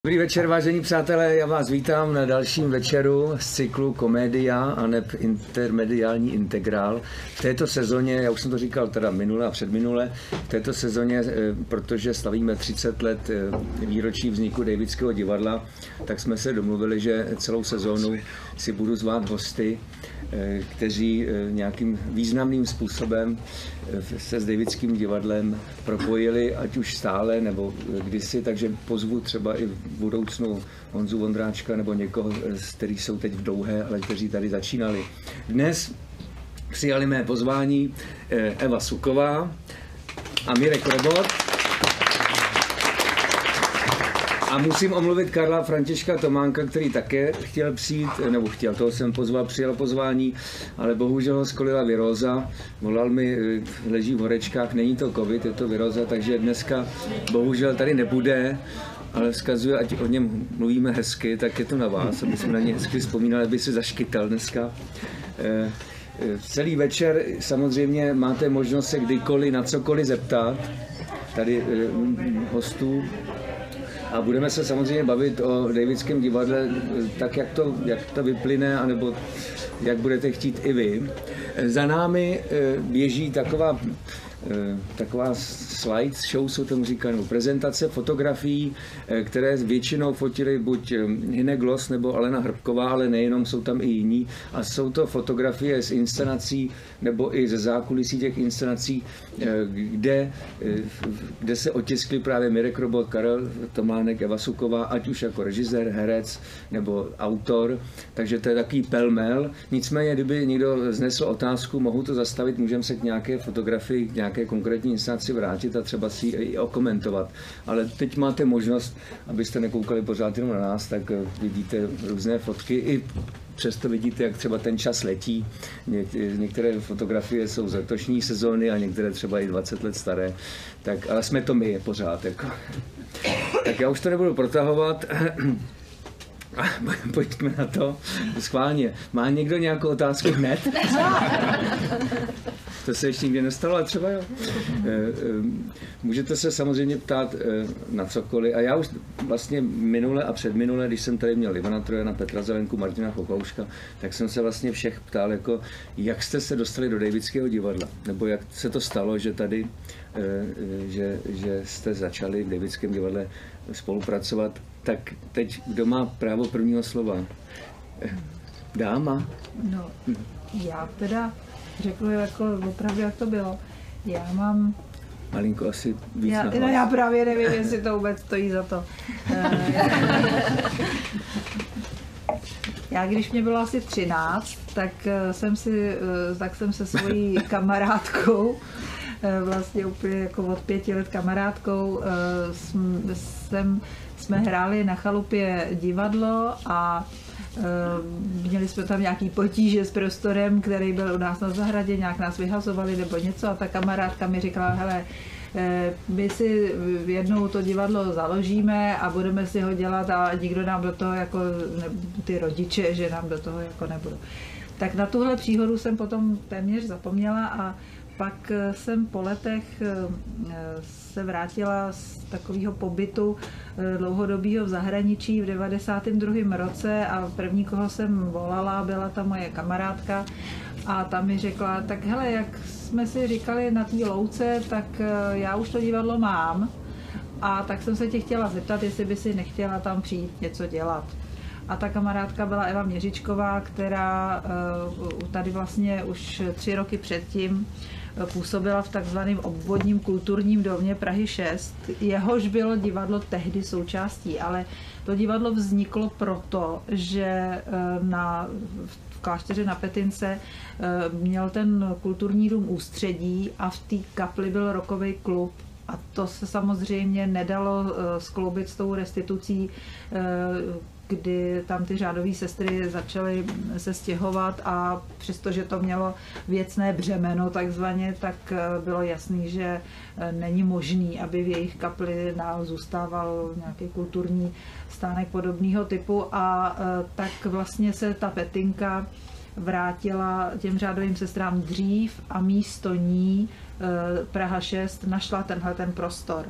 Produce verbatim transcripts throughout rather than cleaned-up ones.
Dobrý večer, vážení přátelé, já vás vítám na dalším večeru z cyklu Komédia a neb intermediální integrál. V této sezóně, já už jsem to říkal teda minule a předminule, v této sezóně, protože slavíme třicet let výročí vzniku Davidského divadla, tak jsme se domluvili, že celou sezónu si budu zvát hosty, kteří nějakým významným způsobem se s Davidským divadlem propojili, ať už stále nebo kdysi, takže pozvu třeba i v budoucnu Honzu Vondráčka nebo někoho, kteří jsou teď v Douhé, ale kteří tady začínali. Dnes přijali mé pozvání Eva Suková a Mirek Robot. A musím omluvit Karla Františka Tománka, který také chtěl přijít, nebo chtěl, toho jsem pozval, přijal pozvání, ale bohužel ho skolila viróza. Volal mi, leží v horečkách, není to covid, je to viróza, takže dneska bohužel tady nebude, ale vzkazuje, ať o něm mluvíme hezky, tak je to na vás, aby jsme na ně hezky vzpomínali, aby si zaškytal dneska. Celý večer samozřejmě máte možnost se kdykoliv na cokoliv zeptat, tady hostů. A budeme se samozřejmě bavit o Davidském divadle tak, jak to, jak to vyplyne, anebo jak budete chtít i vy. Za námi běží taková, taková slide show, jsou tomu říká, nebo prezentace fotografií, které většinou fotili buď Hynek Gloss nebo Alena Hrbková, ale nejenom, jsou tam i jiní. A jsou to fotografie z inscenací nebo i ze zákulisí těch inscenací, kde, kde se otiskli právě Mirek Robot, Karel Tománek, Eva Suková, ať už jako režisér, herec nebo autor. Takže to je takový pelmel. Nicméně, kdyby někdo znesl otázku, mohu to zastavit, můžeme se k nějaké fotografii, k nějaké konkrétní inscenaci vrátit a třeba si ji i okomentovat. Ale teď máte možnost, abyste nekoukali pořád jenom na nás, tak vidíte různé fotky. I přesto vidíte, jak třeba ten čas letí. Některé fotografie jsou z letošní sezóny a některé třeba i dvacet let staré. Tak, ale jsme to my pořád. Jako. Tak já už to nebudu protahovat. Pojďme na to. Schválně. Má někdo nějakou otázku hned? To se ještě nikdy nestalo, ale třeba jo. Můžete se samozřejmě ptát na cokoliv. A já už vlastně minule a předminule, když jsem tady měl Ivana Trojana, Petra Zelenku, Martina Choklouška, tak jsem se vlastně všech ptal, jako, jak jste se dostali do Davidského divadla. Nebo jak se to stalo, že tady, že, že jste začali v Davidském divadle spolupracovat. Tak teď, kdo má právo prvního slova? Dáma? No, já teda řeknu jako opravdu, jak to bylo. Já mám... Malinko asi víc já, na no, já právě nevím, jestli to vůbec stojí za to. Já, když mě bylo asi třináct, tak jsem, si, tak jsem se svojí kamarádkou, vlastně úplně jako od pěti let kamarádkou, jsem, jsme hráli na chalupě divadlo a měli jsme tam nějaký potíže s prostorem, který byl u nás na zahradě, nějak nás vyhazovali nebo něco a ta kamarádka mi říkala, hele, my si jednou to divadlo založíme a budeme si ho dělat a nikdo nám do toho, jako ty rodiče, že nám do toho jako nebudou. Tak na tuhle příhodu jsem potom téměř zapomněla a pak jsem po letech se vrátila z takového pobytu dlouhodobého v zahraničí v devadesátém druhém roce a první, koho jsem volala, byla ta moje kamarádka a ta mi řekla, tak hele, jak jsme si říkali na té louce, tak já už to divadlo mám a tak jsem se tě chtěla zeptat, jestli by si nechtěla tam přijít něco dělat. A ta kamarádka byla Eva Měřičková, která tady vlastně už tři roky předtím působila v takzvaném obvodním kulturním domě Prahy šest, jehož bylo divadlo tehdy součástí, ale to divadlo vzniklo proto, že na, v klášteře na Petince měl ten kulturní dům ústředí a v té kapli byl rockový klub. A to se samozřejmě nedalo skloubit s tou restitucí, kdy tam ty řádové sestry začaly se stěhovat a přestože to mělo věcné břemeno takzvaně, tak bylo jasný, že není možný, aby v jejich kapli dál zůstával nějaký kulturní stánek podobného typu a tak vlastně se ta Petinka vrátila těm řádovým sestrám dřív a místo ní Praha šest našla tenhle ten prostor.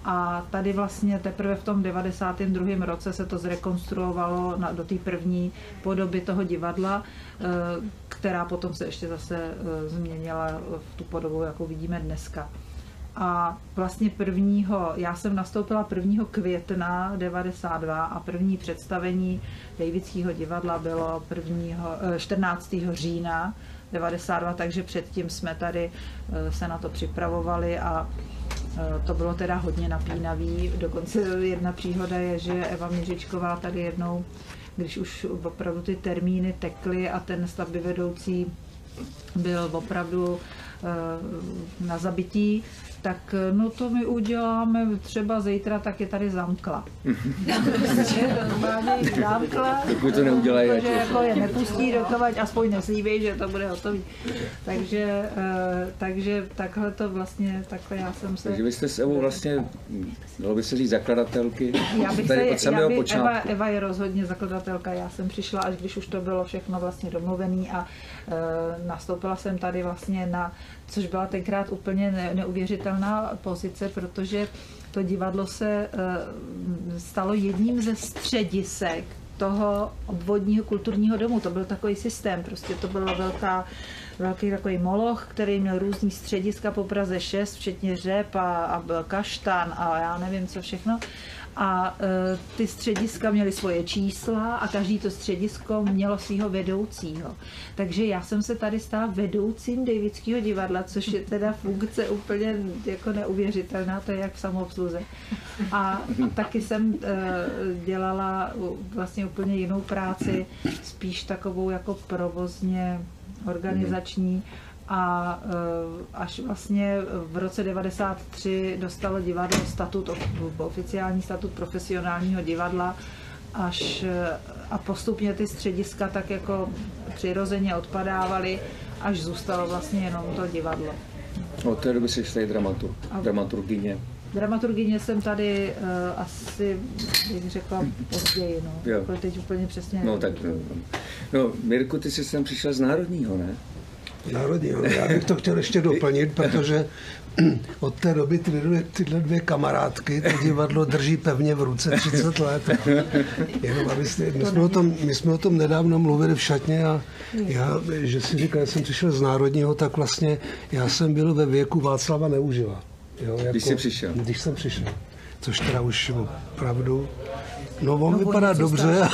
A tady vlastně teprve v tom devadesátém druhém roce se to zrekonstruovalo na, do té první podoby toho divadla, která potom se ještě zase změnila v tu podobu, jakou vidíme dneska. A vlastně prvního, já jsem nastoupila prvního května devadesát dva a první představení Davidského divadla bylo prvního, čtrnáctého října devadesát dva, takže předtím jsme tady se na to připravovali a to bylo teda hodně napínavý. Dokonce jedna příhoda je, že Eva Měřičková tady jednou, když už opravdu ty termíny tekly a ten stavbyvedoucí byl opravdu na zabití, tak no to my uděláme třeba zítra, tak je tady zamkla. Normálně zamkla, to neudělají, protože jako je nepustí, dokud aspoň neslíbí, že to bude hotový. Takže, takže takhle to vlastně, takhle já jsem se... Takže vy jste s Evou vlastně, dalo by se říct, zakladatelky já bych tady se, od samého já by, počátku. Eva, Eva je rozhodně zakladatelka, já jsem přišla, až když už to bylo všechno vlastně domluvené a e, nastoupila jsem tady vlastně na, což byla tenkrát úplně ne, neuvěřitelná pozice, protože to divadlo se e, stalo jedním ze středisek toho obvodního kulturního domu. To byl takový systém, prostě to byla velká, velký takový moloch, který měl různý střediska po Praze šest, včetně Řep a, a Kaštan a já nevím co všechno. A e, ty střediska měly svoje čísla a každý to středisko mělo svého vedoucího. Takže já jsem se tady stala vedoucím Davidského divadla, což je teda funkce úplně jako neuvěřitelná, to je jak v samoobsluze. A taky jsem e, dělala vlastně úplně jinou práci, spíš takovou jako provozně organizační. A až vlastně v roce devadesát tři dostalo divadlo statut, oficiální statut profesionálního divadla, až a postupně ty střediska tak jako přirozeně odpadávaly, až zůstalo vlastně jenom to divadlo. Od té doby jsi tady dramaturg, dramaturgyně. Dramaturgyně jsem tady uh, asi, bych řekla, později, no. Jako teď úplně přesně. No tak, no, no Mirku, ty jsi sem přišel z Národního, ne? Národního. Já bych to chtěl ještě doplnit, protože od té doby tyhle dvě, tyhle dvě kamarádky to divadlo drží pevně v ruce třicet let. Jenom abyste, my, jsme o tom, my jsme o tom nedávno mluvili v šatně a já, že si říkal, že jsem přišel z Národního, tak vlastně já jsem byl ve věku Václava Neužila. Jo, jako, když jsi přišel. Když jsem přišel. Což teda už opravdu... No, on no, vypadá dobře.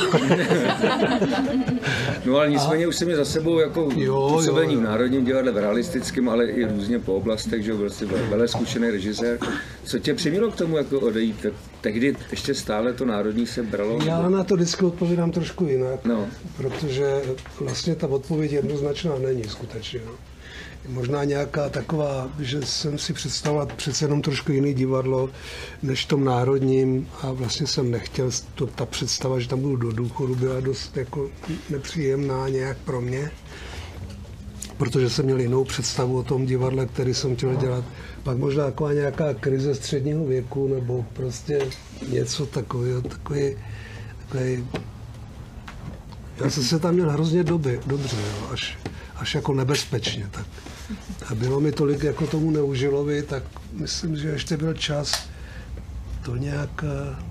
No, ale nicméně a... už jsem je za sebou jako působení v Národním divadle, v realistickém, ale i různě po oblastech, že byl jsi velmi zkušený režisér. Co tě přimělo k tomu jako odejít? Tehdy ještě stále to Národní se bralo? Já na to vždycky odpovídám trošku jinak, no. Protože vlastně ta odpověď jednoznačná není skutečně. No. Možná nějaká taková, že jsem si představoval přece jenom trošku jiný divadlo než v tom Národním a vlastně jsem nechtěl, to, ta představa, že tam budu do důchodu, byla dost jako nepříjemná nějak pro mě, protože jsem měl jinou představu o tom divadle, který jsem chtěl dělat. Pak možná taková nějaká krize středního věku nebo prostě něco takového, takový, takový... Já jsem se tam měl hrozně doby, dobře, jo, až, až jako nebezpečně, tak. A bylo mi tolik jako tomu Neužilovi, tak myslím, že ještě byl čas to nějak...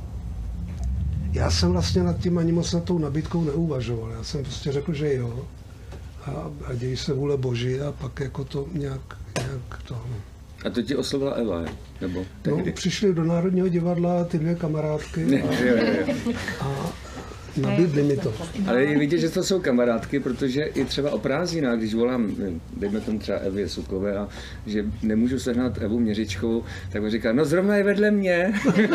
Já jsem vlastně nad tím ani moc nad tou nabídkou neuvažoval. Já jsem prostě řekl, že jo. A, a dějí se vůle Boží a pak jako to nějak, nějak to... A to ti oslovila Eva, nebo tehdy? No, přišli do Národního divadla ty dvě kamarádky a, jo, jo. a nabídli mi to. Ale je vidět, že to jsou kamarádky, protože i třeba o prázdninách, když volám, dejme tomu třeba Evě Sukové, a že nemůžu sehnat Evu Měřičkovou, tak mi říká, no zrovna je vedle mě.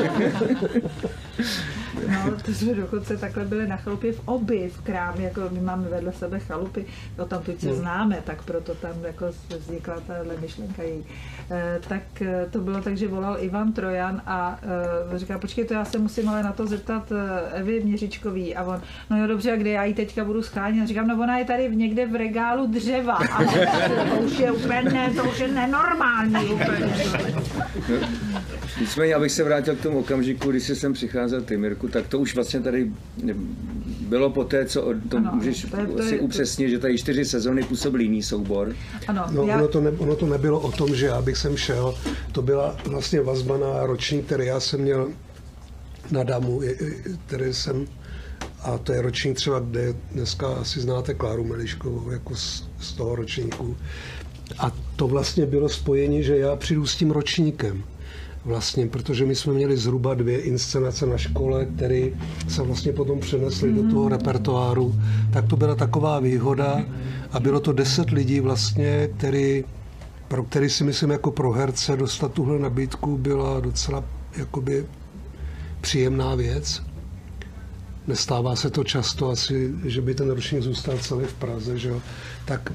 No, to jsme dokonce takhle byli na chalupě v Obi, v krámě, jako my máme vedle sebe chalupy, no tam teď se no. známe, tak proto tam jako vznikla tahle myšlenka její. E, tak to bylo tak, že volal Ivan Trojan a e, říká, počkej, to já se musím ale na to zeptat Evy Měřičkový a on, no jo dobře, a kde já ji teďka budu schánět? A říkám, no ona je tady někde v regálu dřeva a to už je úplně, to už je nenormální úplně. Nicméně, abych se vrátil k tomu okamžiku, když jsi sem přicházel ty, Mirku, tak to už vlastně tady bylo po té, co to ano, můžeš to je, to je, si upřesnit, to... že tady čtyři sezóny působil jiný soubor. Ano, no, já... ono, to ne, ono to nebylo o tom, že já bych sem šel, to byla vlastně vazba na ročník, který já jsem měl na Damu, který jsem, a to je ročník třeba, kde dneska asi znáte Kláru Meliškovou, jako z, z toho ročníku. A to vlastně bylo spojení, že já přijdu s tím ročníkem. Vlastně, protože my jsme měli zhruba dvě inscenace na škole, které se vlastně potom přenesly mm. do toho repertoáru. Tak to byla taková výhoda a bylo to deset lidí vlastně, který, pro který si myslím jako pro herce dostat tuhle nabídku byla docela jakoby příjemná věc. Nestává se to často asi, že by ten ročník zůstal celý v Praze, že jo. Tak,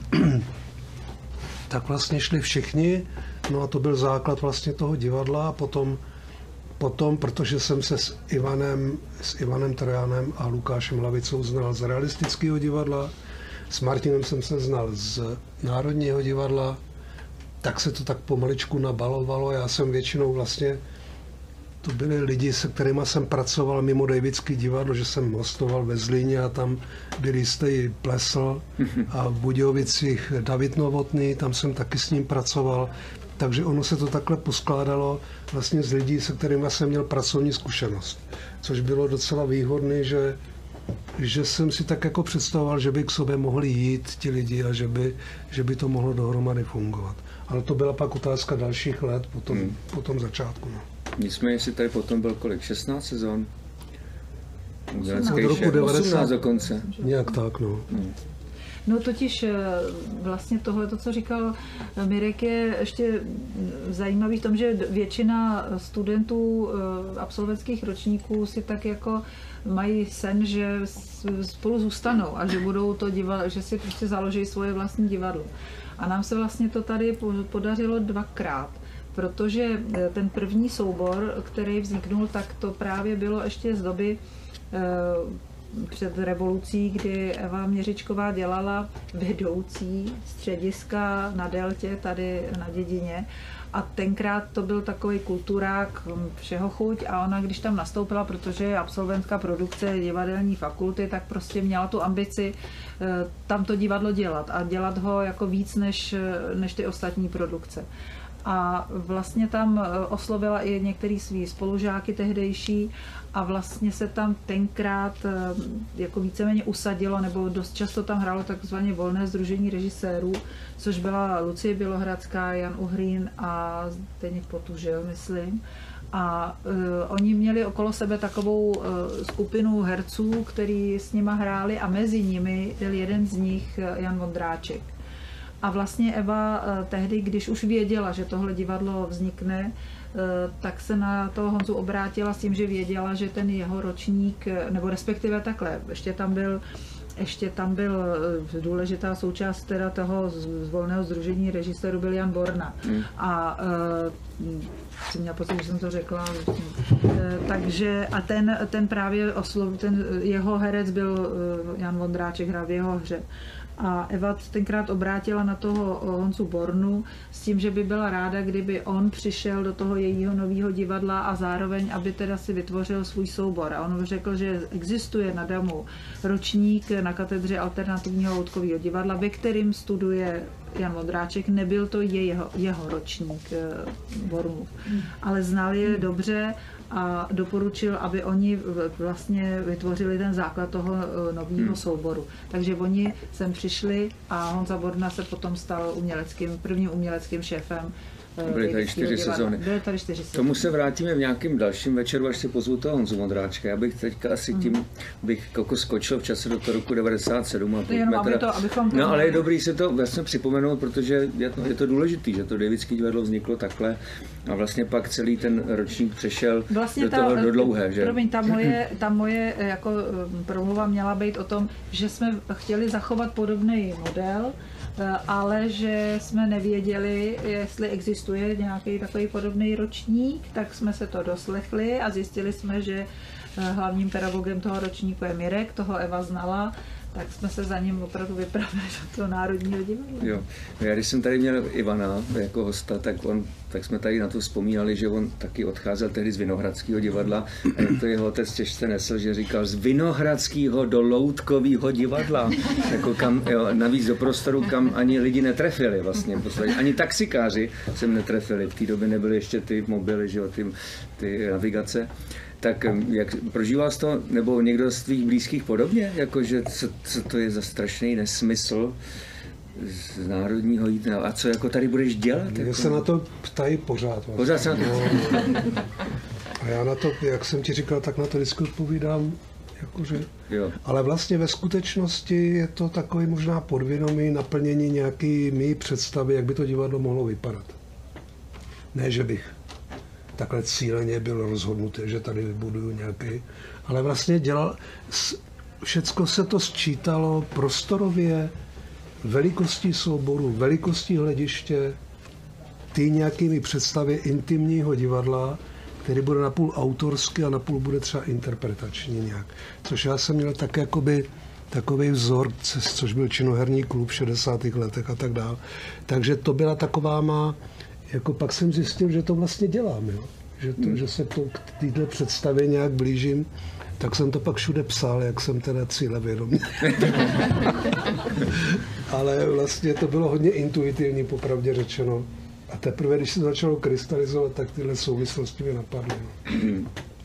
tak vlastně šli všichni, no a to byl základ vlastně toho divadla a potom, potom protože jsem se s Ivanem, s Ivanem Trojanem a Lukášem Hlavicou znal z realistického divadla, s Martinem jsem se znal z Národního divadla, tak se to tak pomaličku nabalovalo, já jsem většinou vlastně to byli lidi, se kterými jsem pracoval mimo Davidský divadlo, že jsem hostoval ve Zlíně a tam byl jistý Plesl a v Budějovicích David Novotný, tam jsem taky s ním pracoval. Takže ono se to takhle poskládalo vlastně z lidí, se kterými jsem měl pracovní zkušenost. Což bylo docela výhodné, že, že jsem si tak jako představoval, že by k sobě mohli jít ti lidi a že by, že by to mohlo dohromady fungovat. Ale to byla pak otázka dalších let po tom, hmm. po tom začátku. No. Nicméně si tady potom byl kolik? šestnáct sezon? Od roku devadesát. osmnáct dokonce. Nějak tak, no. Hmm. No totiž vlastně tohle, to, co říkal Mirek, je ještě zajímavý v tom, že většina studentů absolventských ročníků si tak jako mají sen, že spolu zůstanou a že budou to divadlo, že si prostě založí svoje vlastní divadlo. A nám se vlastně to tady podařilo dvakrát. Protože ten první soubor, který vzniknul, tak to právě bylo ještě z doby před revolucí, kdy Eva Měřičková dělala vedoucí střediska na Deltě, tady na Dědině. A tenkrát to byl takový kulturák všeho chuť a ona, když tam nastoupila, protože je absolventka produkce divadelní fakulty, tak prostě měla tu ambici tam to divadlo dělat a dělat ho jako víc než, než ty ostatní produkce. A vlastně tam oslovila i některý svý spolužáky tehdejší a vlastně se tam tenkrát jako víceméně usadilo, nebo dost často tam hrálo takzvaně volné sdružení režisérů, což byla Lucie Bělohradská, Jan Uhrín a Zdeněk Potužil, myslím. A uh, oni měli okolo sebe takovou uh, skupinu herců, který s nima hráli a mezi nimi byl jeden z nich Jan Vondráček. A vlastně Eva tehdy, když už věděla, že tohle divadlo vznikne, tak se na toho Honzu obrátila s tím, že věděla, že ten jeho ročník, nebo respektive takhle, ještě tam byl, ještě tam byl důležitá součást teda toho z volného sdružení režisérů byl Jan Borna. Hmm. A jsem měla pocit, že jsem to řekla. Takže a ten, ten právě oslov, ten jeho herec byl Jan Vondráček, hrál v jeho hře. A Eva tenkrát obrátila na toho Honzu Bornu s tím, že by byla ráda, kdyby on přišel do toho jejího nového divadla a zároveň, aby teda si vytvořil svůj soubor. A on řekl, že existuje na Damu ročník na katedře alternativního loutkového divadla, ve kterým studuje Jan Vondráček. Nebyl to jeho, jeho ročník Bornův, ale znal je dobře a doporučil, aby oni vlastně vytvořili ten základ toho nového hmm. souboru. Takže oni sem přišli a Honza Borna se potom stal uměleckým, prvním uměleckým šéfem. Byly tady čtyři sezóny. Byly tady čtyři sezóny. Tomu se vrátíme v nějakém dalším večeru, až si pozvu toho Honzu Vondráčka. Já bych teďka asi tím mm. bych jako skočil v čase do toho roku devadesát sedm. A jenom, aby to, abychom to... No ale je dobrý si to vlastně připomenout, protože je to, je to důležitý, že to Davidský divadlo vzniklo takhle a vlastně pak celý ten ročník přešel vlastně do toho ta, do dlouhé. Že? Promiň, ta moje, ta moje jako promluva měla být o tom, že jsme chtěli zachovat podobný model, ale že jsme nevěděli, jestli existuje nějaký takový podobný ročník, tak jsme se to doslechli a zjistili jsme, že hlavním pedagogem toho ročníku je Mirek, toho Eva znala, tak jsme se za ním opravdu vypravili do toho Národního divadla. Jo. Já když jsem tady měl Ivana jako hosta, tak, on, tak jsme tady na to vzpomínali, že on taky odcházel tehdy z Vinohradského divadla a jak to jeho otec těžce nesl, že říkal z Vinohradského do Loutkového divadla, jako kam, jo, navíc do prostoru, kam ani lidi netrefili vlastně, ani taxikáři sem netrefili, v té době nebyly ještě ty mobily, že jo, ty, ty navigace. Tak jak prožíval jsi to, nebo někdo z tvých blízkých podobně, jakože co, co to je za strašný nesmysl z národního jít, a co jako tady budeš dělat? Mě jako? se na to ptají pořád. Vlastně. Pořád se na to no. A já na to, jak jsem ti říkal, tak na to vždycky odpovídám, jakože, jo. Ale vlastně ve skutečnosti je to takový možná podvědomý naplnění nějaký mý představy, jak by to divadlo mohlo vypadat. Ne, že bych takhle cíleně byl rozhodnutý, že tady vybuduju nějaký, ale vlastně dělal, všecko se to sčítalo prostorově, velikostí souboru, velikostí hlediště, ty nějakými představy intimního divadla, který bude napůl autorský a napůl bude třeba interpretační nějak. Což já jsem měl tak jakoby takový vzor, což byl činoherní klub v šedesátých letech a tak dál. Takže to byla taková má, jako pak jsem zjistil, že to vlastně dělám, jo? Že, to, že se to k této představě nějak blížím, tak jsem to pak všude psal, jak jsem teda cílevědomý. Ale vlastně to bylo hodně intuitivní, popravdě řečeno. A teprve, když se začalo krystalizovat, tak tyhle souvislosti mě napadly. No.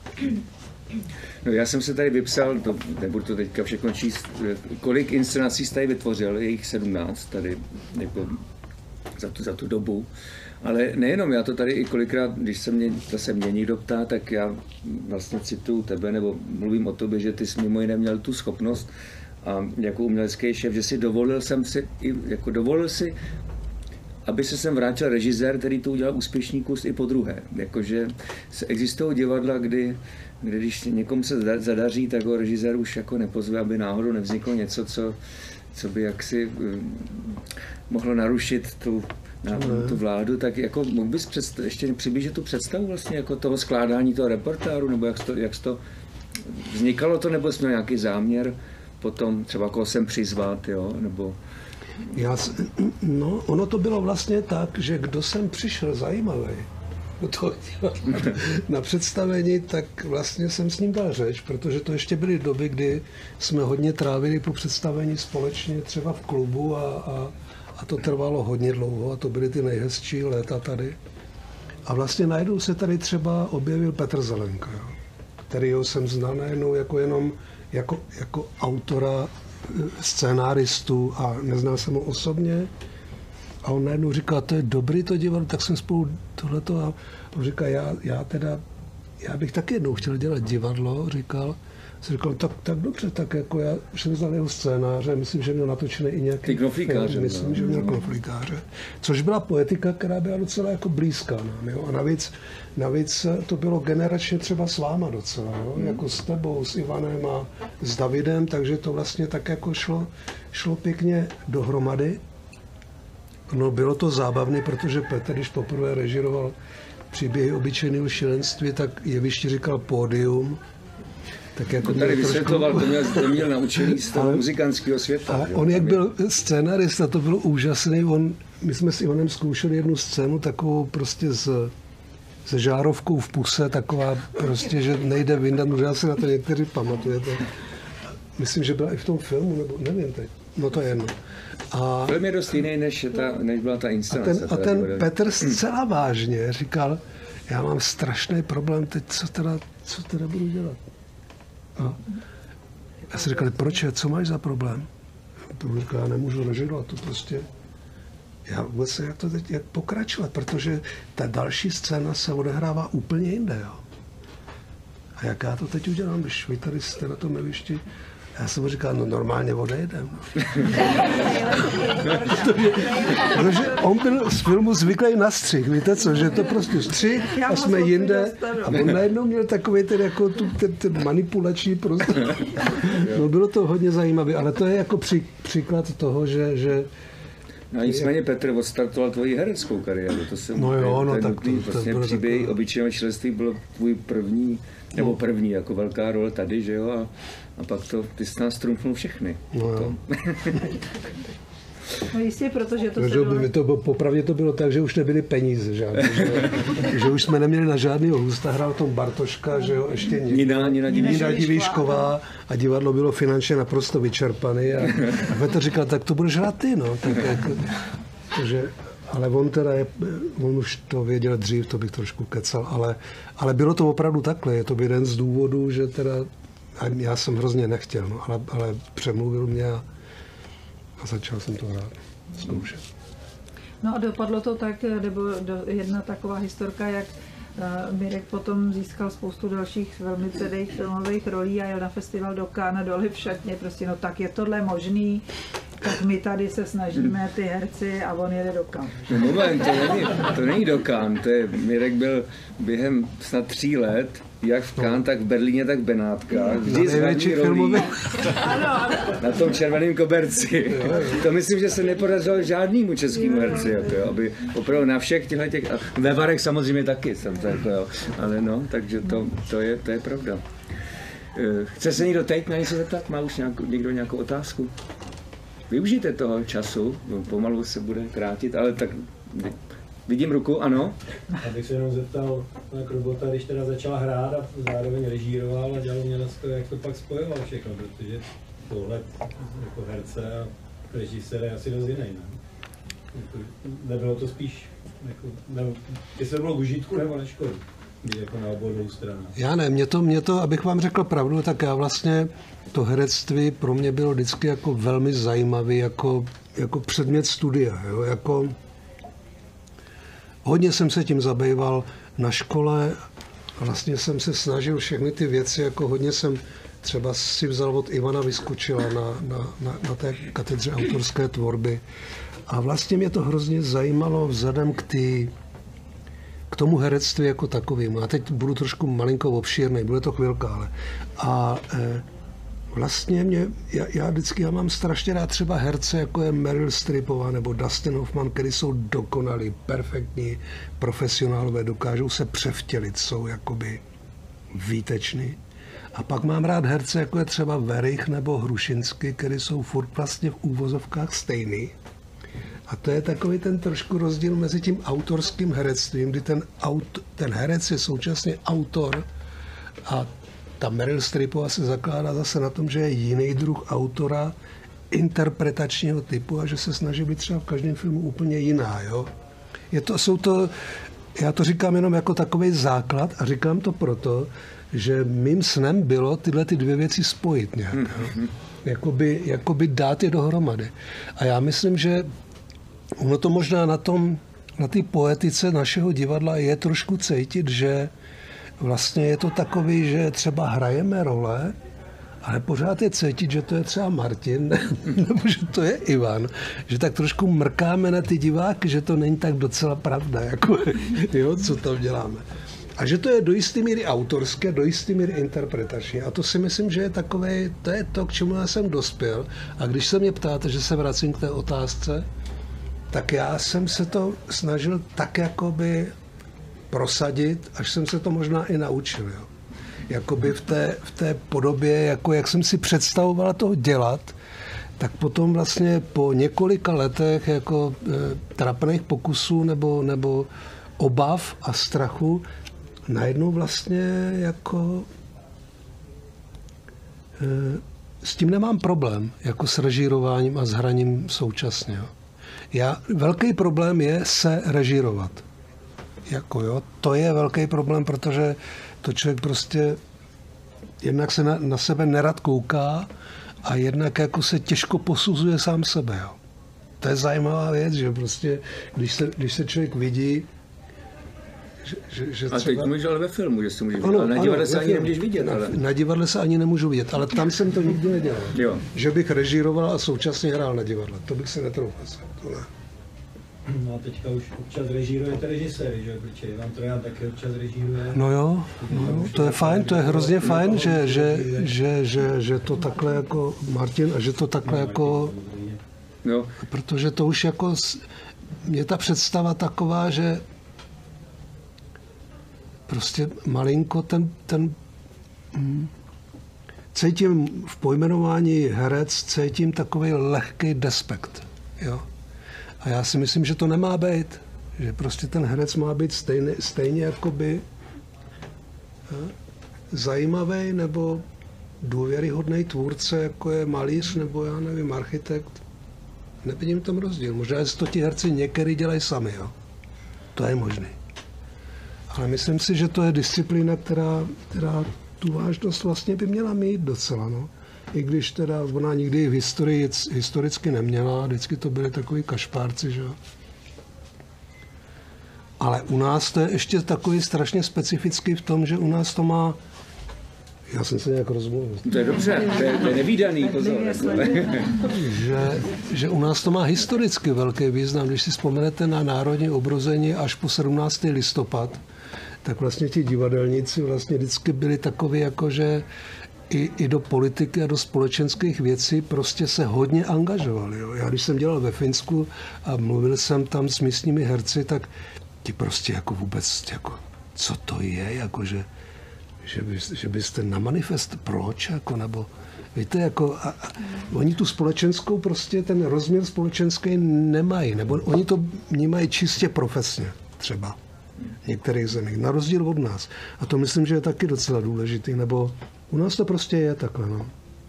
No, já jsem se tady vypsal, to, nebudu to teďka všechno číst, kolik inscenací jsi tady vytvořil, je jich sedmnáct tady jako za, tu, za tu dobu. Ale nejenom, já to tady i kolikrát, když se mě, se mě někdo ptá, tak já vlastně cituju tebe, nebo mluvím o tobě, že ty jsi mimo jiné měl tu schopnost a jako umělecký šéf, že si dovolil jsem si, jako dovolil si, aby se sem vrátil režisér, který to udělal úspěšný kus i po druhé. Jakože existují divadla, kdy, kdy když někomu se zadaří, tak ho režisér už jako nepozve, aby náhodou nevzniklo něco, co, co by jaksi um, mohlo narušit tu na tu vládu, tak jako mohl bys představ, ještě přiblížit tu představu vlastně jako toho skládání toho repertoáru, nebo jak to, jak to vznikalo to, nebo jsi měl nějaký záměr potom třeba koho sem přizvat, jo, nebo... Já, no, ono to bylo vlastně tak, že kdo sem přišel zajímavý do toho na představení, tak vlastně jsem s ním dal řeč, protože to ještě byly doby, kdy jsme hodně trávili po představení společně třeba v klubu a, a A to trvalo hodně dlouho a to byly ty nejhezčí léta tady. A vlastně najednou se tady třeba objevil Petr Zelenka, jo, kterýho jsem znal najednou jako jenom jako, jako autora, scénáristu a neznal jsem ho osobně. A on najednou říkal, to je dobrý to divadlo, tak jsem spolu tohleto a on říkal, já, já teda, já bych taky jednou chtěl dělat divadlo, říkal. Jsem říkal, tak, tak dobře, tak jako já jsem znal jeho scénáře, myslím, že měl natočený i nějaký Ty knoflíkáře, film, myslím, no. že měl knoflíkáře, což byla poetika, která byla docela jako blízká nám, jo? A navíc, navíc to bylo generačně třeba s váma docela, jo? Hmm. Jako s tebou, s Ivanem a s Davidem, takže to vlastně tak jako šlo, šlo pěkně dohromady. No bylo to zábavné, protože Petr, když poprvé režiroval Příběhy obyčejného šílenství, tak jevišti říkal pódium. Tak jako to tady vysvětloval, trošku... to, měl, to měl naučený z toho muzikantského světa. A on, jak byl scénarista, to bylo úžasný. On, my jsme s Ivanem zkoušeli jednu scénu takovou prostě s, se žárovkou v puse, taková prostě, že nejde vyndat, možná se na to někteří pamatujete. Myslím, že byla i v tom filmu, nebo nevím teď. No to je jedno. A film je dost jiný, než, ta, než byla ta inscenace. A ten, a ten Petr zcela vážně říkal, já mám strašný problém teď, co teda, co teda budu dělat. A já si říkal, proč, co máš za problém? On říkal, já nemůžu režirovat, to prostě, já vůbec se jak to teď, jak pokračovat, protože ta další scéna se odehrává úplně jinde, jo. A jak já to teď udělám, když vy tady jste na tom jevišti? Já jsem mu říkal, no normálně odejdem. protože, protože on byl z filmu zvyklý na střih, víte co, že to prostě střih a jsme jinde. A on najednou měl takový ten, jako tu, ten, ten manipulační prostor. No bylo to hodně zajímavé, ale to je jako pří, příklad toho, že, že A nicméně Petr odstartoval tvoji hereckou kariéru, to jsem no jo, no, ten, tak to, to, vlastně to příběh takové... Obyčejného členství bylo tvůj první, nebo no. první, jako velká role tady, že jo, a, a pak to, ty jsi nás trumfnul všechny. No jo. No jistě, protože to no, se to, bylo... to, popravdě to bylo tak, že už nebyly peníze žádné, že, že už jsme neměli na žádného husta, hrál tom Bartoška, že jo, ještě Nina, Nina Divíšková a divadlo bylo finančně naprosto vyčerpané a, a Petr říkal, tak to budeš hrát ty, no, tak jako, že, ale on teda, je, on už to věděl dřív, to bych trošku kecal, ale, ale bylo to opravdu takhle, je to jeden z důvodů, že teda, já jsem hrozně nechtěl, no, ale, ale přemluvil mě a A začal jsem to hrát, zkoušet. No a dopadlo to tak, nebo jedna taková historka, jak Mirek potom získal spoustu dalších velmi předejch filmových rolí a jel na festival do Cannes a dole v šatně, prostě no tak je tohle možný, tak my tady se snažíme ty herci a on jede do Cannes. No moment, to není, to není do Cannes, to je, Mirek byl během snad tří let, jak v Cannes, tak v Berlíně, tak v Benátkách, vždy s hlavní rolí na tom červeném koberci. To myslím, že se nepodařilo žádnému českému herci, jako, jo, aby opravdu na všech těchto těch, a ve Varech samozřejmě taky jsem to, jako, jo, ale no, takže to, to, je, to je pravda. Chce se někdo teď na něco zeptat? Má už nějakou, někdo nějakou otázku? Využijte toho času, pomalu se bude krátit, ale tak vidím ruku, ano. Abych se jenom zeptal na Krobota, když teda začal hrát a zároveň režíroval a dělal umělecko, jak to pak spojoval všechno, protože pohled jako herce a režisér je asi dost jiný, ne? Jako, nebylo to spíš, jako, ne, jestli bylo k užitku nebo na škodu, jako na obou dvou stranách? Já ne, mě to, mě to, abych vám řekl pravdu, tak já vlastně to herectví pro mě bylo vždycky jako velmi zajímavý, jako, jako předmět studia, jo? Jako hodně jsem se tím zabýval na škole, vlastně jsem se snažil všechny ty věci, jako hodně jsem třeba si vzal od Ivana Vyskočila na, na, na, na té katedře autorské tvorby a vlastně mě to hrozně zajímalo vzhledem k, tý, k tomu herectví jako takovým. A teď budu trošku malinko obšírnej, bude to chvilka, ale a e, vlastně mě, já, já vždycky já mám strašně rád třeba herce, jako je Meryl Streepová nebo Dustin Hoffman, který jsou dokonalí, perfektní profesionálové, dokážou se převtělit, jsou jakoby výteční. A pak mám rád herce, jako je třeba Werich nebo Hrušinsky, který jsou furt vlastně v úvozovkách stejný. A to je takový ten trošku rozdíl mezi tím autorským herectvím, kdy ten, aut, ten herec je současně autor a ta Meryl Streepová se zakládá zase na tom, že je jiný druh autora interpretačního typu a že se snaží být třeba v každém filmu úplně jiná. Jo? Je to, jsou to, já to říkám jenom jako takový základ a říkám to proto, že mým snem bylo tyhle ty dvě věci spojit nějak. Jo? Jakoby, jakoby dát je dohromady. A já myslím, že ono to možná na tom, na té poetice našeho divadla je trošku cítit, že vlastně je to takový, že třeba hrajeme role, ale pořád je cítit, že to je třeba Martin, nebo že to je Ivan, že tak trošku mrkáme na ty diváky, že to není tak docela pravda, jako, jo, co tam děláme. A že to je do jisté míry autorské, do jisté míry interpretační. A to si myslím, že je takové, to je to, k čemu já jsem dospěl. A když se mě ptáte, že se vracím k té otázce, tak já jsem se to snažil tak jakoby prosadit, až jsem se to možná i naučil. Jo. Jakoby v té, v té podobě, jako jak jsem si představoval to dělat, tak potom vlastně po několika letech jako e, trapných pokusů nebo, nebo obav a strachu najednou vlastně jako e, s tím nemám problém, jako s režírováním a s hraním současně. Jo. Já, velký problém je se režírovat. Jako jo, to je velký problém, protože to člověk prostě jednak se na, na sebe nerad kouká a jednak jako se těžko posuzuje sám sebe. Jo. To je zajímavá věc, že prostě, když se, když se člověk vidí, že, že, že a třeba... teď můžeš ale ve filmu, že se můžeš vidět, ale na divadle se ani nemůžeš vidět. Ale... Na, na divadle se ani nemůžu vidět, ale tam jsem to nikdy nedělal. Jo. Že bych režíroval a současně hrál na divadle, to bych se netroufal. To ne. No a teďka už občas režírujete režiséry, že? Protože Ivan Trojan taky občas režíruje. No jo, no jo, to je fajn, to je hrozně fajn, že, že, že, že, že to takhle jako Martin a že to takhle jako No. Protože to už jako, je ta představa taková, že prostě malinko ten, ten hm, cítím v pojmenování herec, cítím takový lehký despekt. Jo? A já si myslím, že to nemá být. Že prostě ten herec má být stejný, stejně jakoby ja, zajímavý nebo důvěryhodný tvůrce, jako je malíř nebo já nevím, architekt. Nevidím tam rozdíl. Možná, že to ti herci některý dělají sami. Jo? To je možné. Ale myslím si, že to je disciplína, která, která tu vážnost vlastně by měla mít docela. No. I když teda ona nikdy v historii historicky neměla, vždycky to byly takový kašpárci, že jo. Ale u nás to je ještě takový strašně specifický v tom, že u nás to má... Já jsem se nějak rozmluvil. To je dobře, to je, to je nevídaný, pozor. že, že u nás to má historicky velký význam. Když si vzpomenete na národní obrození až po sedmnáctý listopad, tak vlastně ti divadelníci vlastně vždycky byli takový, jako že i, i do politiky a do společenských věcí prostě se hodně angažovali. Jo. Já když jsem dělal ve Finsku a mluvil jsem tam s místními herci, tak ti prostě jako vůbec, jako, co to je, jako že, že, by, že byste na manifest, proč, jako, nebo víte, jako, a, a, oni tu společenskou prostě, ten rozměr společenský nemají, nebo oni to vnímají čistě profesně třeba v některých zemích, na rozdíl od nás. A to myslím, že je taky docela důležitý, nebo u nás to prostě je takhle, no.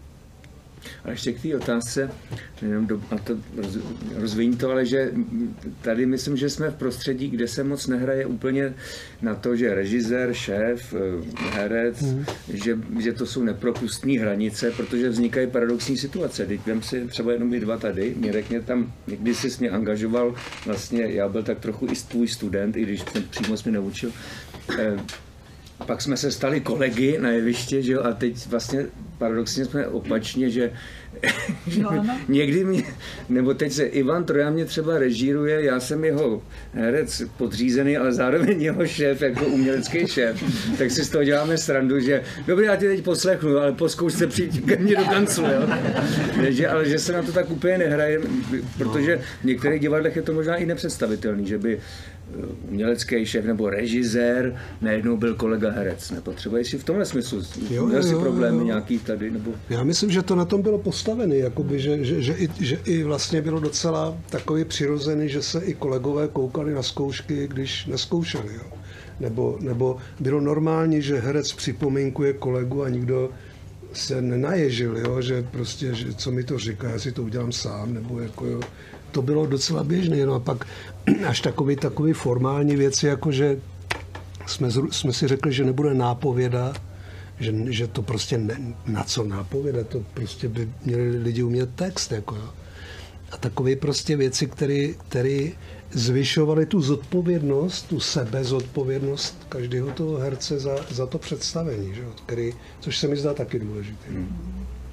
A ještě k té otázce, jenom do, a to roz, rozvíjí to, ale že tady myslím, že jsme v prostředí, kde se moc nehraje úplně na to, že režisér, šéf, herec, mm. že, že to jsou nepropustné hranice, protože vznikají paradoxní situace. Teď vem si třeba jenom my dva tady, Mirek mě tam, někdy jsi mě angažoval, vlastně já byl tak trochu i tvůj student, i když jsem přímo jsi mě naučil. Eh, Pak jsme se stali kolegy na jeviště, že jo, a teď vlastně paradoxně jsme opačně, že, že no, no. někdy mě, nebo teď se Ivan Trojan mě třeba režíruje, já jsem jeho herec podřízený, ale zároveň jeho šéf, jako umělecký šéf, tak si z toho děláme srandu, že dobrý, já tě teď poslechnu, ale po zkoušce přijď ke mně do kanclu, jo. že, ale že se na to tak úplně nehraje, protože v některých divadlech je to možná i nepředstavitelný, že by umělecký šéf nebo režisér najednou byl kolega herec. Nepotřebuje si v tomhle smyslu. Jo, Měl si jo, problémy jo. nějaký tady? Nebo... Já myslím, že to na tom bylo postavené, jakoby, že, že, že, i, že i vlastně bylo docela takový přirozený, že se i kolegové koukali na zkoušky, když neskoušeli. Jo. Nebo, nebo bylo normální, že herec připomínkuje kolegu a nikdo se nenaježil, jo, že prostě, že co mi to říká, já si to udělám sám, nebo jako jo. To bylo docela běžné, no a pak až takový, takový formální věci, jako že jsme, jsme si řekli, že nebude nápověda, že, že to prostě ne, na co nápověda, to prostě by měli lidi umět text, jako jo. A takové prostě věci, které zvyšovaly tu zodpovědnost, tu sebezodpovědnost každého toho herce za, za to představení, že jo, který, což se mi zdá taky důležité. Hmm.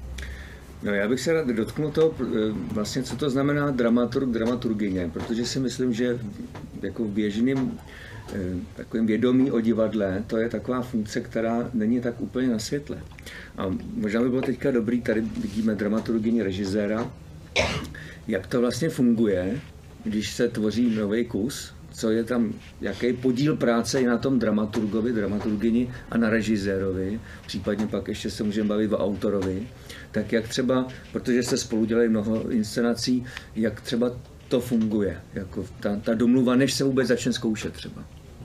No, já bych se rád dotknul toho, vlastně, co to znamená dramaturg, dramaturgyně, protože si myslím, že jako v běžném takovým vědomí o divadle, to je taková funkce, která není tak úplně na světle. A možná by bylo teďka dobrý, tady vidíme dramaturgyni režiséra, jak to vlastně funguje, když se tvoří nový kus, co je tam, jaký podíl práce je na tom dramaturgovi, dramaturgyni a na režisérovi, případně pak ještě se můžeme bavit o autorovi, tak jak třeba, protože se spolu dělají mnoho inscenací, jak třeba to funguje, jako ta, ta domluva, než se vůbec začne zkoušet třeba.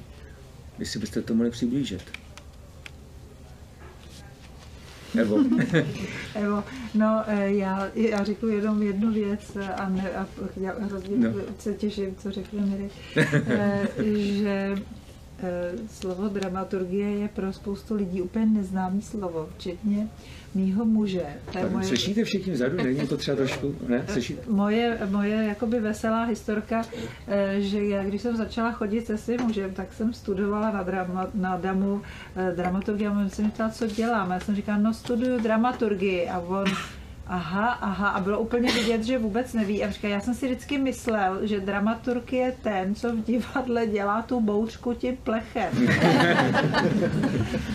Jestli byste to mohli přiblížit. Evo. Evo, no já, já řeknu jenom jednu věc a, ne, a já hrozně no. se těším, co řekne Mirek, že slovo dramaturgie je pro spoustu lidí úplně neznámý slovo, včetně mýho muže. Moje... Slyšíte všichni vzadu? Není to třeba trošku? Ne? Slyšíte? Moje, moje jakoby veselá historka, že já, když jsem začala chodit se svým mužem, tak jsem studovala na, drama, na damu dramaturgii a on se mi ptal, co dělám. Já jsem říkala, no studuju dramaturgii a on aha, aha, a bylo úplně vidět, že vůbec neví. A říká, já jsem si vždycky myslel, že dramaturg je ten, co v divadle dělá tu bouřku tím plechem.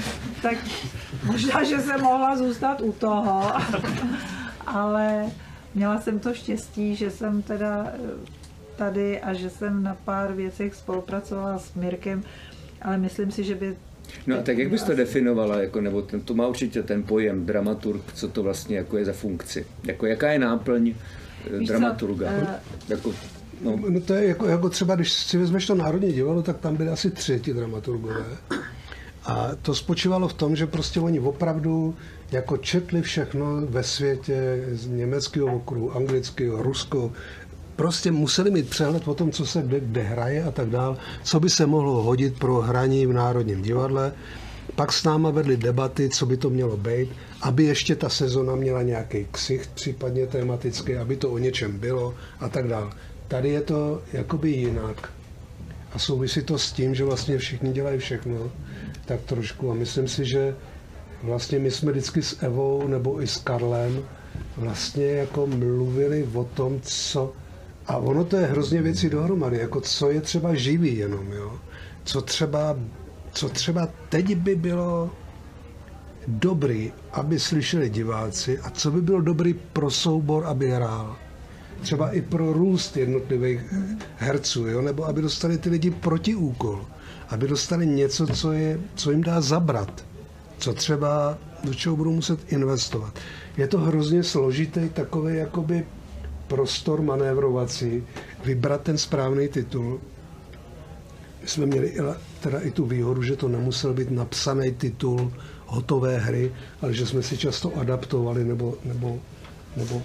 Tak možná, že jsem mohla zůstat u toho, ale měla jsem to štěstí, že jsem teda tady a že jsem na pár věcech spolupracovala s Mirkem, ale myslím si, že by... No a tak jak bys to definovala, jako, nebo ten, to má určitě ten pojem dramaturg, co to vlastně jako je za funkci? Jako, jaká je náplň Víš dramaturga? Co, uh... jako, no. No to je jako, jako třeba, když si vezmeš to Národní divadlo, tak tam byly asi tři ti dramaturgové. A to spočívalo v tom, že prostě oni opravdu jako četli všechno ve světě z německého okruhu, anglického, ruského. Prostě museli mít přehled o tom, co se kde, kde hraje a tak dál, co by se mohlo hodit pro hraní v Národním divadle. Pak s náma vedli debaty, co by to mělo být, aby ještě ta sezona měla nějaký ksicht, případně tematický, aby to o něčem bylo a tak dál. Tady je to jakoby jinak. A souvisí to s tím, že vlastně všichni dělají všechno, tak trošku. A myslím si, že vlastně my jsme vždycky s Evou nebo i s Karlem vlastně jako mluvili o tom, co... A ono to je hrozně věcí dohromady, jako co je třeba živý jenom, jo. Co třeba, co třeba teď by bylo dobrý, aby slyšeli diváci a co by bylo dobrý pro soubor, aby hrál. Třeba i pro růst jednotlivých herců, jo? Nebo aby dostali ty lidi protiúkol, aby dostali něco, co, je, co jim dá zabrat, co třeba do čeho budou muset investovat. Je to hrozně složitý takový jakoby prostor manévrovací, vybrat ten správný titul. My jsme měli teda i tu výhodu, že to nemusel být napsaný titul hotové hry, ale že jsme si často adaptovali nebo, nebo, nebo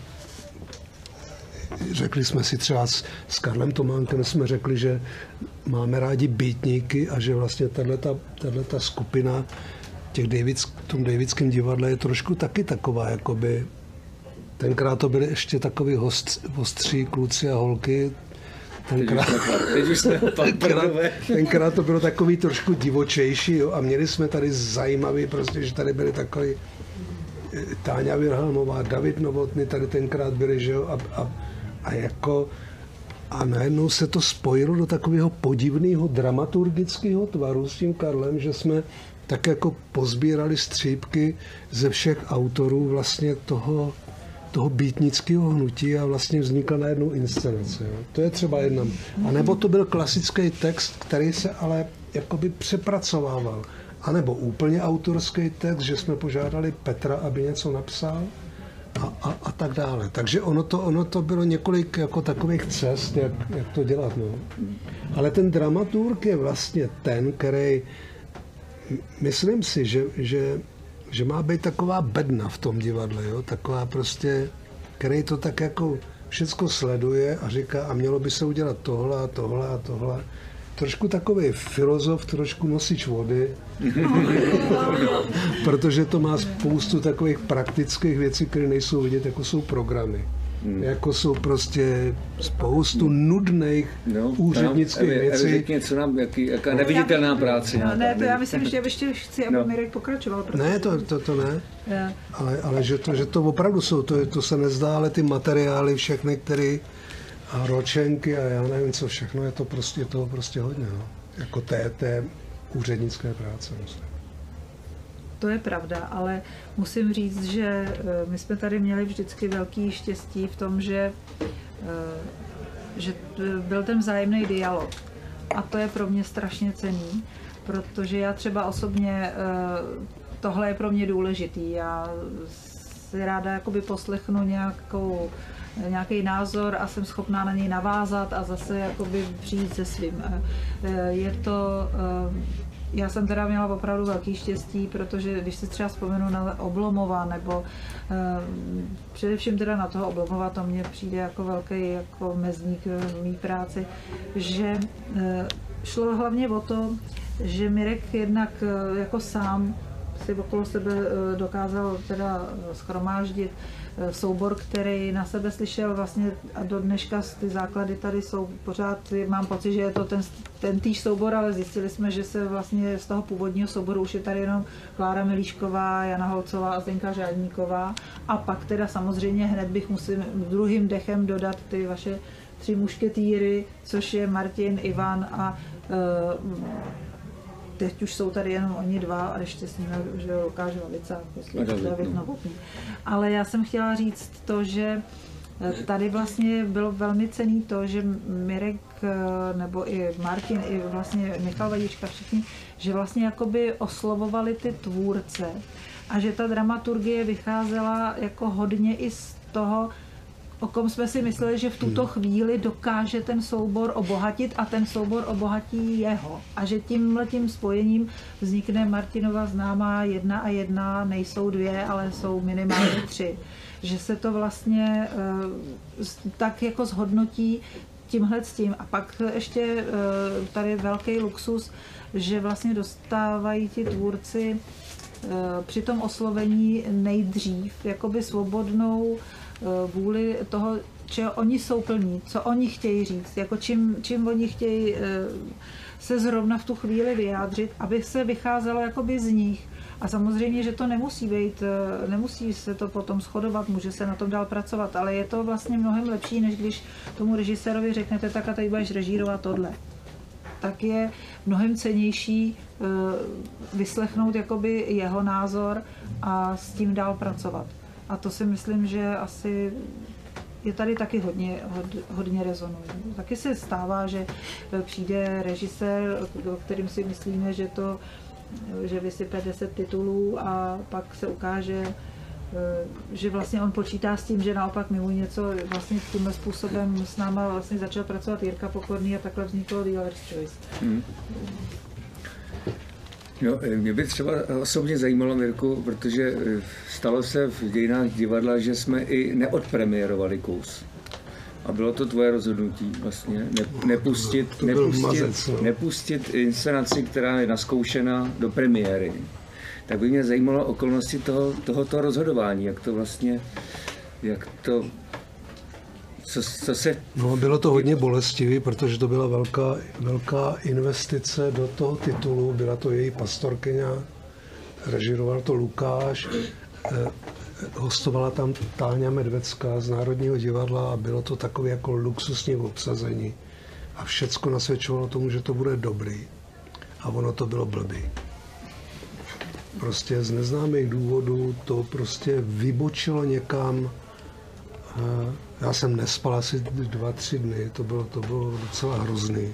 řekli jsme si třeba s, s Karlem Tománkem jsme řekli, že máme rádi býtníky a že vlastně tato skupina těch Davids, v tom Davidském divadle je trošku taky taková, jakoby tenkrát to byly ještě takový host, ostří kluci a holky. Tenkrát, tenkrát, tenkrát to bylo takový trošku divočejší, jo, a měli jsme tady zajímavý, prostě, že tady byli takový Táňa Wilhelmová, David Novotný tady tenkrát byli, že jo, a, a, a jako a najednou se to spojilo do takového podivného dramaturgického tvaru s tím Karlem, že jsme tak jako pozbírali střípky ze všech autorů vlastně toho, toho býtnického hnutí a vlastně vznikla najednou inscenace. Jo. To je třeba jedna. A nebo to byl klasický text, který se ale jakoby přepracovával. A nebo úplně autorský text, že jsme požádali Petra, aby něco napsal a, a, a tak dále. Takže ono to, ono to bylo několik jako takových cest, jak, jak to dělat. No. Ale ten dramaturg je vlastně ten, který myslím si, že, že, že má být taková bedna v tom divadle, jo? Taková prostě, který to tak jako všecko sleduje a říká, a mělo by se udělat tohle a tohle a tohle. Trošku takový filozof, trošku nosič vody, protože to má spoustu takových praktických věcí, které nejsou vidět, jako jsou programy. Hmm. Jako jsou prostě spoustu nudných no, úřednických no, věcí. Řekni, co nám, jaký, jaká neviditelná práce. No, ne, to já myslím, že ještě chci, aby no. Mirek pokračoval. Ne, to, to, to ne. Yeah. Ale, ale že, to, že to opravdu jsou, to, to se nezdá, ale ty materiály všechny, které a ročenky a já nevím, co všechno, je to prostě, je toho prostě hodně. No. Jako té, té úřednické práce. Myslím. To je pravda, ale musím říct, že my jsme tady měli vždycky velký štěstí v tom, že, že byl ten vzájemný dialog. A to je pro mě strašně cenný, protože já třeba osobně, tohle je pro mě důležitý. Já si ráda jakoby poslechnu nějakou, nějaký názor a jsem schopná na něj navázat a zase jakoby přijít se svým. Je to... Já jsem teda měla opravdu velký štěstí, protože když si třeba vzpomenu na Oblomova, nebo eh, především teda na toho Oblomova, to mně přijde jako velký jako mezník v mý práci, že eh, šlo hlavně o to, že Mirek jednak eh, jako sám si okolo sebe eh, dokázal teda shromáždit eh, soubor, který na sebe slyšel vlastně a do dneška ty základy tady jsou pořád, mám pocit, že je to ten, ten týž soubor, ale zjistili jsme, že se vlastně z toho původního souboru už je tady jenom Klára Milíšková, Jana Holcová a Zdenka Řádníková a pak teda samozřejmě hned bych musím druhým dechem dodat ty vaše tři mušketýry, což je Martin, Ivan a uh, teď už jsou tady jenom oni dva a ještě s nimi, že Lukáš Valica, prostě David Novotný. Ale já jsem chtěla říct to, že Tady vlastně bylo velmi cenný to, že Mirek nebo i Martin, i vlastně Michal Vadička, všichni, že vlastně jakoby oslovovali ty tvůrce a že ta dramaturgie vycházela jako hodně i z toho, o kom jsme si mysleli, že v tuto chvíli dokáže ten soubor obohatit a ten soubor obohatí jeho. A že tímhletím spojením vznikne Martinova známá jedna a jedna, nejsou dvě, ale jsou minimálně tři. Že se to vlastně uh, tak jako zhodnotí tímhle s tím. A pak ještě uh, tady velký luxus, že vlastně dostávají ti tvůrci uh, při tom oslovení nejdřív jakoby svobodnou vůli toho, čeho oni jsou plní, co oni chtějí říct, jako čím, čím oni chtějí se zrovna v tu chvíli vyjádřit, aby se vycházelo jakoby z nich. A samozřejmě, že to nemusí být, nemusí se to potom shodovat, může se na tom dál pracovat, ale je to vlastně mnohem lepší, než když tomu režisérovi řeknete, tak a tady budeš režírovat tohle. Tak je mnohem cennější vyslechnout jakoby jeho názor a s tím dál pracovat. A to si myslím, že asi je tady taky hodně, hodně rezonuje. Taky se stává, že přijde režisér, o kterým si myslíme, že to, že vysype deset titulů a pak se ukáže, že vlastně on počítá s tím, že naopak my mu něco vlastně tímhle způsobem s náma vlastně začal pracovat Jirka Pokorný a takhle vzniklo Dealer's Choice. Hmm. No, mě by třeba osobně zajímalo, Mirku, protože stalo se v dějinách divadla, že jsme i neodpremiérovali kus. A bylo to tvoje rozhodnutí vlastně, ne, nepustit, nepustit, nepustit inscenaci, která je naskoušena do premiéry. Tak by mě zajímalo okolnosti toho, tohoto rozhodování, jak to vlastně, jak to, co, co se... No, bylo to hodně bolestivý, protože to byla velká, velká investice do toho titulu, byla to její pastorkyňa, režíroval to Lukáš, eh, hostovala tam Táňa Medvecká z Národního divadla a bylo to takové jako luxusní obsazení. A všecko nasvědčovalo tomu, že to bude dobrý. A ono to bylo blbý. Prostě z neznámých důvodů to prostě vybočilo někam. Já jsem nespal asi dva, tři dny, to bylo, to bylo docela hrozný.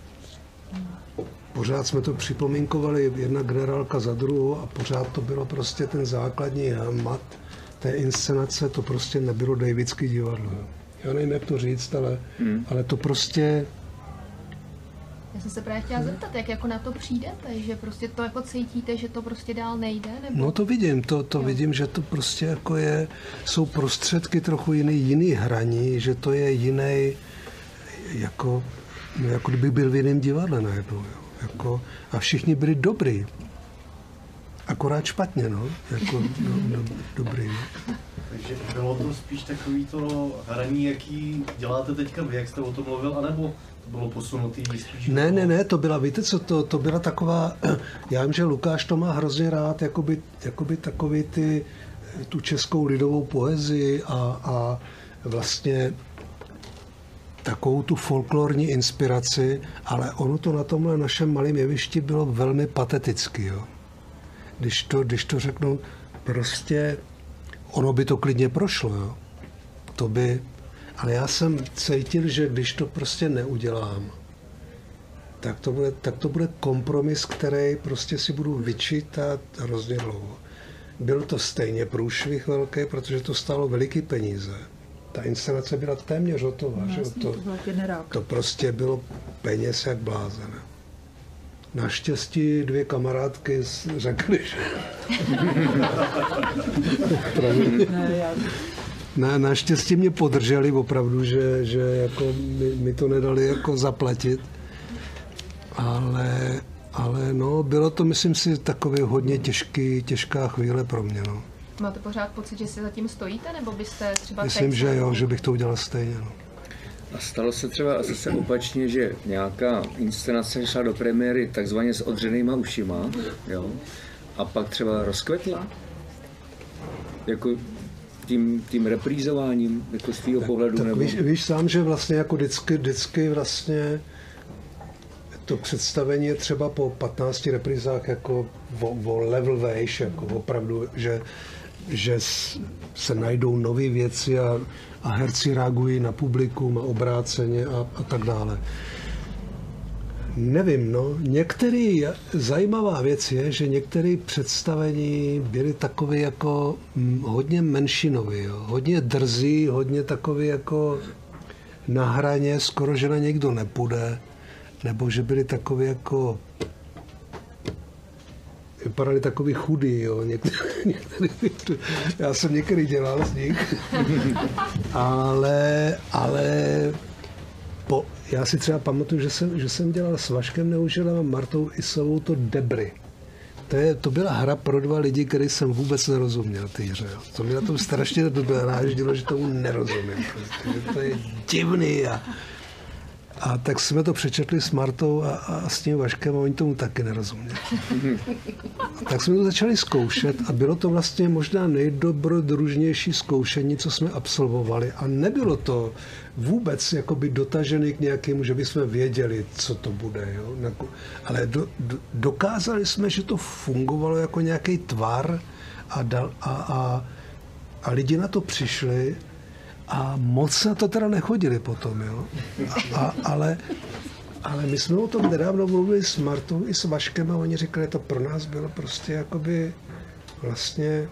Pořád jsme to připomínkovali, jedna generálka za druhou a pořád to bylo prostě ten základní mat té inscenace, to prostě nebylo Davidský divadlo. Já nevím, jak to říct, ale, hmm. ale to prostě... Já jsem se právě chtěla zeptat, jak jako na to přijdete, že prostě to jako cítíte, že to prostě dál nejde? Nebo... No to vidím, to, to vidím, že to prostě jako je, jsou prostředky trochu jiný, jiný hraní, že to je jiný, jako, no jako kdyby byl v jiném divadle najednou, jo. Jako, a všichni byli dobrý. Akorát špatně, no, jako do, do, dobrý, no. Takže bylo to spíš takový to hraní, jaký děláte teďka vy, jak jste o tom mluvil, anebo to bylo posunutý spíš? Ne, ne, ne, to byla, víte co, to, to byla taková, já vím, že Lukáš to má hrozně rád, jakoby, jakoby takový ty, tu českou lidovou poezii a, a vlastně takovou tu folklorní inspiraci, ale ono to na tomhle našem malém jevišti bylo velmi pateticky, jo. Když to, když to řeknu, prostě ono by to klidně prošlo, jo. To by, ale já jsem cítil, že když to prostě neudělám, tak to bude, tak to bude kompromis, který prostě si budu vyčítat hrozně dlouho. Byl to stejně průšvih velký, protože to stálo veliký peníze. Ta inscenace byla téměř hotová, no, že to, to, to prostě bylo peněz jak blázen. Naštěstí dvě kamarádky řekly, že... Na, naštěstí mě podrželi opravdu, že, že jako mi, mi to nedali jako zaplatit. Ale, ale no, bylo to, myslím si, takový hodně těžký, těžká chvíle pro mě. No. Máte pořád pocit, že si zatím stojíte, nebo byste třeba... Myslím, že jo, že bych to udělal stejně. No. A stalo se třeba zase opačně, že nějaká inscenace šla do premiéry takzvaně s odřenýma ušima, jo, a pak třeba rozkvetla? Jako tím, tím reprízováním, jako z tvýho pohledu? Tak nebo... víš, víš sám, že vlastně jako vždycky, vždycky vlastně to představení je třeba po patnácti reprízách jako o, o level vejš, jako opravdu, že že se najdou nové věci a, a herci reagují na publikum a obráceně a, a tak dále. Nevím, no. Některý zajímavá věc je, že některé představení byly takové jako hm, hodně menšinové, jo. Hodně drzí, hodně takové jako na hraně, skoro, že na někdo nepůjde, nebo že byly takové jako vypadali takový chudý, jo. Některý, některý, já jsem některý dělal z nich, ale, ale po, já si třeba pamatuju, že jsem, že jsem dělal s Vaškem Neužilem a Martou Isovou to Debry. To, je, to byla hra pro dva lidi, který jsem vůbec nerozuměl té hře. Jo. To mě na tom strašně náždilo, že tomu nerozumím. Prostě, že to je divný. A, a tak jsme to přečetli s Martou a, a s tím Vaškem a oni tomu taky nerozuměli. A tak jsme to začali zkoušet a bylo to vlastně možná nejdobrodružnější zkoušení, co jsme absolvovali. A nebylo to vůbec jakoby dotažený k nějakému, že bychom věděli, co to bude. Jo? Ale do, do, dokázali jsme, že to fungovalo jako nějaký tvar a, dal, a, a, a lidi na to přišli a moc na to teda nechodili potom. Jo? A, a, ale, ale my jsme o tom nedávno mluvili s Martou i s Vaškem a oni říkali, že to pro nás bylo prostě jakoby vlastně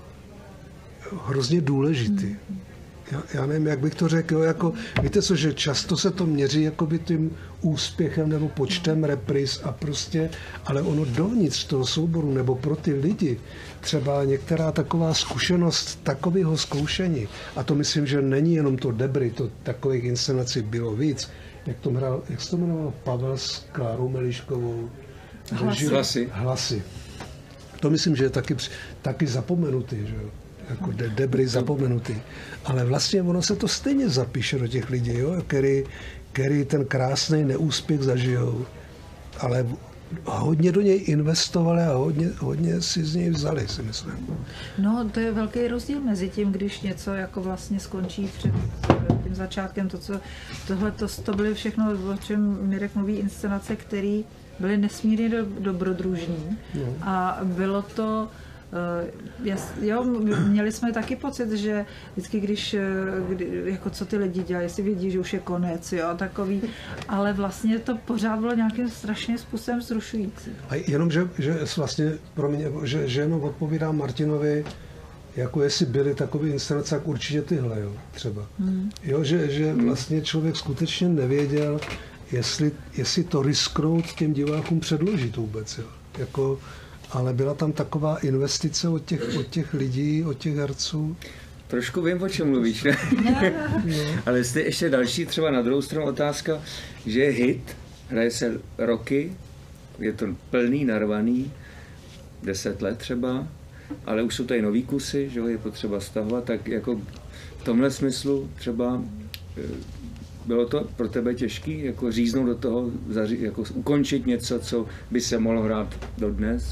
hrozně důležitý. Já, já nevím, jak bych to řekl, jo, jako, víte co, že často se to měří jakoby tím úspěchem nebo počtem repris a prostě, ale ono dovnitř toho souboru nebo pro ty lidi třeba některá taková zkušenost takového zkoušení, a to myslím, že není jenom to Debry, to takových inscenací bylo víc, jak to hrál, jak se to jmenovalo, Pavel s Klárou Meliškovou, Hlasy. Hlasy. Hlasy. To myslím, že je taky, taky zapomenutý, že jo. Jako de, Debry zapomenutý. Ale vlastně ono se to stejně zapíše do těch lidí, jo, který, který ten krásný neúspěch zažijou. Ale hodně do něj investovali a hodně, hodně si z něj vzali, si myslím. No, to je velký rozdíl mezi tím, když něco jako vlastně skončí před tím začátkem. To, co, tohle to, to byly všechno, o čem Mirek mluví, inscenace, které byly nesmírně do, dobrodružní. No. A bylo to Jas, jo, měli jsme taky pocit, že vždycky, když, kdy, jako co ty lidi dělají, jestli vědí, že už je konec, jo, takový, ale vlastně to pořád bylo nějakým strašným způsobem vzrušující. A jenom, že, že vlastně, pro mě, že, že jenom odpovídám Martinovi, jako jestli byly takové inscenace, jak určitě tyhle, jo, třeba. Hmm. Jo, že, že vlastně člověk skutečně nevěděl, jestli, jestli to risknout těm divákům předložit vůbec, jo. Jako, ale byla tam taková investice od těch, od těch lidí, od těch herců. Trošku vím, o čem mluvíš, ne? Ale jestli ještě další, třeba na druhou stranu otázka, že je hit, hraje se roky, je to plný, narvaný, deset let třeba, ale už jsou tady nový kusy, že ho je potřeba stahovat, tak jako v tomhle smyslu třeba bylo to pro tebe těžký, jako říznout do toho, jako ukončit něco, co by se mohlo hrát dodnes?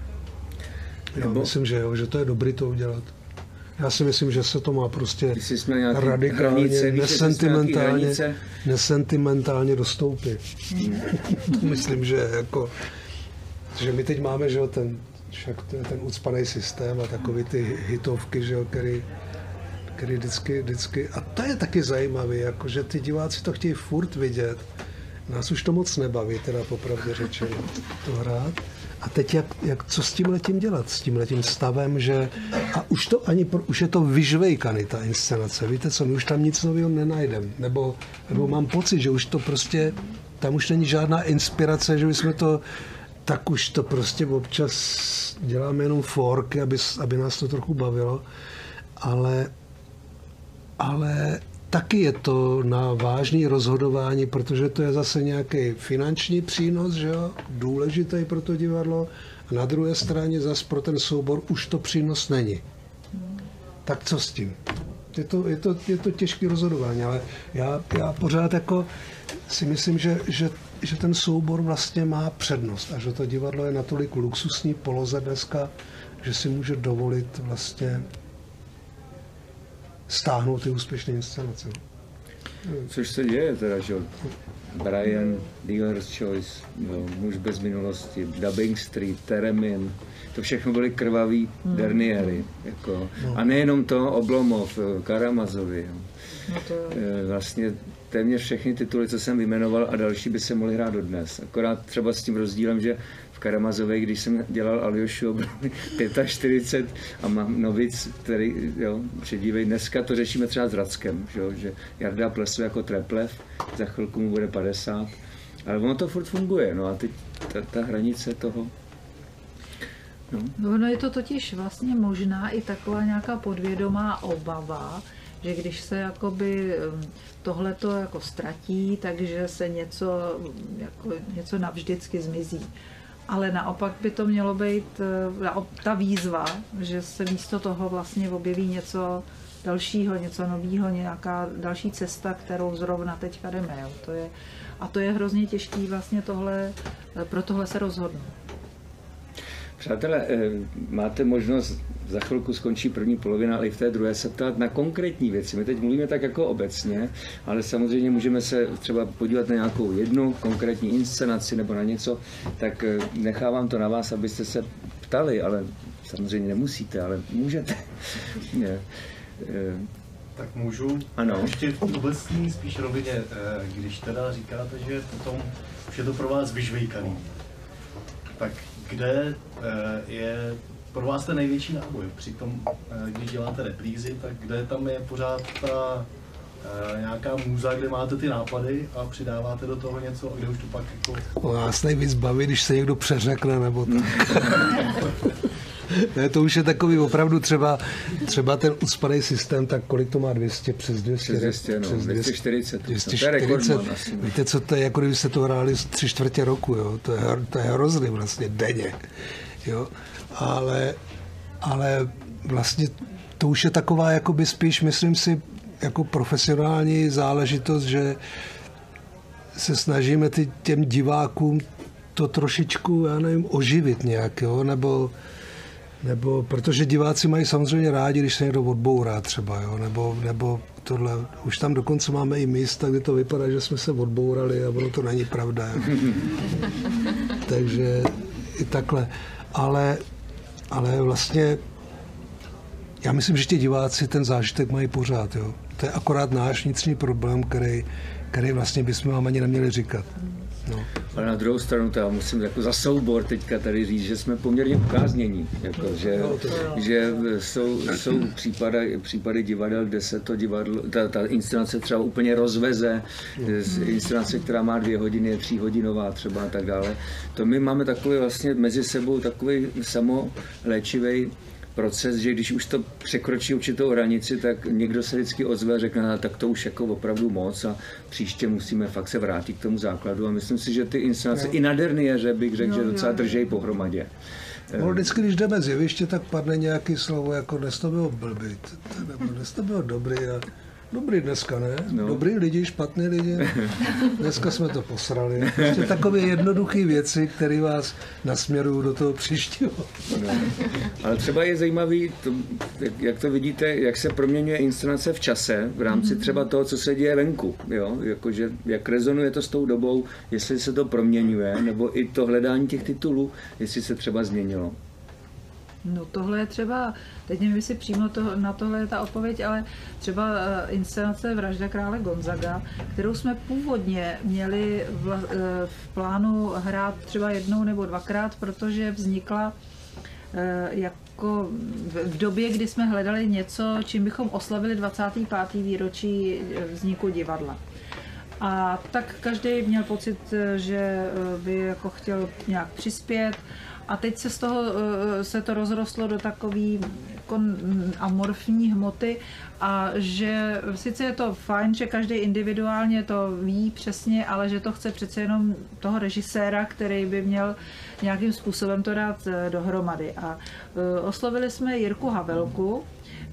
Já Nebo? myslím, že jo, že to je dobrý to udělat. Já si myslím, že se to má prostě radikálně, hranice, nesentimentálně, nesentimentálně dostoupit. Hmm. myslím, že jako, že my teď máme, že jo, ten, ten ucpaný systém a takový ty hitovky, že jo, který, který vždycky, vždycky, a to je taky zajímavé, jako, že ty diváci to chtějí furt vidět. Nás už to moc nebaví, teda popravdě řečeno, to hrát. A teď jak, jak, co s tím letím dělat? S tím letím stavem, že... A už to ani, už je to vyžvejkaný, ta inscenace. Víte co, my už tam nic nového nenajdeme. Nebo, nebo mám pocit, že už to prostě... Tam už není žádná inspirace, že bychom to... Tak už to prostě občas děláme jenom forky, aby, aby nás to trochu bavilo. Ale... Ale... Taky je to na vážný rozhodování, protože to je zase nějaký finanční přínos, že jo, důležitý pro to divadlo, a na druhé straně zase pro ten soubor už to přínos není. Tak co s tím? Je to, je to, je to těžké rozhodování, ale já, já pořád jako si myslím, že, že, že ten soubor vlastně má přednost a že to divadlo je natolik luxusní poloze dneska, že si může dovolit vlastně stáhnout ty úspěšné inscenace. Což se děje teda, že Brian, Dealer's Choice, jo, Muž bez minulosti, Dubbing Street, Teremin, to všechno byly krvavý hmm. derniéry. Jako. A nejenom to, Oblomov, Karamazovi. No to... Vlastně téměř všechny tituly, co jsem vyjmenoval a další by se mohly hrát dodnes. Akorát třeba s tím rozdílem, že v Karamazově, když jsem dělal Aljošu, bylo čtyřicet pět a mám Novic, který, jo, předívej, dneska to řešíme třeba s Rackem, že, že Jarda plesl jako Treplev, za chvilku mu bude padesát, ale ono to furt funguje, no a teď ta, ta hranice toho. No. No, no je to totiž vlastně možná i taková nějaká podvědomá obava, že když se jakoby tohleto jako ztratí, takže se něco, jako něco navždycky zmizí. Ale naopak by to mělo být ta výzva, že se místo toho vlastně objeví něco dalšího, něco nového, nějaká další cesta, kterou zrovna teďka jdeme. Jo. To je, a to je hrozně těžký vlastně tohle, pro tohle se rozhodnout. Přátelé, máte možnost, za chvilku skončí první polovina, ale i v té druhé se ptát na konkrétní věci. My teď mluvíme tak jako obecně, ale samozřejmě můžeme se třeba podívat na nějakou jednu konkrétní inscenaci nebo na něco, tak nechávám to na vás, abyste se ptali, ale samozřejmě nemusíte, ale můžete. Ne. Tak můžu. Ano. Ještě v obecní spíš rovině, když teda říkáte, že potom už je to pro vás vyžvejkaný, tak kde je pro vás ten největší náboj? Přitom, když děláte reprízy, tak kde tam je pořád ta nějaká můza, kde máte ty nápady a přidáváte do toho něco, a kde už to pak jako... O nás nejvíc baví, když se někdo přeřekne, nebo tak. Ne, to už je takový opravdu třeba, třeba ten ucpaný systém, tak kolik to má, dvě stě, přes dvě stě? Přes dvě stě, no, přes dvě stě čtyřicet. dvě stě čtyřicet. Víte, co to je, jako kdybyste to hráli z tři čtvrtě roku, jo? To je, to je hrozný vlastně, denně. Jo? Ale, ale vlastně to už je taková, jakoby spíš, myslím si, jako profesionální záležitost, že se snažíme ty, těm divákům to trošičku, já nevím, oživit nějak, jo? Nebo Nebo, protože diváci mají samozřejmě rádi, když se někdo odbourá třeba, jo? Nebo, nebo tohle. Už tam dokonce máme i místa, kde to vypadá, že jsme se odbourali a ono to není pravda. Jo? Takže i takhle. Ale, ale vlastně já myslím, že ti diváci ten zážitek mají pořád. Jo? To je akorát náš vnitřní problém, který, který vlastně bychom vám ani neměli říkat. No. Ale na druhou stranu to já musím jako za soubor teďka tady říct, že jsme poměrně ukáznění, jako, že, no, že jsou, jsou případy, případy divadel, kde se to divadlo, ta, ta inscenace třeba úplně rozveze, inscenace, která má dvě hodiny, je tříhodinová třeba a tak dále. To my máme takový vlastně mezi sebou takový samoléčivý proces, že když už to překročí určitou hranici, tak někdo se vždycky ozve a řekne, tak to už jako opravdu moc a příště musíme fakt se vrátit k tomu základu a myslím si, že ty inscenace no. i na derniéře bych řekl, no, že docela držejí pohromadě. No, vždycky, když jdeme z jeviště, tak padne nějaký slovo, jako dnes to bylo blbý, nebo dnes to bylo dobrý a dobrý dneska, ne? No. Dobrý lidi, špatný lidi. Dneska jsme to posrali. Prostě takové jednoduché věci, které vás nasměrují do toho příštího. No. Ale třeba je zajímavý, to, jak to vidíte, jak se proměňuje inscenace v čase, v rámci třeba toho, co se děje venku. Jo? Jakože, jak rezonuje to s tou dobou, jestli se to proměňuje, nebo i to hledání těch titulů, jestli se třeba změnilo. No tohle je třeba, teď nevím, jestli přímo to, na tohle je ta odpověď, ale třeba uh, inscenace Vražda krále Gonzaga, kterou jsme původně měli v, uh, v plánu hrát třeba jednou nebo dvakrát, protože vznikla uh, jako v, v době, kdy jsme hledali něco, čím bychom oslavili dvacáté páté výročí vzniku divadla. A tak každý měl pocit, že by jako chtěl nějak přispět. A teď se z toho se to rozrostlo do takové jako amorfní hmoty a že sice je to fajn, že každý individuálně to ví přesně, ale že to chce přece jenom toho režiséra, který by měl nějakým způsobem to dát dohromady. A oslovili jsme Jirku Havelku,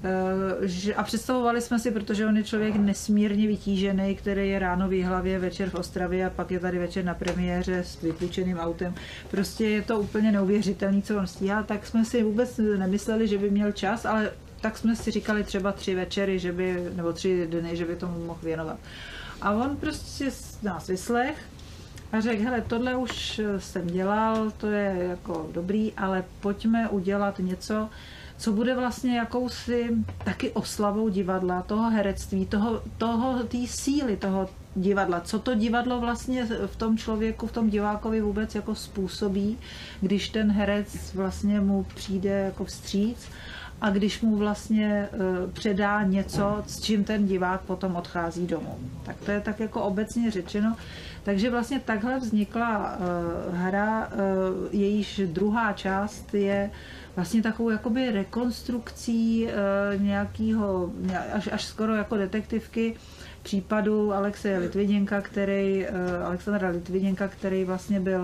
a představovali jsme si, protože on je člověk nesmírně vytížený, který je ráno v Jihlavě, večer v Ostravě a pak je tady večer na premiéře s vypůjčeným autem. Prostě je to úplně neuvěřitelný, co on stíhá, tak jsme si vůbec nemysleli, že by měl čas, ale tak jsme si říkali třeba tři večery, že by, nebo tři dny, že by tomu mohl věnovat. A on prostě nás vyslech a řekl, hele, tohle už jsem dělal, to je jako dobrý, ale pojďme udělat něco, co bude vlastně jakousi taky oslavou divadla, toho herectví, toho, toho, té síly toho divadla. Co to divadlo vlastně v tom člověku, v tom divákovi vůbec jako způsobí, když ten herec vlastně mu přijde jako vstříc a když mu vlastně uh, předá něco, s čím ten divák potom odchází domů. Tak to je tak jako obecně řečeno. Takže vlastně takhle vznikla uh, hra, uh, jejíž druhá část je vlastně takovou jakoby rekonstrukcí uh, nějakého, až, až skoro jako detektivky, případu Alexeje Litviněnka, který, uh, Alexandra Litviněnka, který vlastně byl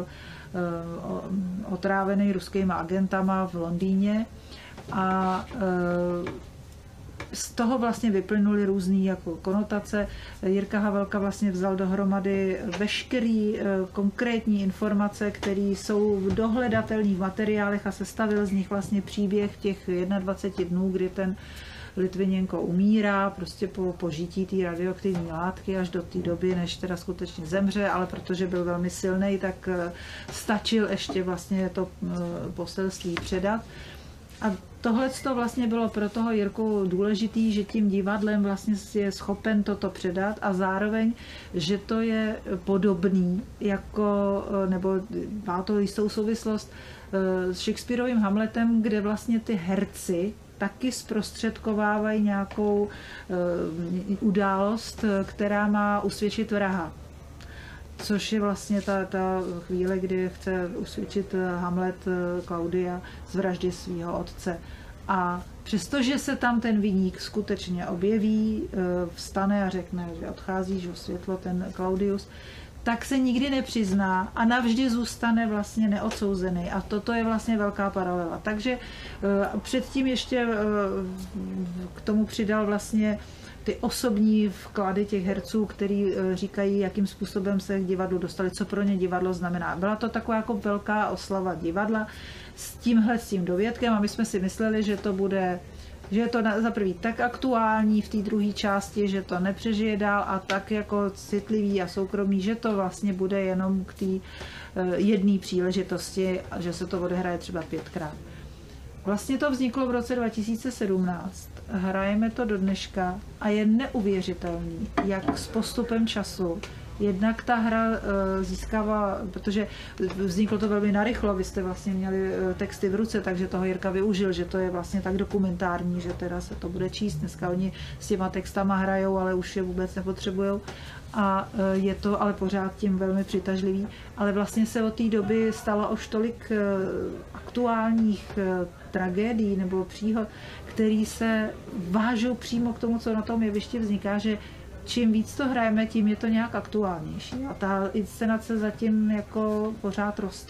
uh, otrávený ruskýma agentama v Londýně. A uh, z toho vlastně vyplynuly různé jako konotace. Jirka Havelka vlastně vzal dohromady veškerý uh, konkrétní informace, které jsou v dohledatelných materiálech a sestavil z nich vlastně příběh těch dvacet jedna dnů, kdy ten Litviněnko umírá prostě po požití té radioaktivní látky až do té doby, než teda skutečně zemře, ale protože byl velmi silný, tak stačil ještě vlastně to poselství předat. A tohle to vlastně bylo pro toho Jirku důležitý, že tím divadlem vlastně je schopen toto předat a zároveň, že to je podobný, jako, nebo má to jistou souvislost s Shakespearovým Hamletem, kde vlastně ty herci taky zprostředkovávají nějakou uh, událost, která má usvědčit vraha. Což je vlastně ta, ta chvíle, kdy chce usvědčit Hamlet Klaudia z vraždy svého otce. A přestože se tam ten viník skutečně objeví, vstane a řekne, že odchází, že světlo ten Claudius, tak se nikdy nepřizná a navždy zůstane vlastně neodsouzený. A toto je vlastně velká paralela. Takže předtím ještě k tomu přidal vlastně ty osobní vklady těch herců, který říkají, jakým způsobem se k divadlu dostali, co pro ně divadlo znamená. Byla to taková jako velká oslava divadla s tímhle s tím dovědkem a my jsme si mysleli, že to bude, že je to za prvý tak aktuální v té druhé části, že to nepřežije dál a tak jako citlivý a soukromý, že to vlastně bude jenom k té jedné příležitosti a že se to odehraje třeba pětkrát. Vlastně to vzniklo v roce dva tisíce sedmnáct. Hrajeme to do dneška a je neuvěřitelný, jak s postupem času jednak ta hra získává, protože vzniklo to velmi narychlo, vy jste vlastně měli texty v ruce, takže toho Jirka využil, že to je vlastně tak dokumentární, že teda se to bude číst. Dneska oni s těma textama hrajou, ale už je vůbec nepotřebujou. A je to ale pořád tím velmi přitažlivý. Ale vlastně se od té doby stalo už tolik aktuálních tragédií nebo příhod, který se vážou přímo k tomu, co na tom jevišti vzniká, že čím víc to hrajeme, tím je to nějak aktuálnější. A ta inscenace zatím jako pořád roste.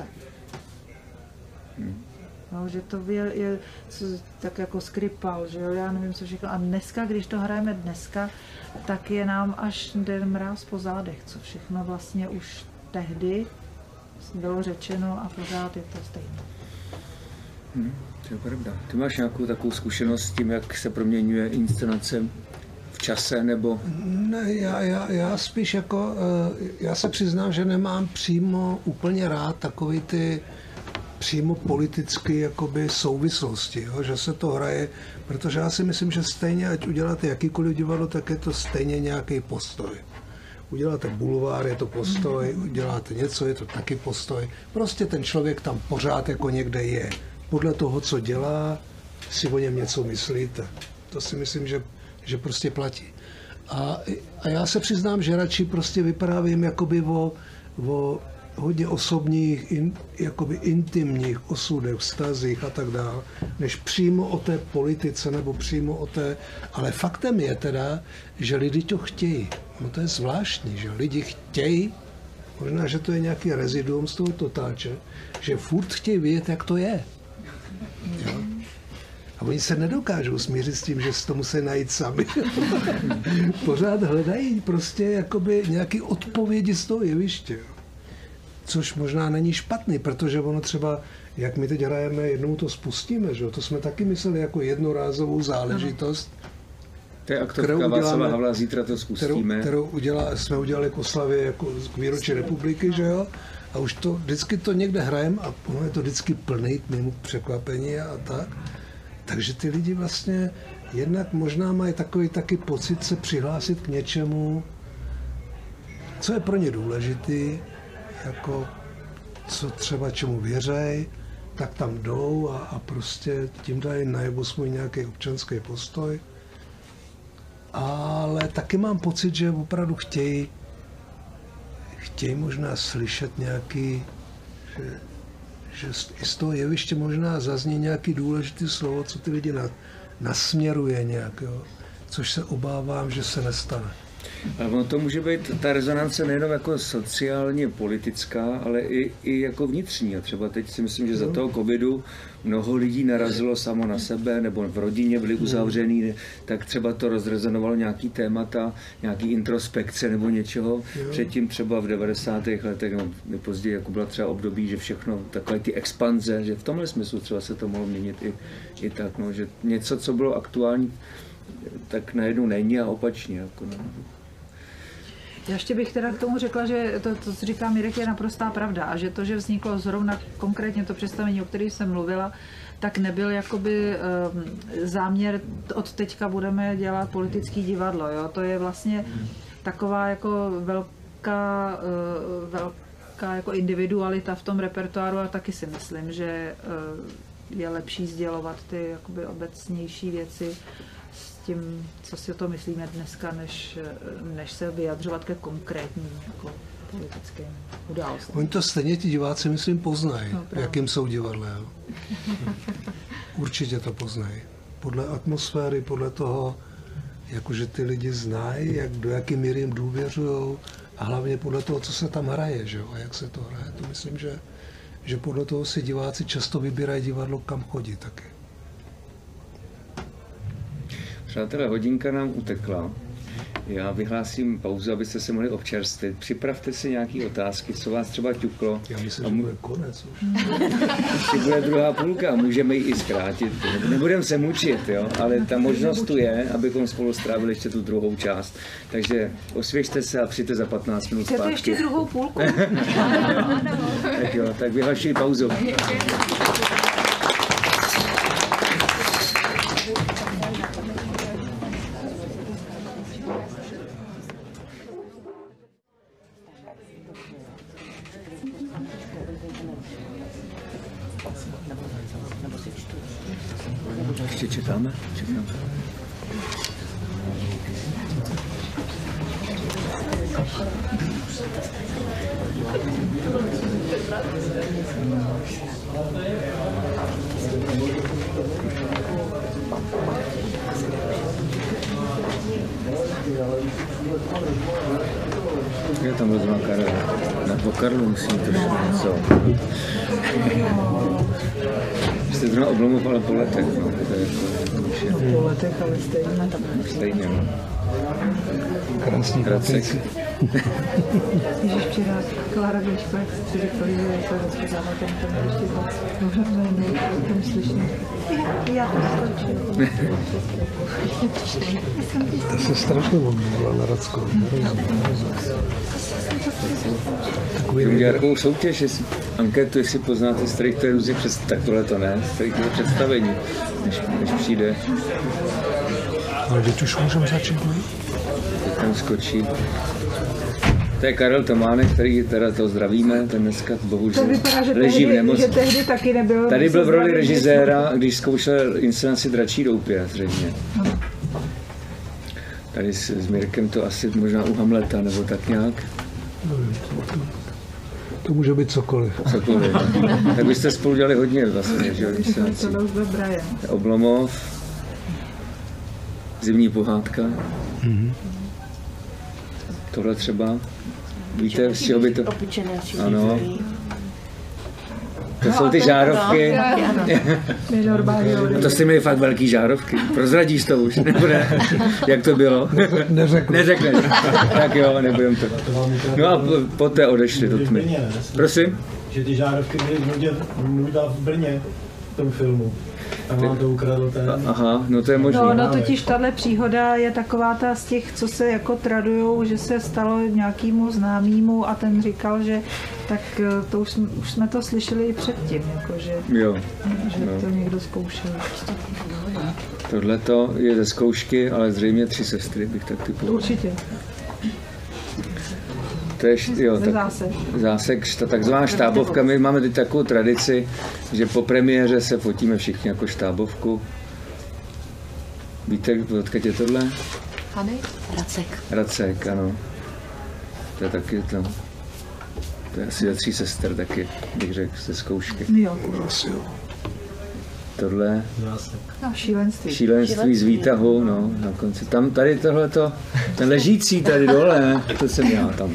No, že to je, je tak jako Skripal, že jo, já nevím, co všechno. A dneska, když to hrajeme dneska, tak je nám až den mráz po zádech, co všechno vlastně už tehdy bylo řečeno a pořád je to stejné. Hmm, to je pravda. Ty máš nějakou takovou zkušenost s tím, jak se proměňuje inscenace v čase, nebo? Ne, já, já, já spíš jako, já se přiznám, že nemám přímo úplně rád takový ty přímo politické jakoby souvislosti, jo? Že se to hraje, protože já si myslím, že stejně, ať uděláte jakýkoliv divadlo, tak je to stejně nějaký postoj. Uděláte bulvár, je to postoj, uděláte něco, je to taky postoj. Prostě ten člověk tam pořád jako někde je. Podle toho, co dělá, si o něm něco myslíte. To si myslím, že, že prostě platí. A, a já se přiznám, že radši prostě vyprávím jakoby o, o hodně osobních, in, jakoby intimních osudech, vztazích a tak dále, než přímo o té politice nebo přímo o té... Ale faktem je teda, že lidi to chtějí. No to je zvláštní, že lidi chtějí, možná, že to je nějaký reziduum z toho totáče, že furt chtějí vědět, jak to je. Jo? A oni se nedokážou smířit s tím, že si to musí najít sami. Pořád hledají prostě jakoby nějaké odpovědi z toho jeviště. Což možná není špatný, protože ono třeba jak my teď hrajeme, jednou to spustíme, že? To jsme taky mysleli jako jednorázovou záležitost. To je aktovka Václava Havla, zítra to spustíme. Kterou, kterou udělá, jsme udělali k oslavě jako k výročí republiky, že jo? A už to, vždycky to někde hrajeme a ono je to vždycky plný k mému překvapení a tak. Takže ty lidi vlastně jednak možná mají takový taky pocit se přihlásit k něčemu, co je pro ně důležitý, jako co třeba čemu věřej, tak tam jdou a, a prostě tím dají najevo svůj nějaký občanský postoj. Ale taky mám pocit, že opravdu chtějí, chtějí možná slyšet nějaký, že, že i z toho jeviště možná zazní nějaký důležitý slovo, co ty lidi na, nasměruje nějak, jo? Což se obávám, že se nestane. Ale ono to může být ta rezonance nejenom jako sociálně politická, ale i, i jako vnitřní. A třeba teď si myslím, že za toho covidu mnoho lidí narazilo samo na sebe, nebo v rodině byli uzavřený, tak třeba to rozrezonovalo nějaký témata, nějaký introspekce nebo něčeho. Předtím třeba v devadesátých letech, no nejpozději, jako byla třeba období, že všechno, takové ty expanze, že v tomhle smyslu třeba se to mohlo měnit i, i tak, no, že něco, co bylo aktuální, tak najednou není a opačně. Jako, no. Já ještě bych teda k tomu řekla, že to, to co říká Mirek, je naprostá pravda a že to, že vzniklo zrovna konkrétně to představení, o kterém jsem mluvila, tak nebyl jakoby um, záměr, od teďka budeme dělat politický divadlo, jo? To je vlastně taková jako velká, uh, velká jako individualita v tom repertoáru, ale taky si myslím, že uh, je lepší sdělovat ty jakoby obecnější věci s tím, co si o to myslíme dneska, než, než se vyjadřovat ke konkrétním jako politickým událostem. Oni to stejně ti diváci, myslím, poznají, no, jakým jsou divadle. Jo? Určitě to poznají. Podle atmosféry, podle toho, jakože ty lidi znají, jak, do jaké míry jim důvěřují a hlavně podle toho, co se tam hraje, že jo? A jak se to hraje. To myslím, že, že podle toho si diváci často vybírají divadlo, kam chodí taky. Přátelé, hodinka nám utekla. Já vyhlásím pauzu, abyste se mohli občerstvit. Připravte si nějaké otázky, co vás třeba ťuklo. Já myslím, že bude konec už. Ještě bude druhá půlka, můžeme ji i zkrátit. Nebudeme se mučit, jo? Ale ta možnost tu je, abychom spolu strávili ještě tu druhou část. Takže osvěžte se a přijďte za patnáct minut zpátky. Chcete ještě druhou půlku? Tak jo, tak vyhlašuji pauzu. Ještě čekáme? Čekáme. Je tam rozumá Karel. Na po Karlu musím trošku něco. Jste zrovna Oblomov, ale po letech, no. To je jako, po letech, ale stejně. Stejně, no. Krásný Racek. Ježiš, včera Klára Víčko, jak si řekla, že to rozpozávala, ten tam ještě moc možná tam slyším. Já to skočím. To se strašně omluvila na Rackou. Udělá takovou soutěž, jestli, anketu, jestli poznáte, z kterých to je různě před, tak tohle to ne, z kterých to je představení, než, než přijde. Ale teď už můžeme začít, ne? Teď tam skočí. To je Karel Tománek, který teda to zdravíme, ten dneska bohužel to vypadá, že leží v tehdy, že tehdy taky nebyl. Tady byl v roli režiséra, když zkoušel inscenaci Dračí doupě, zřejmě. No. Tady s, s Mirkem to asi možná u Hamleta, nebo tak nějak. Nevím, to, to, to může být cokoliv. Cokoliv. Tak byste spolu dělali hodně vlastně, že jo? Oblomov, Zimní pohádka. Mm-hmm. Tohle třeba. Víte, z čeho by to... Opičené ano. To jsou ty žárovky. My normálně A to jste měli fakt velký žárovky. Prozradíš to už, nebo ne? Jak to bylo? Neřeknu. Neřekneš. Tak jo, nebudem to. No a poté odešli do tmy. Prosím? Že ty žárovky byly v nudě, nuda v Brně, v tom filmu. Tam vám to ukradl ten. Aha, no to je možné. No, no totiž tahle příhoda je taková ta z těch, co se jako tradujou, že se stalo nějakému známému a ten říkal, že tak to už, jsme- už jsme to slyšeli i předtím, jako, že, Jo, že No. to někdo zkoušel. tohle to je ze zkoušky, ale zřejmě tři sestry bych tak typoval. Určitě, To je, št- jo, ze tak, zásek. zásek, šta, takzvaná štábovka. My máme teď takovou tradici, že po premiéře se fotíme všichni jako štábovku. Víte, odkud je tohle? Hany? Racek. Racek, ano. To je taky to. To je asi ze tří sester taky, bych řekl, ze zkoušky. Jo, Asi jo. Tohle no, šílenství. šílenství z výtahu, no, na konci. Tam, tady tohleto, ten ležící tady dole, to jsem já tam.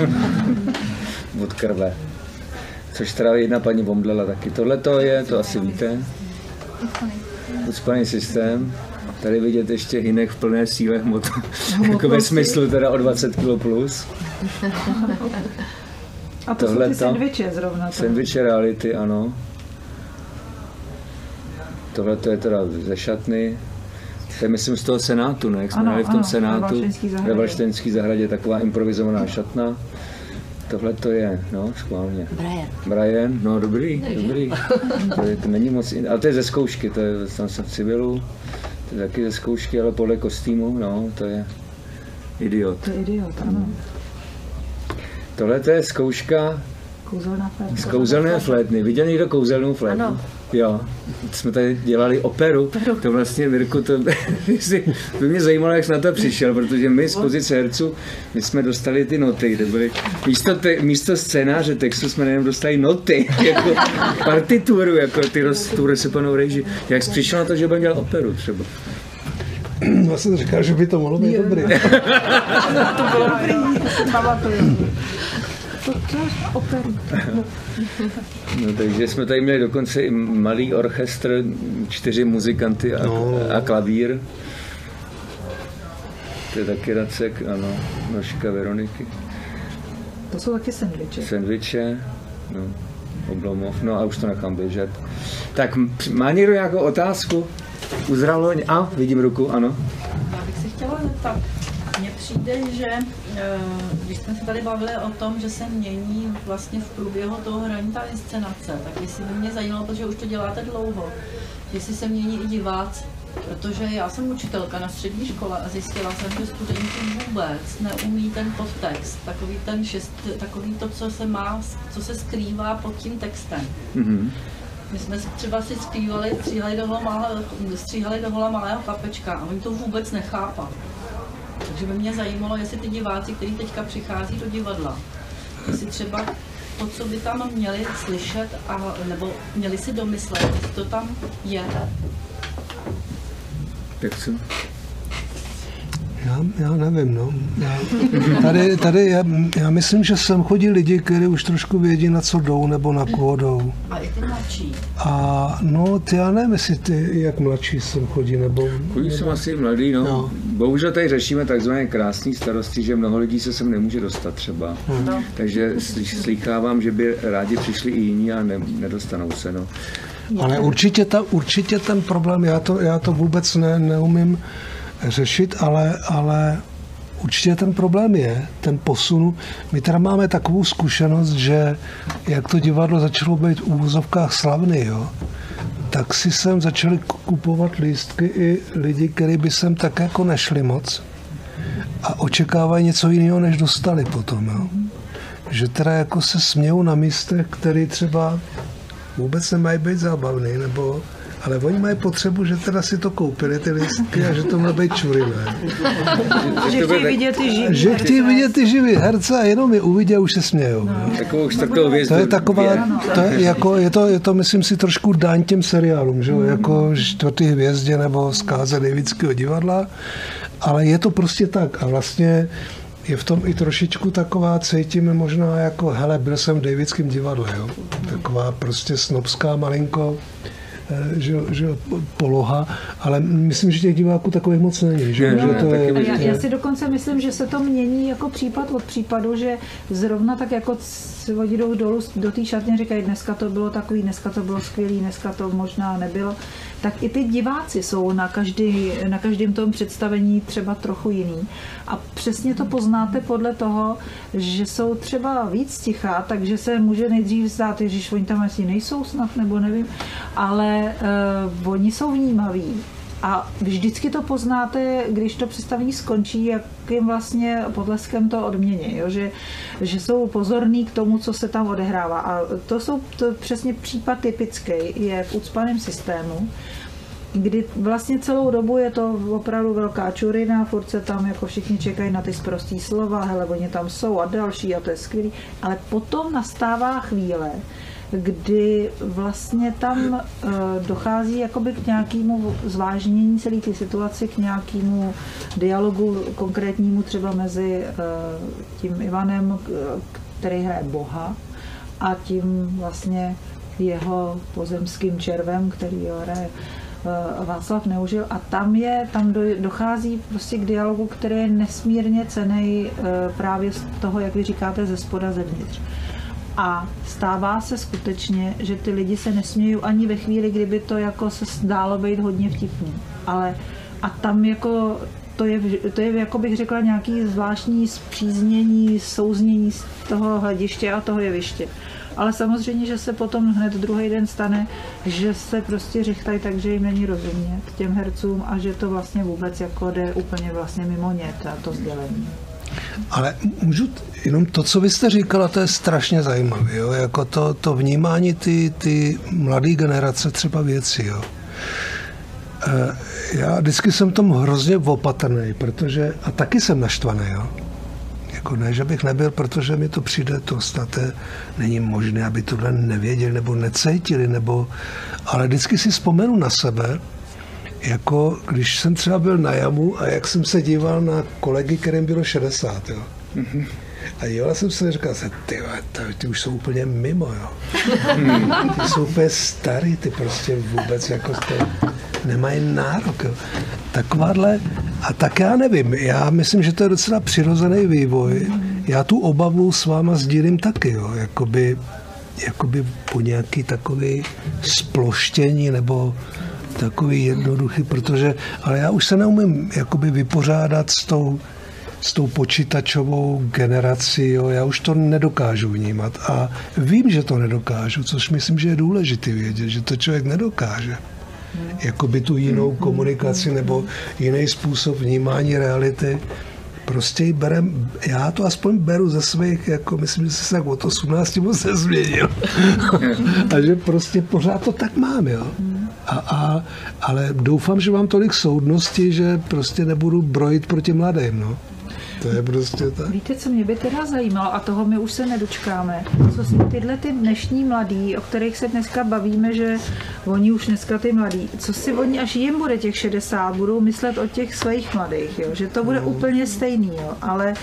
Od krve. Což teda jedna paní omdlela taky. Tohleto je, to asi víte, ucpaný systém. Tady vidět ještě Hynek v plné síle hmot. Jako ve smyslu teda o dvacet kilo plus. A to Tohle jsou ty to- sendviče zrovna. tam. Sandwiche reality, ano. Tohle to je teda ze šatny. To je myslím z toho Senátu, ne? Jak jsme Ano, měli v tom ano, ve Senátu. Valštejnské zahradě. Ve Valštejnské zahradě taková improvizovaná šatna. Tohle to je, no, schválně. Brian. Brian, no dobrý, dobrý. To, je, to není moc, in- ale to je ze zkoušky, to je, tam jsem v civilu. To je taky ze zkoušky, ale podle kostýmu, no, to je idiot. To je idiot, ano. Tohle to je zkouška Kouzelná z flétna. kouzelné flétny. Viděl někdo kouzelnou flétnu? Ano. Jo, jsme tady dělali operu, to vlastně, Mirku, to, to mě zajímalo, jak jsi na to přišel, protože my z pozice herců, my jsme dostali ty noty, kde byly, místo, te, místo scénáře textu jsme nejen dostali noty, jako partituru, jako ty roz, tu rozsypanou režii. Jak jsi přišel na to, že byl dělat operu třeba? Já jsem říkal, že by to mohlo být dobrý. To bylo dobrý, to si pamatuju. To, to je operu. No, takže jsme tady měli dokonce i malý orchestr, čtyři muzikanty a, No. a klavír. To je taky Racek, ano, nožka Veroniky. To jsou taky sendviče. Sendviče, no, Oblomov, no a už to nechám běžet. Tak m- má někdo nějakou otázku? Uzralo? ně- A, vidím ruku, ano. Já bych se chtěla zeptat. Mně přijde, že eh, když jsme se tady bavili o tom, že se mění vlastně v průběhu toho hraní ta inscenace, tak jestli by mě zajímalo, protože už to děláte dlouho, jestli se mění i diváci. Protože já jsem učitelka na střední škole a zjistila jsem, že studenti vůbec neumí ten podtext, takový ten šest, takový to, co se má, co se skrývá pod tím textem. Mhm. My jsme si třeba si zpívali, stříhali do hola malého, stříhali do hola malého kapečka a oni to vůbec nechápali. Takže by mě zajímalo, jestli ty diváci, kteří teďka přichází do divadla, jestli třeba to, co by tam měli slyšet, a, nebo měli si domyslet, jestli to tam je. Tak co? Já, já nevím, no. Já, tady, tady já, já myslím, že sem chodí lidi, kteří už trošku vědí, na co jdou nebo na koho jdou. A i ty mladší. A no, ty já nevím, jestli ty, jak mladší sem chodí, nebo... Chodí jsem asi mladý, no. No. Bohužel tady řešíme takzvané krásné starosti, že mnoho lidí se sem nemůže dostat třeba. No. Takže slyš- slýchávám, že by rádi přišli i jiní a ne, nedostanou se, no. Ale určitě, ta, určitě ten problém, já to, já to vůbec ne, neumím řešit, ale, ale určitě ten problém je, ten posun. My teda máme takovou zkušenost, že jak to divadlo začalo být v úvozovkách slavný, jo, tak si sem začali kupovat lístky i lidi, kteří by sem tak jako nešli moc a očekávají něco jiného, než dostali potom. Jo. Že teda jako se smějou na místech, které třeba vůbec nemají být zábavný, nebo, ale oni mají potřebu, že teda si to koupili, ty lístky, a že to má být čury, ne? Že to bude chtějí vidět ty živý. Že chtějí vidět ty živý herce a jenom je uvidí a už se smějou. No. Takovou čtvrtou hvězdu. To je taková, to je, jako, je, to, je to, myslím si, trošku daň těm seriálům, že? jo? Jako čtvrtý hvězdě nebo zkáze Davidského divadla, ale je to prostě tak a vlastně je v tom i trošičku taková, cítíme možná jako, hele, byl jsem v Davidském divadle, jo? Taková prostě snobská malinko, že, že poloha, ale myslím, že těch diváků takových moc není. Že, Ne, že ne, to je, já, já si dokonce myslím, že se to mění jako případ od případu, že zrovna tak jako si oni jdou dolů do té šatně, říkají, dneska to bylo takový, dneska to bylo skvělý, dneska to možná nebylo, tak i ty diváci jsou na, každý, na každém tom představení třeba trochu jiný. A přesně to poznáte podle toho, že jsou třeba víc tichá, takže se může nejdřív zdát, že oni tam asi nejsou snad, nebo nevím, ale uh, oni jsou vnímaví. A vždycky to poznáte, když to představení skončí, jakým vlastně potleskem to odmění, jo? Že, že jsou pozorní k tomu, co se tam odehrává. A to jsou to přesně případ typický, je v ucpaném systému, kdy vlastně celou dobu je to opravdu velká čurina, furt se tam jako všichni čekají na ty sprostý slova, hele, oni tam jsou a další a to je skvělý, ale potom nastává chvíle, kdy vlastně tam uh, dochází jakoby k nějakému zvážnění celé ty situace, k nějakému dialogu konkrétnímu třeba mezi uh, tím Ivanem, který hraje Boha, a tím vlastně jeho pozemským červem, který ho hraje uh, Václav Neužil. A tam je, tam do, dochází prostě k dialogu, který je nesmírně cenný uh, právě z toho, jak vy říkáte, ze spoda zevnitř. A stává se skutečně, že ty lidi se nesmějí ani ve chvíli, kdyby to jako se zdálo být hodně vtipný. Ale a tam jako to je, to je, jako bych řekla, nějaký zvláštní zpříznění, souznění z toho hlediště a toho jeviště. Ale samozřejmě, že se potom hned druhý den stane, že se prostě řechtají tak, že jim není rozumět těm hercům a že to vlastně vůbec jako jde úplně vlastně mimo ně, to sdělení. Ale můžu, jenom to, co vy jste říkala, to je strašně zajímavé, jo? Jako to, to vnímání ty, ty mladé generace třeba věcí. Jo? E, já vždycky jsem tom hrozně opatrný, protože, a taky jsem naštvaný, jo? Jako ne, že bych nebyl, protože mi to přijde, to snad není možné, aby tohle nevěděli nebo necítili, nebo, ale vždycky si vzpomenu na sebe, jako když jsem třeba byl na jamu a jak jsem se díval na kolegy, kterým bylo šedesát, jo. A díval jsem se a říkal jsem, ty, ty už jsou úplně mimo, jo. Ty jsou úplně starý, ty prostě vůbec jako to nemají nárok, jo. Takováhle, a tak já nevím, já myslím, že to je docela přirozený vývoj. Já tu obavu s váma sdílím taky, jo, jakoby, jakoby po nějaký takový sploštění nebo takový jednoduchý, protože, ale já už se neumím jakoby vypořádat s tou, s tou počítačovou generací, jo, já už to nedokážu vnímat a vím, že to nedokážu, což myslím, že je důležité vědět, že to člověk nedokáže. Jakoby tu jinou komunikaci nebo jiný způsob vnímání reality. Prostě ji berem, já to aspoň beru ze svých, jako myslím, že se tak od osmnácti moc nezměnil. A že prostě pořád to tak mám, jo. A, a, ale doufám, že mám tolik soudnosti, že prostě nebudu brojit proti mladým, no. To je prostě tak. Víte, co mě by teda zajímalo, a toho my už se nedočkáme, co si tyhle ty dnešní mladí, o kterých se dneska bavíme, že oni už dneska ty mladí, co si oni, až jim bude těch šedesát, budou myslet o těch svých mladých, jo? Že to bude no. úplně stejný, jo? Ale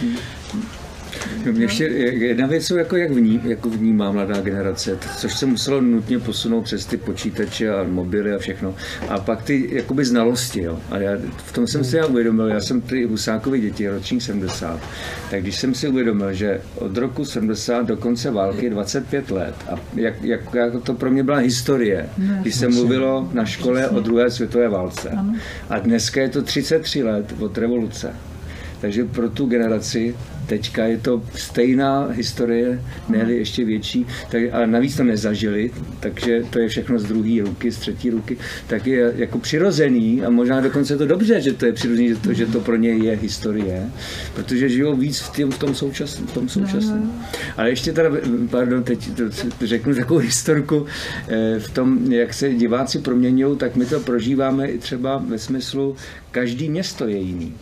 No, ještě jedna věc, jako jak, vní, jako vnímá mladá generace, což se muselo nutně posunout přes ty počítače a mobily a všechno. A pak ty jakoby znalosti. Jo. A já, v tom jsem si já uvědomil, já jsem ty Husákovy děti, ročník sedmdesát, tak když jsem si uvědomil, že od roku sedmdesát do konce války je dvacet pět let a jak, jak, jak to pro mě byla historie, když se mluvilo na škole o druhé světové válce. A dneska je to třicet tři let od revoluce. Takže pro tu generaci teďka je to stejná historie, ne-li ještě větší, tak, a navíc to nezažili, takže to je všechno z druhé ruky, z třetí ruky, tak je jako přirozený a možná dokonce to dobře, že to je přirozený, že to, že to pro ně je historie, protože žijou víc v, tým, v tom současném. V tom současném. Ale ještě teda, pardon, teď to řeknu takovou historku, v tom, jak se diváci proměňují, tak my to prožíváme i třeba ve smyslu, každý město je jiný.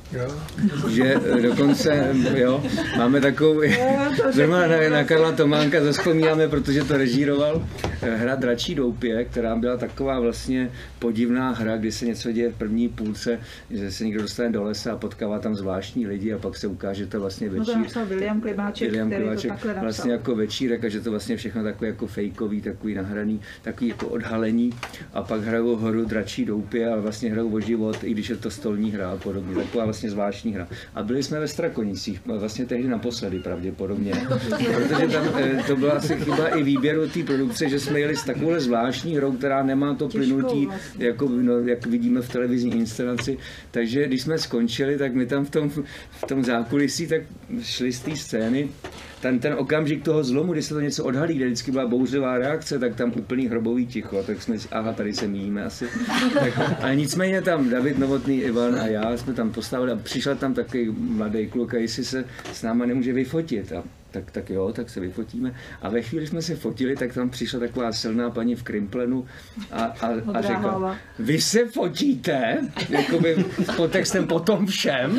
Jo. Že dokonce, jo, máme takovou, zrovna na, na Karla Tománka zazpomínáme, protože to režíroval, hra Dračí doupě, která byla taková vlastně podivná hra, kdy se něco děje v první půlce, že se někdo dostane do lesa a potkává tam zvláštní lidi a pak se ukáže, že to vlastně večír. No to napsal William Klimáček, William který Klimáček, to takhle napsal. vlastně jako večírek a že to vlastně všechno takové jako fejkový, takový nahraný, takový jako odhalení a pak hrajou hru Dračí doupě a vlastně hrajou o život, i když je to stolní hra a podobně. Taková vlastně zvláštní hra. A byli jsme ve Strakonicích, vlastně tehdy naposledy pravděpodobně, protože tam to byla asi chyba i výběru té produkce, že jsme jeli s takovou zvláštní hrou, která nemá to plynutí, vlastně. jako, no, jak vidíme v televizní inscenaci. Takže když jsme skončili, tak my tam v tom, v tom zákulisí tak šli z té scény. Ten, ten okamžik toho zlomu, kdy se to něco odhalí, kde vždycky byla bouřlivá reakce, tak tam úplný hrobový ticho, tak jsme si, aha, tady se mýlíme asi. Tak, ale nicméně tam David Novotný, Ivan a já jsme tam postavili a přišel tam takový mladý kluk a jestli se s náma nemůže vyfotit. A tak, tak jo, tak se vyfotíme. A ve chvíli, jsme se fotili, tak tam přišla taková silná paní v krimplenu a, a, a řekla, vy se fotíte, jakoby s podtextem po tom všem.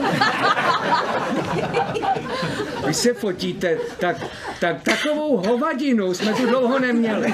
Vy se fotíte, tak, tak takovou hovadinu jsme tu dlouho neměli.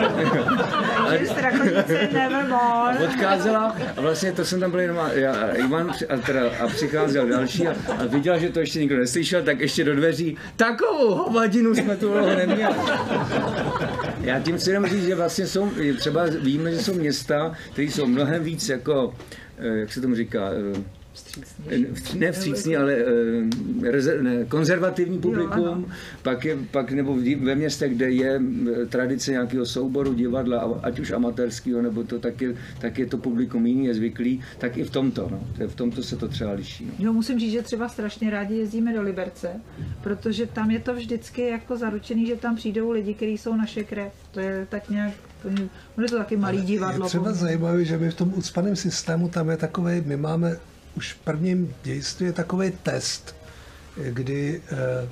A odcházela a vlastně to jsem tam byl jenom já, a Ivan a, teda, a přicházel další a, a viděl, že to ještě nikdo neslyšel, tak ještě do dveří takovou hovadinu jsme tu dlouho neměli. Já tím chci jenom říct, že vlastně jsou, třeba víme, že jsou města, které jsou mnohem víc jako, jak se tomu říká, Vstřícný. Ne vstřícný, ale uh, ne, konzervativní publikum, jo, pak je, pak, nebo ve městech, kde je tradice nějakého souboru divadla, ať už amatérského, nebo to, tak je, tak je to publikum jiný, je zvyklý, tak i v tomto, no. V tomto se to třeba liší. No. Jo, musím říct, že třeba strašně rádi jezdíme do Liberce, protože tam je to vždycky jako zaručený, že tam přijdou lidi, kteří jsou naše krev. To je tak nějak, je to taky malý divadlo. Je třeba zajímavé, že my v tom ucpaném systému tam je takový, my máme už v prvním dějství je takový test, kdy, eh,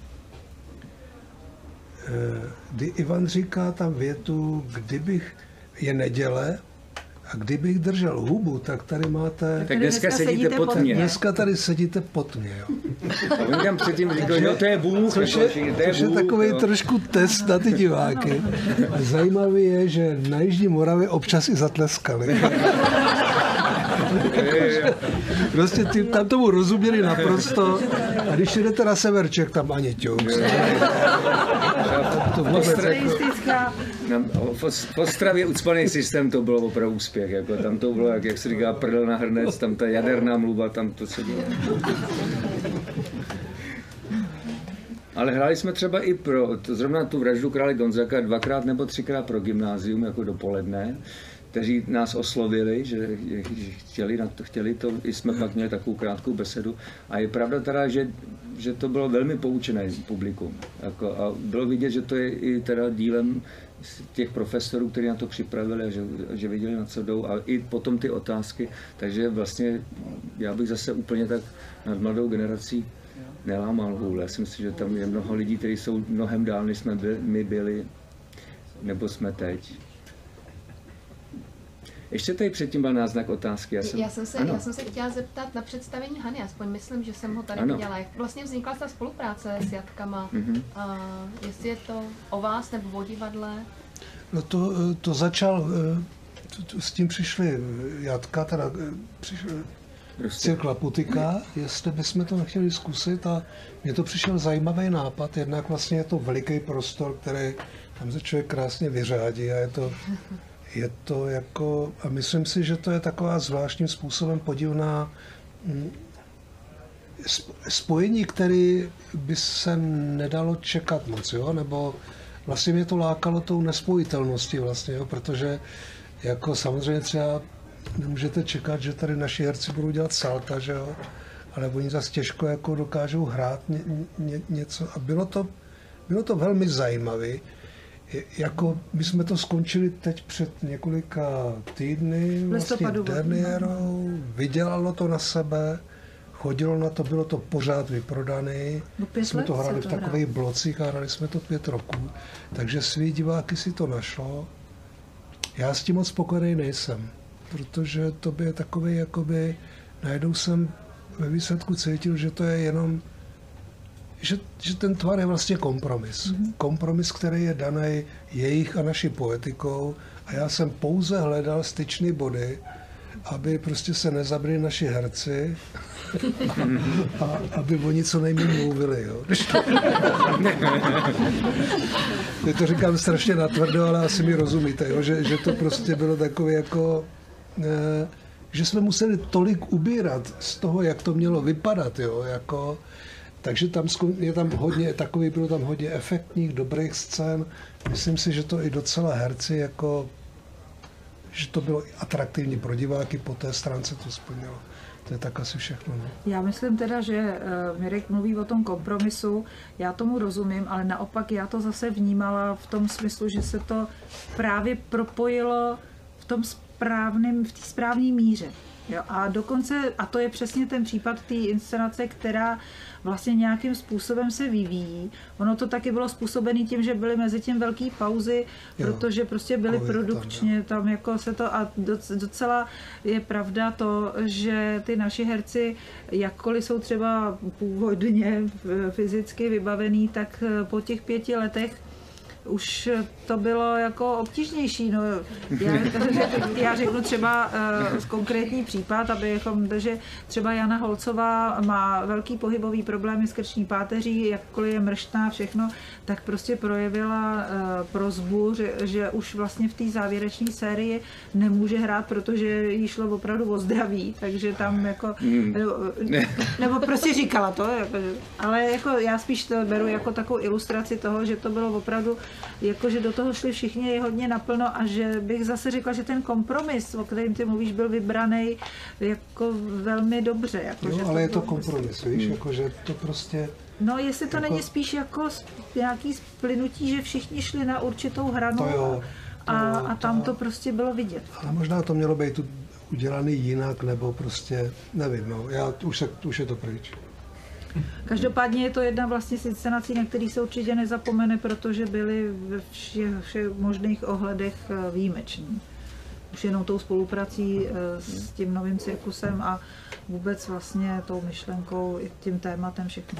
eh, kdy Ivan říká tam větu, kdybych je neděle a kdybych držel hubu, tak tady máte... Tak dneska sedíte pod mě. Dneska tady sedíte pod mě, jo. A oni tam předtím říkali, no to je Bůh, což je, to je, což je takový jo. trošku test na ty diváky. A zajímavý je, že na Jižní Moravě občas i zatleskali. Prostě ty, tam tomu rozuměli naprosto a když jdete na severček, tam ani ťuk. To vůbec jako... V Ostravě ucpaný systém to bylo opravdu úspěch. Jako, tam to bylo, jak, jak se říká, prdel na hrnec, tam ta jaderná mluva, tam to se dělo. Ale hráli jsme třeba i pro, to zrovna tu Vraždu krále Gonzaga dvakrát nebo třikrát pro gymnázium, jako dopoledne, kteří nás oslovili, že, že chtěli, na to, chtěli to, i jsme pak měli takovou krátkou besedu. A je pravda teda, že, že to bylo velmi poučené publikum. Jako, a bylo vidět, že to je i teda dílem těch profesorů, kteří na to připravili a že, že viděli, na co jdou. A i potom ty otázky. Takže vlastně já bych zase úplně tak nad mladou generací nelámal hůl. Já si myslím, že tam je mnoho lidí, kteří jsou mnohem dál, než jsme byli, my byli, nebo jsme teď. Ještě tady předtím byl náznak otázky. Já jsem, já jsem, se, já jsem se chtěla zeptat na představení Hany, aspoň myslím, že jsem ho tady ano. viděla. Jak vlastně vznikla ta spolupráce s Jatkama? Mm-hmm. A jestli je to o vás nebo o divadle? No to, to začal, to, to, s tím přišli Jatka, teda přišli Cirkla Putika, jestli bychom to nechtěli zkusit a mně to přišel zajímavý nápad, jednak vlastně je to veliký prostor, který tam se člověk krásně vyřádí a je to Je to jako, a myslím si, že to je taková zvláštním způsobem podivná spojení, které by se nedalo čekat moc, jo? Nebo vlastně mě to lákalo tou nespojitelností vlastně, jo? Protože jako samozřejmě třeba nemůžete čekat, že tady naši herci budou dělat salta, že jo? Ale oni zase těžko jako dokážou hrát ně, ně, něco a bylo to, bylo to velmi zajímavé. Jako my jsme to skončili teď před několika týdny vlastně derniérou, vydělalo to na sebe, chodilo na to, bylo to pořád vyprodané. No jsme to hráli v takových blocích a hráli jsme to pět roků, takže svý diváky si to našlo. Já s tím moc spokojený nejsem, protože to by je takový, jakoby, najednou jsem ve výsledku cítil, že to je jenom, že, že ten tvar je vlastně kompromis. Mm-hmm. Kompromis, který je daný jejich a naší poetikou a já jsem pouze hledal styčné body, aby prostě se nezabili naši herci a aby oni co nejméně mluvili. Jo. Teď to říkám strašně natvrdo, ale asi mi rozumíte, jo, že, že to prostě bylo takové jako, eh, že jsme museli tolik ubírat z toho, jak to mělo vypadat, jo, jako, takže tam je tam hodně, takový bylo tam hodně efektních, dobrých scén. Myslím si, že to i docela herci jako, že to bylo atraktivní pro diváky, po té stránce to splnilo. To je tak asi všechno. Ne? Já myslím teda, že Mirek mluví o tom kompromisu, já tomu rozumím, ale naopak já to zase vnímala v tom smyslu, že se to právě propojilo v tom správném, v té správné míře. Jo, a dokonce, a to je přesně ten případ té inscenace, která vlastně nějakým způsobem se vyvíjí. Ono to taky bylo způsobené tím, že byly mezi tím velké pauzy, jo, protože prostě byly produkčně, tam, tam jako se to, a docela je pravda to, že ty naši herci, jakkoliv jsou třeba původně fyzicky vybavený, tak po těch pěti letech už to bylo jako obtížnější. No, já, já řeknu třeba uh, konkrétní případ, abychom, že třeba Jana Holcová má velký pohybový problémy s krční páteří, jakkoliv je mrštná všechno, tak prostě projevila uh, prosbu, že, že už vlastně v té závěrečné sérii nemůže hrát, protože jí šlo opravdu o zdraví, takže tam jako, mm. nebo, nebo prostě říkala to, jako, ale jako já spíš to beru jako takovou ilustraci toho, že to bylo opravdu jakože do toho šli všichni hodně naplno a že bych zase řekla, že ten kompromis, o kterém ty mluvíš, byl vybraný jako velmi dobře. Jako, jo, že ale to je to bylo... kompromis, víš, hmm. jako, že to prostě... No, jestli to jako... není spíš jako nějaký splynutí, že všichni šli na určitou hranu to jo, to a, jo, a tam to... to prostě bylo vidět. Ale možná to mělo být udělaný jinak, nebo prostě, nevím, no, já, už, se, už je to pryč. Každopádně je to jedna vlastně z inscenací, na kterých se určitě nezapomene, protože byly ve všech, všech možných ohledech výjimeční. Už jenom tou spoluprací s tím novým cirkusem a vůbec vlastně tou myšlenkou i tím tématem všechno.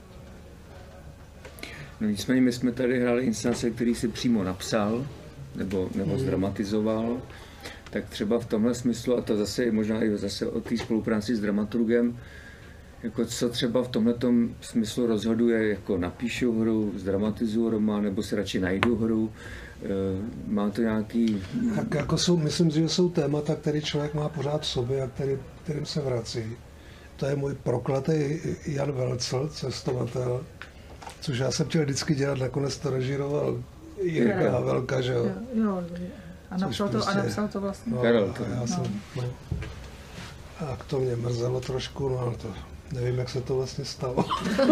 No nicméně my jsme tady hráli inscenace, který si přímo napsal nebo, nebo zdramatizoval, tak třeba v tomhle smyslu, a to zase možná i zase o té spolupráci s dramaturgem, jako co třeba v tomhletom smyslu rozhoduje, jako napíšu hru, zdramatizuju román, nebo si radši najdu hru, má to nějaký... Tak jako jsou, myslím, že jsou témata, které člověk má pořád v sobě a který, kterým se vrací. To je můj prokletý Jan Velcl, cestovatel, což já jsem chtěl vždycky dělat, nakonec to režíroval Jirka Havelka, že jo? Jo, a napsal, to, prostě, a napsal to vlastně. No, Karel, to, já no. jsem, no, a to mě mrzelo trošku, no ale to... Nevím, jak se to vlastně stalo.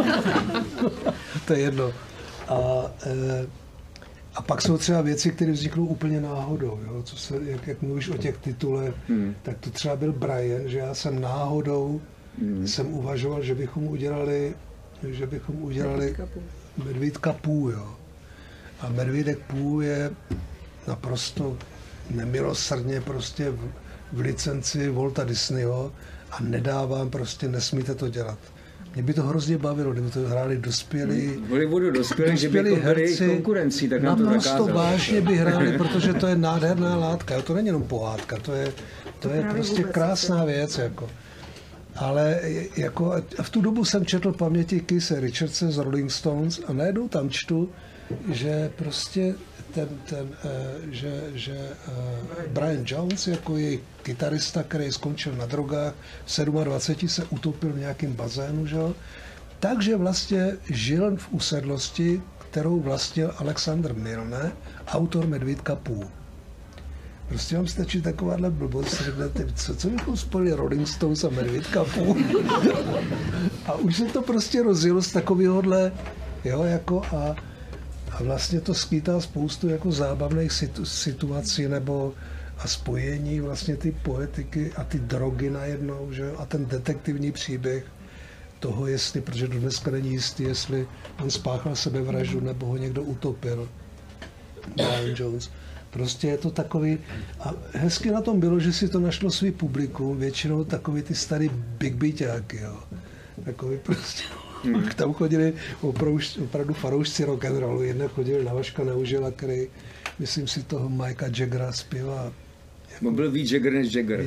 To je jedno. A, e, a pak jsou třeba věci, které vzniknou úplně náhodou. Jo? Co se, jak, jak mluvíš o těch titulech, hmm. tak to třeba byl Brian, že já jsem náhodou hmm. jsem uvažoval, že bychom udělali, že bychom udělali Medvídka Pů. Jo? A Medvídek Pů je naprosto nemilosrdně prostě v, v licenci Walta Disneyho, a nedávám, prostě nesmíte to dělat. Mě by to hrozně bavilo, kdyby to hráli dospělí. V Hollywoodu dospělí, že by byli konkurencí, tak nám to zakázali. Naprosto vážně by hráli, protože to je nádherná látka. To není jenom pohádka, to je, to je prostě krásná věc. Jako. Ale jako, v tu dobu jsem četl paměti Keitha Richardse z Rolling Stones a najednou tam čtu, že prostě ten, ten, že, že Brian Jones jako je kytarista, který skončil na drogách, v dvaceti sedmi se utopil v nějakém bazénu, že? Takže vlastně žil v usedlosti, kterou vlastnil Alexander Milne, autor Medvídka Pů. Prostě vám stačí takováhle blbost, řeknete, co, co bychom spojili Rolling Stones a Medvídka Pů? A už se to prostě rozjelo z takovéhohle, jo, jako a A vlastně to skýtá spoustu jako zábavných situ, situací nebo a spojení vlastně ty poetiky a ty drogy najednou, že? A ten detektivní příběh toho, jestli, protože do dneska není jistý, jestli on spáchal sebevraždu nebo ho někdo utopil, Brian Jones. Prostě je to takový, a hezky na tom bylo, že si to našlo svý publikum, většinou takový ty starý big beatáky, jo. Takový prostě, hmm. tam chodili opravdu, opravdu fanoušci rock'n'rollu, jedna chodili na Vaška Neužila, který, myslím si, toho Mikea Jaggera zpěvá. Jako, byl víc Jagger než Jagger.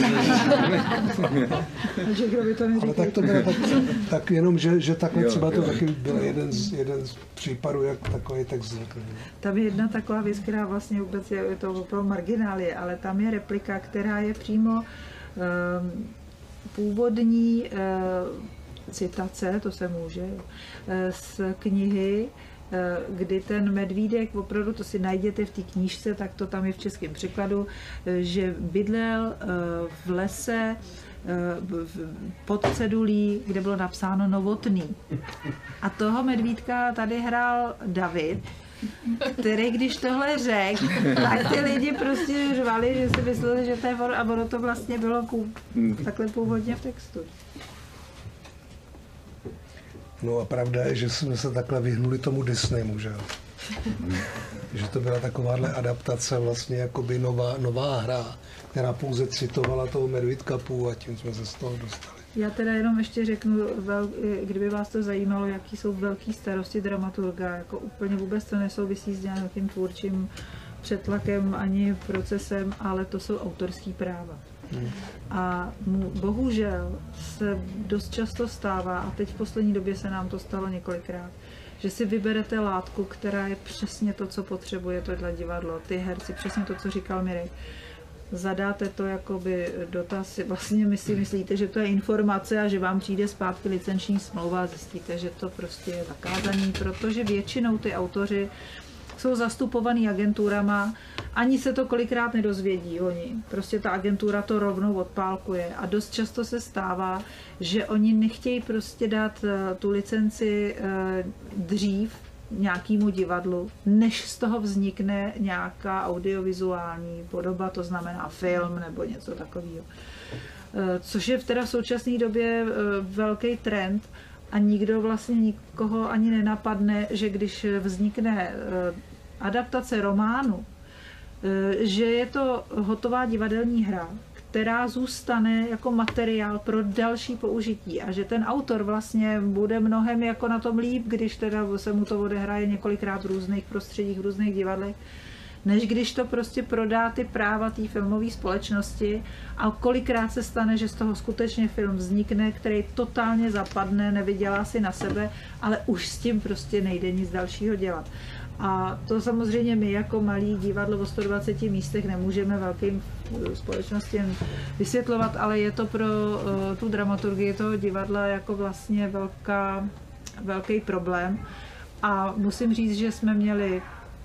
Jaggerovi to neříkejte. Ale tak to bylo tak, tak jenom, že, že takhle jo, třeba to jo. taky byl jeden z, jeden z případů, jak takový text vznikl. Tam je jedna taková věc, která vlastně vůbec je, je to opravdu marginálie, ale tam je replika, která je přímo um, původní uh, citace, to se může, uh, z knihy, kdy ten medvídek, opravdu to si najděte v té knížce, tak to tam je v českém překladu, že bydlel v lese pod cedulí, kde bylo napsáno Novotný. A toho medvídka tady hrál David, který když tohle řekl, tak ty lidi prostě řvali, že si mysleli, že to je ono, a ono to vlastně bylo půl, takhle původně v textu. No a pravda je, že jsme se takhle vyhnuli tomu Disneymu, že jo. Že to byla takováhle adaptace, vlastně jakoby nová, nová hra, která pouze citovala toho Medvídka Pů a tím jsme se z toho dostali. Já teda jenom ještě řeknu, kdyby vás to zajímalo, jaký jsou velký starosti dramaturga, jako úplně vůbec to nesouvisí s nějakým tvůrčím přetlakem ani procesem, ale to jsou autorský práva. Hmm. A bohužel se dost často stává, a teď v poslední době se nám to stalo několikrát, že si vyberete látku, která je přesně to, co potřebuje tohle divadlo, ty herci, přesně to, co říkal Mirek. Zadáte to jakoby dotaz, vlastně my si myslíte, že to je informace a že vám přijde zpátky licenční smlouva a zjistíte, že to prostě je zakázaný, protože většinou ty autoři jsou zastupovaný agenturama, ani se to kolikrát nedozvědí oni. Prostě ta agentura to rovnou odpálkuje a dost často se stává, že oni nechtějí prostě dát tu licenci dřív nějakému divadlu, než z toho vznikne nějaká audiovizuální podoba, to znamená film nebo něco takového. Což je teda v současné době velký trend a nikdo vlastně nikoho ani nenapadne, že když vznikne adaptace románu, že je to hotová divadelní hra, která zůstane jako materiál pro další použití a že ten autor vlastně bude mnohem jako na tom líp, když teda se mu to odehraje několikrát v různých prostředích, v různých divadlech, než když to prostě prodá ty práva té filmové společnosti a kolikrát se stane, že z toho skutečně film vznikne, který totálně zapadne, nevydělá si na sebe, ale už s tím prostě nejde nic dalšího dělat. A to samozřejmě my jako malý divadlo o sto dvaceti místech nemůžeme velkým společnostem vysvětlovat, ale je to pro uh, tu dramaturgii toho divadla jako vlastně velká, velký problém. A musím říct, že jsme měli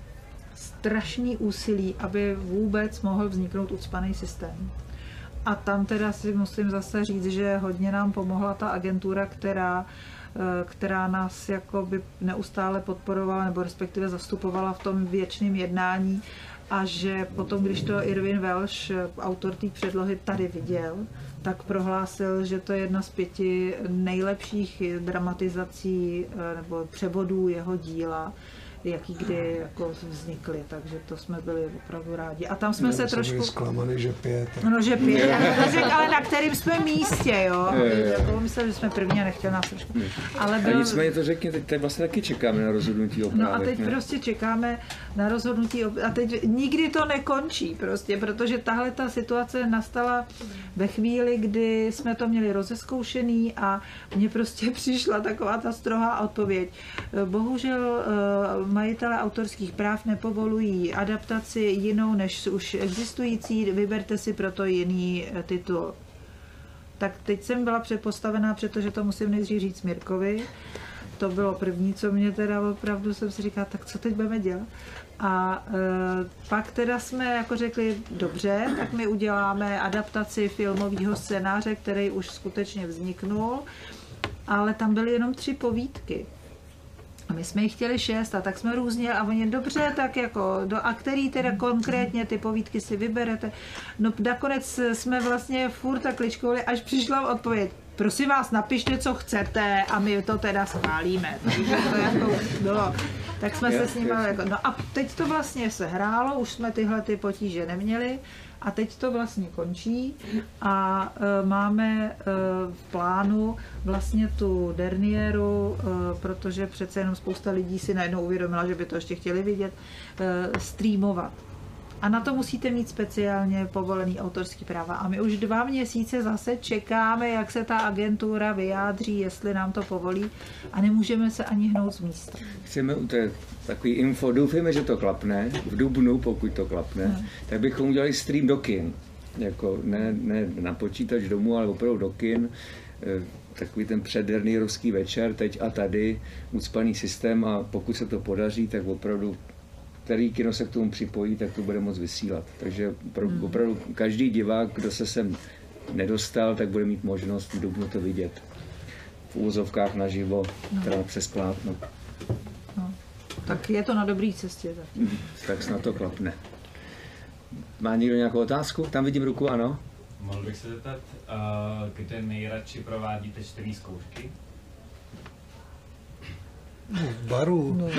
strašný úsilí, aby vůbec mohl vzniknout ucpaný systém. A tam teda si musím zase říct, že hodně nám pomohla ta agentura, která která nás jakoby neustále podporovala nebo respektive zastupovala v tom věčném jednání a že potom, když to Irvin Welsh, autor té předlohy, tady viděl, tak prohlásil, že to je jedna z pěti nejlepších dramatizací nebo převodů jeho díla, jaký kdy jako vznikly, takže to jsme byli opravdu rádi. A tam jsme no, se trošku... Byli zklamaný, že pět. No, že pět, já to řekl, ale na kterým jsme místě, jo. Jako myslel, že jsme první a nechtěl nás trošku. Ale byl... A nicméně to řekni, teď, teď vlastně taky čekáme na rozhodnutí o právech. No a teď ne? prostě čekáme na rozhodnutí o... A teď nikdy to nekončí prostě, protože tahle ta situace nastala ve chvíli, kdy jsme to měli rozezkoušený a mně prostě přišla taková ta strohá odpověď. Bohužel majitelé autorských práv nepovolují adaptaci jinou než už existující, vyberte si proto jiný titul. Tak teď jsem byla předpostavená, protože to musím nejdřív říct Mirkovi. To bylo první, co mě teda opravdu jsem si říkala, tak co teď budeme dělat? A e, pak teda jsme jako řekli, dobře, tak my uděláme adaptaci filmového scénáře, který už skutečně vzniknul, ale tam byly jenom tři povídky. A my jsme jich chtěli šest a tak jsme různě a oni dobře, tak jako do a který teda konkrétně ty povídky si vyberete. No nakonec jsme vlastně furt tak kličkovali, až přišla odpověď. prosím vás, napište, co chcete a my to teda schválíme. Takže to jako bylo. Tak jsme se s nimi jako, no a teď to vlastně se hrálo, už jsme tyhle ty potíže neměli a teď to vlastně končí a e, máme e, v plánu vlastně tu derniéru, e, protože přece jenom spousta lidí si najednou uvědomila, že by to ještě chtěli vidět, e, streamovat. A na to musíte mít speciálně povolený autorský práva. A my už dva měsíce zase čekáme, jak se ta agentura vyjádří, jestli nám to povolí a nemůžeme se ani hnout z místa. Chceme, to je takový info, doufáme, že to klapne, v dubnu, pokud to klapne, no. Tak bychom udělali stream do kin. Jako ne, ne na počítač domů, ale opravdu do kin. Takový ten předdernírovský večer, teď a tady, ucpaný systém a pokud se to podaří, tak opravdu který kino se k tomu připojí, tak to bude moc vysílat. Takže opravdu, opravdu každý divák, kdo se sem nedostal, tak bude mít možnost v dubnu to vidět. V úvozovkách naživo, no. Teda přes plátno. No. Tak je to na dobré cestě. Tak. Tak snad to klapne. Má někdo nějakou otázku? Tam vidím ruku, ano. Mohl bych se zeptat, kde nejradši provádíte čtené zkoušky? No, v baru. No.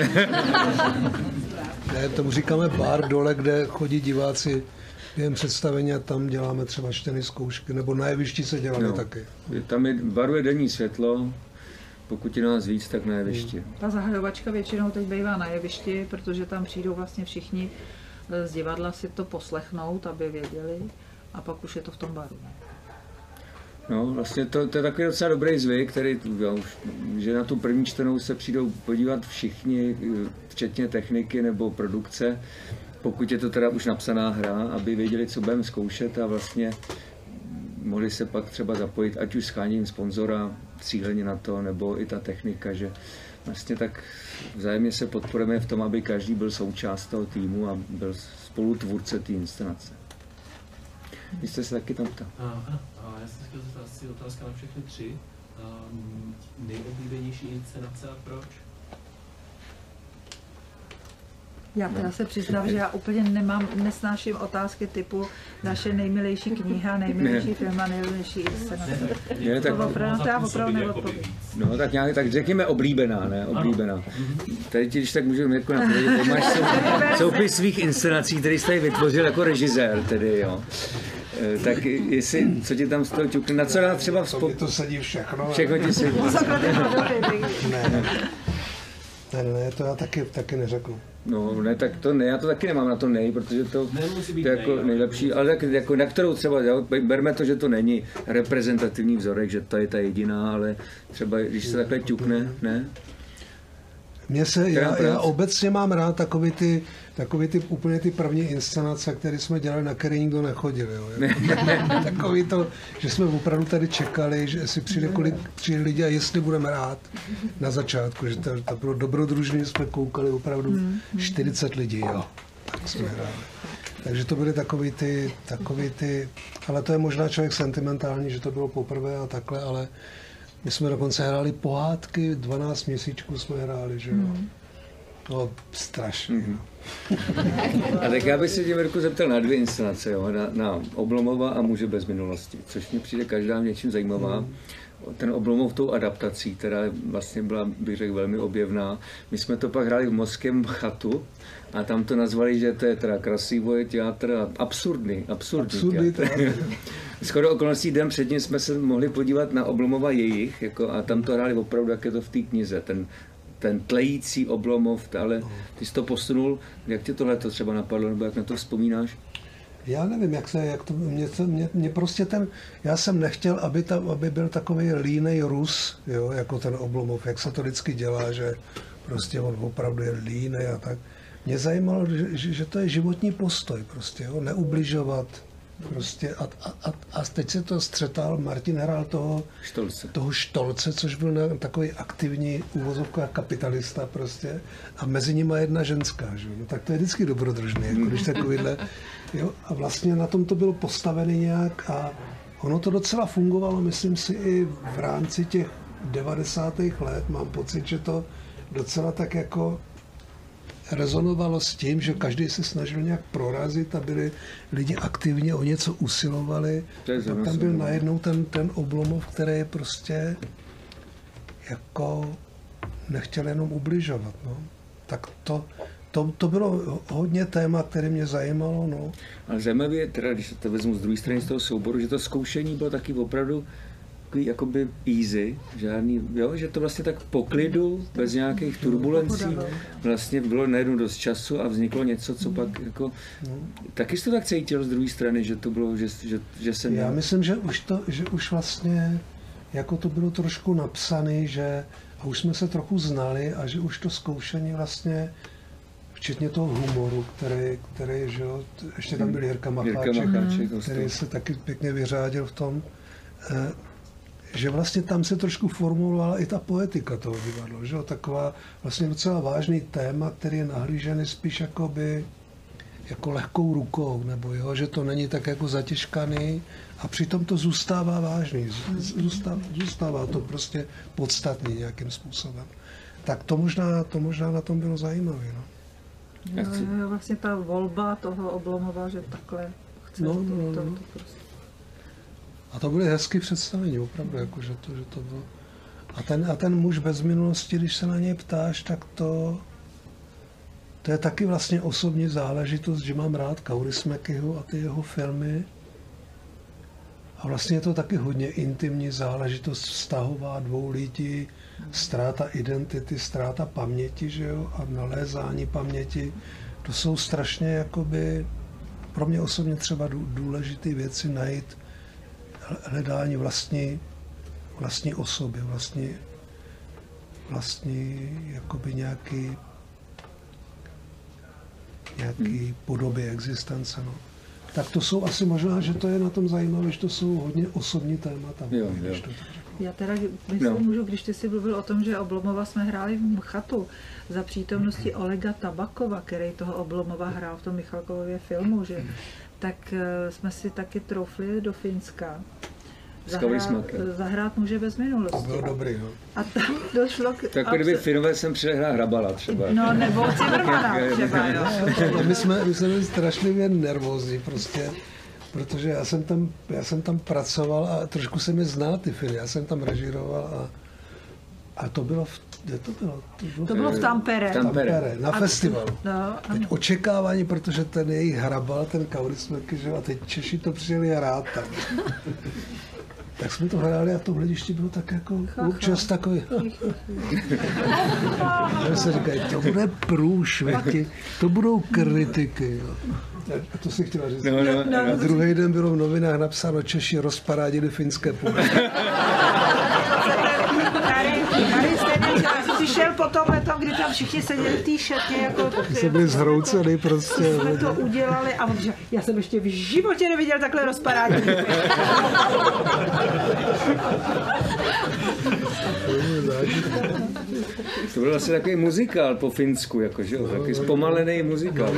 Ne, tomu říkáme bar dole, kde chodí diváci během představení a tam děláme třeba čtené zkoušky, nebo na jevišti se děláme no. taky. Tam je, v baru je denní světlo, pokud je nás víc, tak na jevišti. Ta zahajovačka většinou teď bývá na jevišti, protože tam přijdou vlastně všichni z divadla si to poslechnout, aby věděli, a pak už je to v tom baru. No, vlastně to, to je takový docela dobrý zvyk, který, jo, že na tu první čtenou se přijdou podívat všichni, včetně techniky nebo produkce, pokud je to teda už napsaná hra, aby věděli, co budeme zkoušet a vlastně mohli se pak třeba zapojit, ať už sháněním sponzora, cíleně na to, nebo i ta technika, že vlastně tak vzájemně se podporujeme v tom, aby každý byl součást toho týmu a byl spolutvůrce té inscenace. Vy jste se taky tam ptal. A já jsem chtěl zeptat si otázka na všechny tři. Um, nejoblíbenější inscenace a proč? Já teda se přiznám, že já úplně nemám, nesnáším otázky typu naše nejmilejší kniha, nejmilejší ne. film a nejmilejší inscenace. Ne, tak, to opravdu, já opravdu neodpovím. No tak nějak, tak řekněme oblíbená, ne? Oblíbená. Tady ti, když tak můžu Mirko napovědět, máš soupis svých inscenací, který jsi tady vytvořil jako režisér, tedy jo. Tak jestli, co ti tam z toho ťukne, na co dá třeba vzpomínat? To sedí všechno. Všechno ti sedí. Ne, ne, ne, ne, to já taky, taky neřeknu. No, ne, tak to ne, já to taky nemám na to nej, protože to, to je jako nejlepší, ale tak jako na kterou třeba, jo, berme to, že to není reprezentativní vzorek, že to je ta jediná, ale třeba když se takhle ťukne, ne? Mně se, já, já obecně mám rád takový ty, takový ty úplně ty první inscenace, které jsme dělali, na které nikdo nechodil. Jo. Takový to, že jsme opravdu tady čekali, že si přijde, kolik přijde lidi a jestli budeme rád na začátku, že to, to bylo dobrodružné, jsme koukali opravdu čtyřicet lidí, jo. Tak jsme hráli. Takže to byly takový ty, takový ty, ale to je možná člověk sentimentální, že to bylo poprvé a takhle, ale my jsme dokonce hráli pohádky, dvanáct měsíčků jsme hráli, že jo. Mm. No, strašně. Mm. A tak já bych se tě, Mirku, zeptal na dvě inscenace, jo? Na, na Oblomova a Muže bez minulosti, což mi přijde každá něčím zajímavá. Mm. Ten Oblomov tou adaptací, která vlastně byla, bych řekl, velmi objevná. My jsme to pak hráli v Moském chatu a tam to nazvali, že to je teda krasivý teatr, absurdný, absurdní, absurdní teatr. Skoro okolností den předtím jsme se mohli podívat na Oblomova jejich, jako, a tam to hráli opravdu, jak je to v té knize, ten, ten tlející Oblomov, ale ty jsi to posunul, jak tě tohle to třeba napadlo, nebo jak na to vzpomínáš? Já nevím, jak se, jak to, mě, mě, mě prostě ten, já jsem nechtěl, aby, ta, aby byl takový línej Rus, jo, jako ten Oblomov, jak se to vždycky dělá, že prostě on opravdu je línej a tak. Mě zajímalo, že, že to je životní postoj, prostě, jo, neubližovat, prostě a, a, a, a teď se to střetal, Martin hrál toho Štolce, toho Štolce, což byl ne, takový aktivní uvozovka kapitalista prostě a mezi nimi jedna ženská, že? No, tak to je vždycky dobrodružný, jako když takovýhle, jo, a vlastně na tom to bylo postavené nějak a ono to docela fungovalo, myslím si, i v rámci těch devadesátých let, mám pocit, že to docela tak jako rezonovalo s tím, že každý se snažil nějak prorazit a byli lidi aktivně o něco usilovali. A tam byl najednou ten, ten Oblomov, který je prostě jako nechtěl jenom ubližovat. No. Tak to, to, to bylo hodně téma, které mě zajímalo. No. Ale zajímavé je teda, když to vezmu z druhé strany z toho souboru, že to zkoušení bylo taky opravdu takový jakoby easy, žádný, jo, že to vlastně tak po klidu, bez nějakých turbulencí, vlastně bylo najednou dost času a vzniklo něco, co pak jako, taky jsi to tak cítil z druhé strany, že to bylo, že, že, že se... Já myslím, že už to, že už vlastně, jako to bylo trošku napsané, že a už jsme se trochu znali a že už to zkoušení vlastně, včetně toho humoru, který, který že jo, ještě tam byl Jirka Macháček, Jirka Macháček který se taky pěkně vyřádil v tom, že vlastně tam se trošku formulovala i ta poetika toho divadla, že jo, taková vlastně docela vážný téma, který je nahlížený spíš jakoby jako lehkou rukou, nebo jo, že to není tak jako zatěžkaný a přitom to zůstává vážný, zůstává, zůstává to prostě podstatný nějakým způsobem. Tak to možná, to možná na tom bylo zajímavé, no. Jo, jo, vlastně ta volba toho Oblomova, že takhle chce no, to, no, to, no. to prostě. A to byly hezké představení, opravdu, jako, že, to, že to bylo. A ten, a ten muž bez minulosti, když se na něj ptáš, tak to, to je taky vlastně osobní záležitost, že mám rád Kaurismäkiho a ty jeho filmy. A vlastně je to taky hodně intimní záležitost, vztahová dvou lidí, ztráta identity, ztráta paměti, že jo, a nalézání paměti. To jsou strašně, jakoby, pro mě osobně třeba důležité věci najít, hledání vlastní, vlastní osoby, vlastní, vlastní jakoby nějaký, nějaký podoby existence. No. Tak to jsou asi možná, že to je na tom zajímavé, že to jsou hodně osobní témata. Jo, jo. To Já teda myslím, no. můžu, když ty si mluvil o tom, že Oblomova jsme hráli v Mchatu za přítomnosti Olega Tabakova, který toho Oblomova hrál v tom Michalkově filmu, že, tak uh, jsme si taky troufli do Finska. Zahrát, zahrát muže bez minulosti. To bylo dobrý, no. A tam došlo k... Tak kdyby Finové jsem přihrál Hrabala třeba. No, nebo Cimrmana třeba, jo. My jsme, my jsme byli strašlivě nervózní prostě, protože já jsem tam, já jsem tam pracoval a trošku se mi znal ty Finy. Já jsem tam režíroval a, a to bylo v, kde to bylo? To bylo, to bylo v Tampere. V Tampere, na a festivalu. No, teď očekávání, protože ten jejich Hrabal, ten Kaurismäki, že a teď Češi to přijeli hrát tam. Tak jsme to hráli a to hlediště bylo tak jako občas takový. Já se říkají, to bude průšvih, to budou kritiky. Jo. A to si chtěla říct. No, no, no, a druhý den bylo v novinách napsáno, Češi rozparádili finské publikum. Jsi šel po tomhle tom, kdy tam všichni seděli v té šatně, jako... Jsme byli zhroucený prostě. Jsme to udělali a on říkal, já jsem ještě v životě neviděl takhle rozparádní. To byl vlastně takový muzikál po Finsku, jako, že jo? Takový zpomalený muzikál.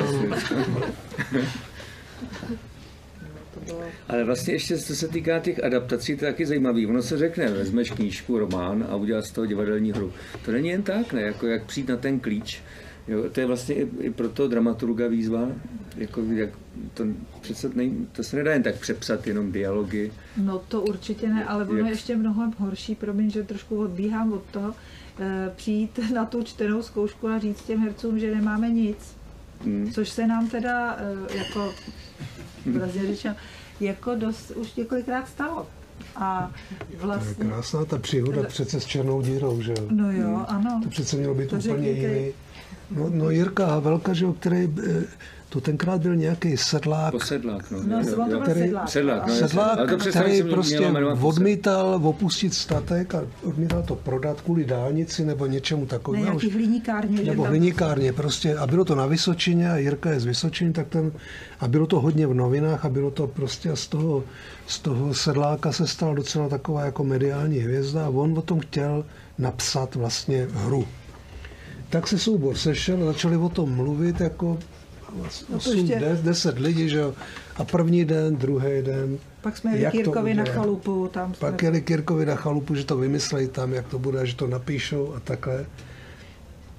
Ale vlastně ještě, co se týká těch adaptací, to je taky zajímavý. Ono se řekne, vezmeš knížku, román a uděláš z toho divadelní hru. To není jen tak, ne? Jako jak přijít na ten klíč. Jo, to je vlastně i, i pro toho dramaturga výzva. Jako, jak to, přece nej, to se nedá jen tak přepsat jenom dialogy. No to určitě ne, ale ono je ještě mnohem horší, promiň, že trošku odbíhám od toho, e, přijít na tu čtenou zkoušku a říct těm hercům, že nemáme nic. Hmm. Což se nám teda e, jako vlastně řečeno, jako dost už několikrát stalo. A vlastně... To je krásná ta příhoda to... přece s černou dírou, že jo? No jo, ano. To přece mělo být to úplně jiný. No, no Jirka Havelka, že jo, který... To tenkrát byl nějaký sedlák, Posedlák, no. No, jo, jo, který, sedlák, sedlák, no, sedlák to který prostě odmítal opustit statek a odmítal to prodat kvůli dálnici nebo něčemu takovému. Ne, nějaký hliníkárně. Nebo tam... hliníkárně prostě. A bylo to na Vysočině a Jirka je z Vysočiny, tak ten, a bylo to hodně v novinách a bylo to prostě a z toho, z toho sedláka se stala docela taková jako mediální hvězda a on o tom chtěl napsat vlastně hru. Tak se soubor sešel a začali o tom mluvit jako osm, deset lidí, že jo. A první den, druhý den. Pak jsme jeli Kirkovi na chalupu. Tam Pak jeli Kirkovi na chalupu, že to vymyslejí tam, jak to bude, že to napíšou a takhle.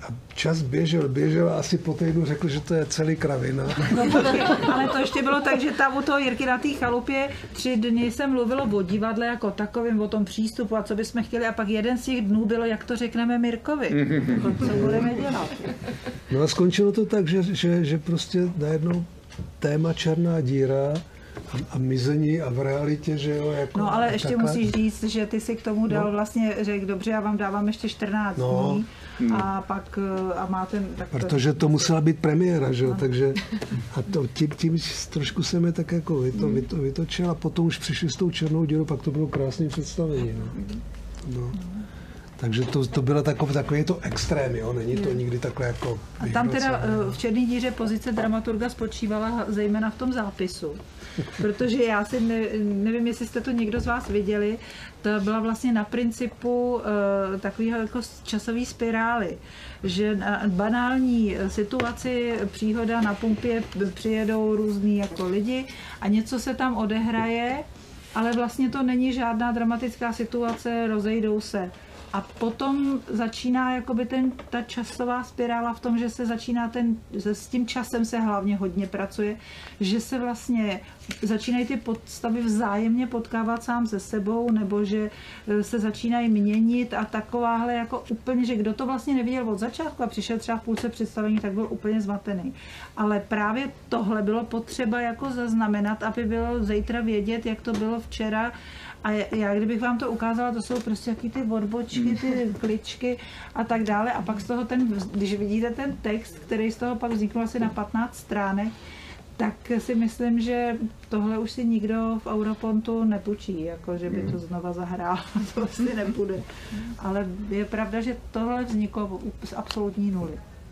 A čas běžel, běžel a asi po týdnu řekl, že to je celý kravina. No, ale to ještě bylo tak, že tam u toho Jirky na té chalupě tři dny se mluvilo o divadle jako takovým, o tom přístupu a co bychom chtěli a pak jeden z těch dnů bylo, jak to řekneme Mirkovi. Co budeme dělat? No a skončilo to tak, že, že, že prostě najednou téma černá díra a, a mizení a v realitě, že jo, jako... No ale ještě takhle... musíš říct, že ty si k tomu dal no. vlastně, řekl, dobře, já vám dávám ještě čtrnáct no. dní a pak a máte... Tak to... Protože to musela být premiéra, že jo, takže a to, tím, tím trošku jsem je tak jako vyto, vyto, vytočil a potom už přišli s tou černou dírou, pak to bylo krásné představení, no. No. Takže to, to bylo takové, takové to extrém, jo? Není to nikdy takhle jako... A tam teda v Černé díře pozice dramaturga spočívala zejména v tom zápisu. Protože já si ne, nevím, jestli jste to někdo z vás viděli, to byla vlastně na principu uh, takového jako časové spirály, že na banální situaci, příhoda na pumpě přijedou různý jako lidi a něco se tam odehraje, ale vlastně to není žádná dramatická situace, rozejdou se. A potom začíná jakoby ten, ta časová spirála v tom, že se začíná ten, s tím časem se hlavně hodně pracuje, že se vlastně začínají ty podstavy vzájemně potkávat sám se sebou, nebo že se začínají měnit a takováhle jako úplně, že kdo to vlastně neviděl od začátku a přišel třeba v půlce představení, tak byl úplně zmatený. Ale právě tohle bylo potřeba jako zaznamenat, aby bylo zítra vědět, jak to bylo včera. A já, kdybych vám to ukázala, to jsou prostě jaký ty odbočky, ty kličky a tak dále. A pak z toho ten, když vidíte ten text, který z toho pak vznikl asi na patnáct stránek, tak si myslím, že tohle už si nikdo v Europontu nepůjčí, jako že by to znova zahrál, to asi nepůjde. Ale je pravda, že tohle vzniklo z absolutní nuly.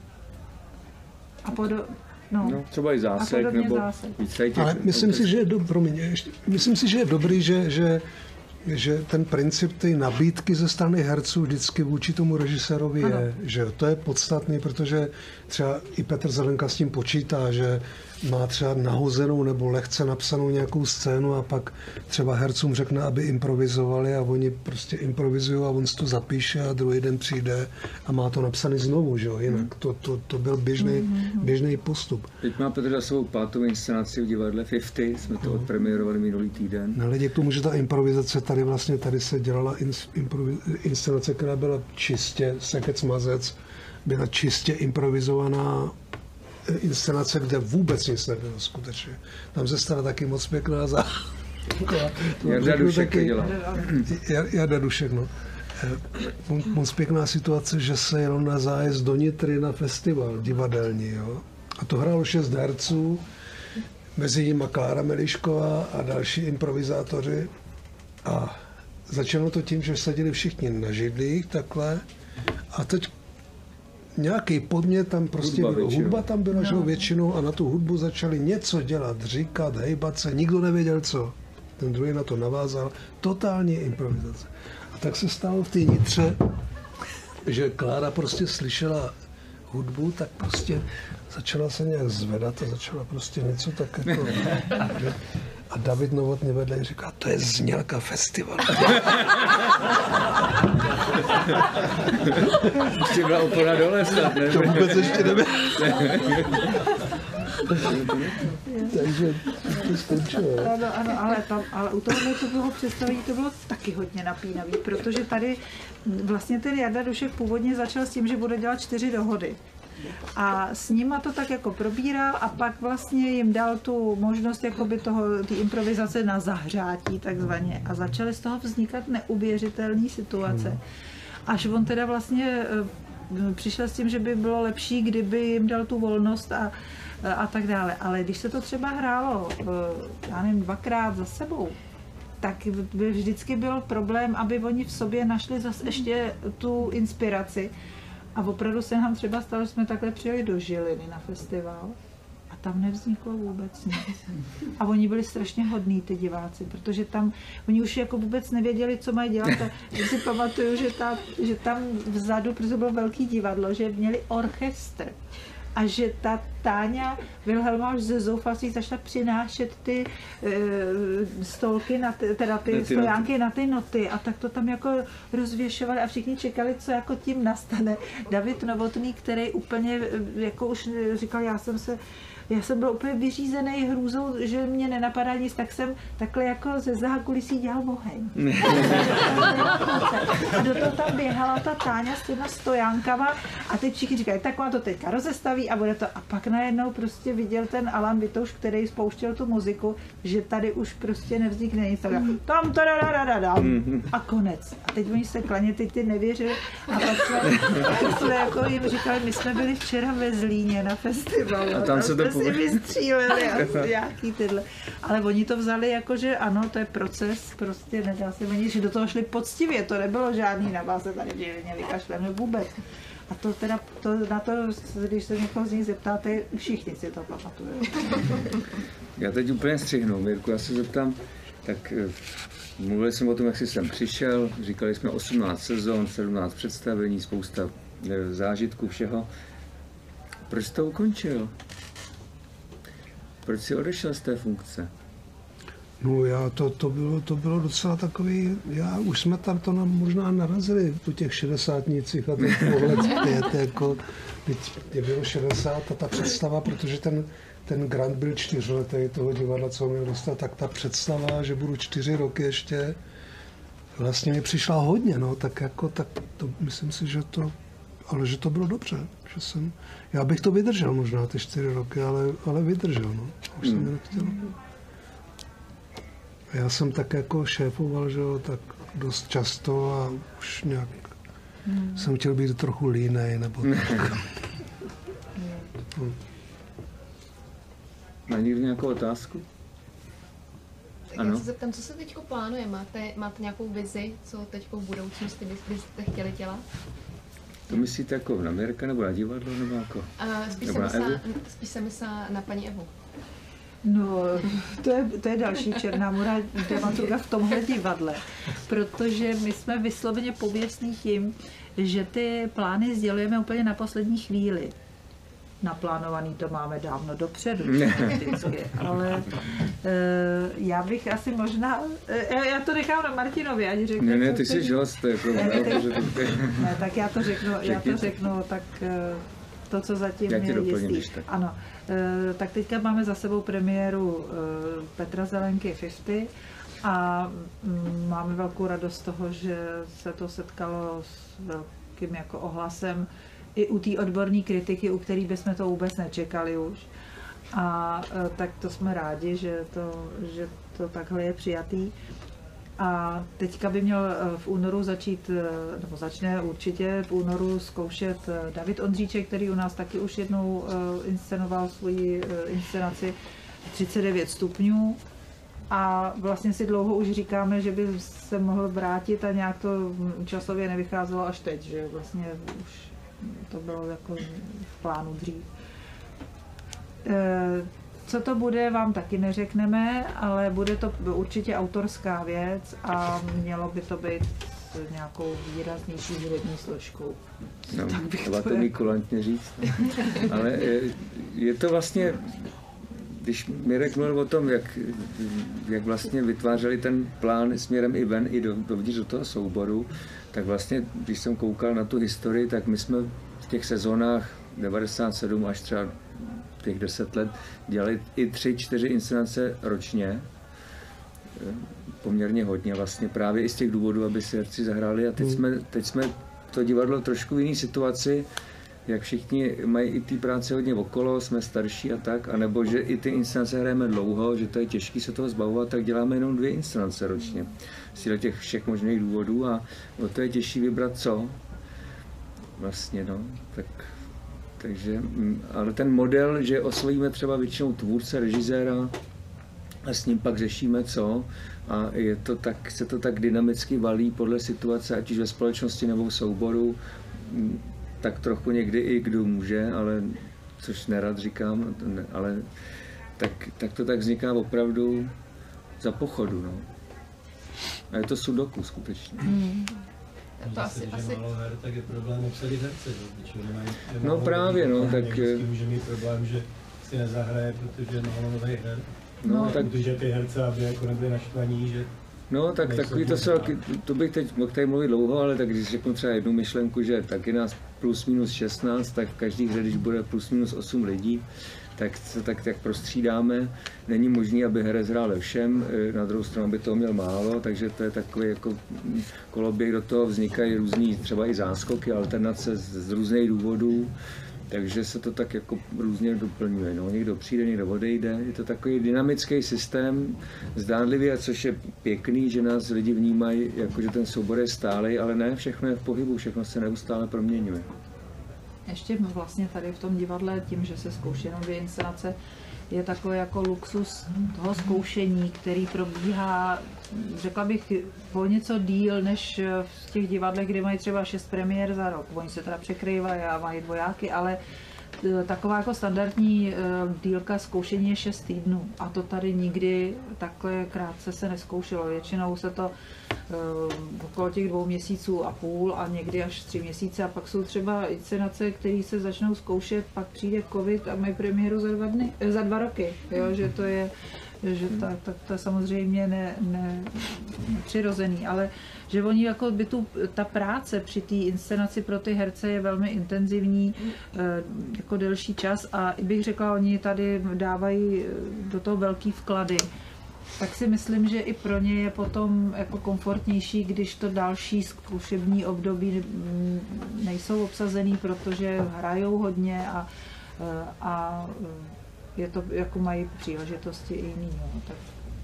A podo... No, no, třeba i zásek, nebo zásek. Ale myslím si, že je dobrý, promiň, ještě, myslím si, že je dobrý, že, že, že ten princip té nabídky ze strany herců vždycky vůči tomu režisérovi je, že to je podstatný, protože třeba i Petr Zelenka s tím počítá, že má třeba nahozenou nebo lehce napsanou nějakou scénu a pak třeba hercům řekne, aby improvizovali a oni prostě improvizují a on si to zapíše a druhý den přijde a má to napsané znovu, že jo, jinak to, to, to byl běžný, běžný postup. Teď má Petr svou pátou inscenaci v divadle padesát, jsme to odpremierovali minulý týden. Nehledě k tomu, že ta improvizace tady vlastně, tady se dělala ins, improvi, inscenace, která byla čistě sekec mazec, byla čistě improvizovaná inscenace, kde vůbec nic nebylo skutečně. Tam se stala taky moc pěkná za... Jarda Dušek to dělá. Jarda Dušek, no. Moc pěkná situace, že se jel na zájezd do Nitry na festival divadelní, jo. A to hrálo šest herců, mezi nimi Klára Melišková a další improvizátoři. A začalo to tím, že seděli všichni na židlích takhle a teď nějaký podmět tam prostě hudba, bylo. Hudba tam byla, no. Že většinou a na tu hudbu začali něco dělat, říkat, hejbat se, nikdo nevěděl co. Ten druhý na to navázal, totální improvizace. A tak se stalo v té Nitře, že Klára prostě slyšela hudbu, tak prostě začala se nějak zvedat a začala prostě něco tak jako... A David Novotný vedle říká, to je znělka festivalu. Ještě byla opona dole snad, ne? To vůbec ještě nebyl. Takže to skončilo. Ano, ano, ale, tam, ale u tohohle to bylo představení, to bylo taky hodně napínavý, protože tady vlastně ten Jarda Dušek původně začal s tím, že bude dělat čtyři dohody. A s nima to tak jako probírá a pak vlastně jim dal tu možnost jakoby toho, ty improvizace na zahřátí takzvaně a začaly z toho vznikat neuvěřitelné situace. Až on teda vlastně přišel s tím, že by bylo lepší, kdyby jim dal tu volnost a, a tak dále. Ale když se to třeba hrálo, já nevím, dvakrát za sebou, tak by vždycky byl problém, aby oni v sobě našli zase ještě tu inspiraci. A opravdu se nám třeba stalo, že jsme takhle přijeli do Žiliny na festival a tam nevzniklo vůbec nic. A oni byli strašně hodní, ty diváci, protože tam, oni už jako vůbec nevěděli, co mají dělat. A já si pamatuju, že, ta, že tam vzadu, protože bylo velký divadlo, že měli orchestr. a že ta Táňa Wilhelma už ze zoufalství začala přinášet ty e, stolky, na ty, teda ty, ty stojánky noty. na ty noty a tak to tam jako rozvěšovali a všichni čekali, co jako tím nastane. David Novotný, který úplně jako už říkal, já jsem se Já jsem byl úplně vyřízený hrůzou, že mě nenapadá nic, tak jsem takhle jako ze zákulisí dělal oheň. A do toho tam běhala ta Táňa s těma stojánkama a teď všichni říkají, tak má to teďka rozestaví a bude to. A pak najednou prostě viděl ten Alan Vitouš, který spouštěl tu muziku, že tady už prostě nevznikne nic. Tam tadadadadadam a konec. A teď oni se klaně, teď ty nevěřili a pak jsme, pak jsme jako jim říkali, my jsme byli včera ve Zlíně na festivalu. A tam se to si vystříleli a nějaký tyhle. Ale oni to vzali jako, že ano, to je proces, prostě nedá se oni, že do toho šli poctivě, to nebylo žádný na vás se tady dělně vykašleme vůbec. A to teda, to, na to, když se někoho z nich zeptáte, všichni si to pamatují. Já teď úplně střihnu, Mirku, já se zeptám, tak mluvili jsme o tom, jak jsi sem přišel, říkali jsme osmnáct sezon, sedmnáct představení, spousta zážitků, všeho. Proč jsi to ukončil? Proč jsi odešel z té funkce? No já, to, to, bylo, to bylo docela takový, já už jsme tam to nám možná narazili po těch šedesátnicích a teď pohled zpět, jako, teď je bylo šedesát a ta představa, protože ten, ten grant byl čtyřletý toho divadla, co měl dostat, tak ta představa, že budu čtyři roky ještě, vlastně mi přišla hodně, no, tak jako, tak to, myslím si, že to, ale že to bylo dobře, že jsem, já bych to vydržel možná ty čtyři roky, ale, ale vydržel, no, už jsem hmm. nechtěl. Já jsem tak jako šéfoval, že jo, tak dost často a už nějak hmm. jsem chtěl být trochu línej, nebo tak. hmm. Má někdo nějakou otázku? Tak ano. Já se zeptám, co se teď plánuje? Máte, máte nějakou vizi, co teď v budoucnosti byste chtěli dělat? To myslíte jako na Mirka, nebo na divadlo, nebo jako? Uh, spíš, nebo se myslela, spíš se myslela na paní Evu. No, to je, to je další černá mora dramaturga v tomhle divadle, protože my jsme vysloveně pověstní tím, že ty plány sdělujeme úplně na poslední chvíli. Naplánovaný to máme dávno dopředu, vždycky, ale e, já bych asi možná, e, já to nechám na Martinovi, ať řekne. Ne, ne, ty jsi host, jako, ne, ne, tak já to řeknu, já to řeknu, tak to, co zatím já je doplním, jistý. Ano, e, tak teďka máme za sebou premiéru e, Petra Zelenky padesát a m, máme velkou radost z toho, že se to setkalo s velkým jako ohlasem i u té odborné kritiky, u který bychom to vůbec nečekali už. A e, tak to jsme rádi, že to, že to takhle je přijatý. A teďka by měl v únoru začít, nebo začne určitě v únoru zkoušet David Ondříček, který u nás taky už jednou inscenoval svoji inscenaci třicet devět stupňů. A vlastně si dlouho už říkáme, že by se mohl vrátit a nějak to časově nevycházelo až teď, že vlastně už to bylo jako v plánu dřív. Co to bude, vám taky neřekneme, ale bude to určitě autorská věc a mělo by to být s nějakou výraznější hudební složkou. No, třeba to mi kulantně říct. Ale je to vlastně, když Mirek mluvil o tom, jak, jak vlastně vytvářeli ten plán směrem i ven, i do, dovnitř do toho souboru, tak vlastně, když jsem koukal na tu historii, tak my jsme v těch sezónách devadesát sedm až třeba těch deset let dělali i tři, čtyři inscenace ročně. Poměrně hodně vlastně, právě i z těch důvodů, aby si herci zahráli. A teď jsme, teď jsme to divadlo trošku v jiné situaci, jak všichni mají i ty práce hodně okolo, jsme starší a tak, anebo že i ty inscenace hrajeme dlouho, že to je těžké se toho zbavovat, tak děláme jenom dvě inscenace ročně. Z těch všech možných důvodů a o to je těžší vybrat co. Vlastně, no, tak... Takže, ale ten model, že oslovíme třeba většinou tvůrce, režiséra a s ním pak řešíme co a je to tak, se to tak dynamicky valí podle situace, ať už ve společnosti nebo v souboru, tak trochu někdy i kdo může, ale což nerad říkám, ale tak, tak to tak vzniká opravdu za pochodu. No. A je to sudoku skutečně. Hmm. To asi, Když asi... je málo her, tak je problém obsadit herce, že? Když nemají, No právě, no, tak... Někdy může mít problém, že si nezahraje, protože je málo nových her. No, No, tak... Protože ty herce, aby jako nebyly naštvaní, že... No, tak takový to se, to bych teď mohl tady mluvit dlouho, ale tak když řeknu třeba jednu myšlenku, že taky nás plus minus šestnáct, tak v každý hře, když bude plus minus osm lidí, tak se tak, tak prostřídáme. Není možné, aby herec hrál ve všem, na druhou stranu by toho měl málo, takže to je takový jako koloběh, do toho vznikají různý třeba i záskoky, alternace z, z různých důvodů. Takže se to tak jako různě doplňuje. No, někdo přijde, někdo odejde. Je to takový dynamický systém, zdánlivě, což je pěkný, že nás lidi vnímají, jako že ten soubor je stálej, ale ne, všechno je v pohybu, všechno se neustále proměňuje. Ještě vlastně tady v tom divadle, tím, že se zkouší jenom dvě inscenace, je takový jako luxus toho zkoušení, který probíhá, řekla bych, o něco díl, než v těch divadlech, kde mají třeba šest premiér za rok. Oni se teda překrývají a mají dvojáky, ale taková jako standardní dílka zkoušení je šest týdnů. A to tady nikdy takhle krátce se neskoušelo. Většinou se to okolo těch dvou měsíců a půl a někdy až tři měsíce a pak jsou třeba inscenace, které se začnou zkoušet, pak přijde covid a mají premiéru za dva, dny, za dva roky, jo, že to je, že ta, ta, ta samozřejmě ne, ne, nepřirozený, ale že oni jako by tu, ta práce při té inscenaci pro ty herce je velmi intenzivní, jako delší čas a bych řekla, oni tady dávají do toho velký vklady. Tak si myslím, že i pro ně je potom jako komfortnější, když to další zkušební období nejsou obsazený, protože hrajou hodně a, a je to, jako mají příležitosti i jiný. No. Tak,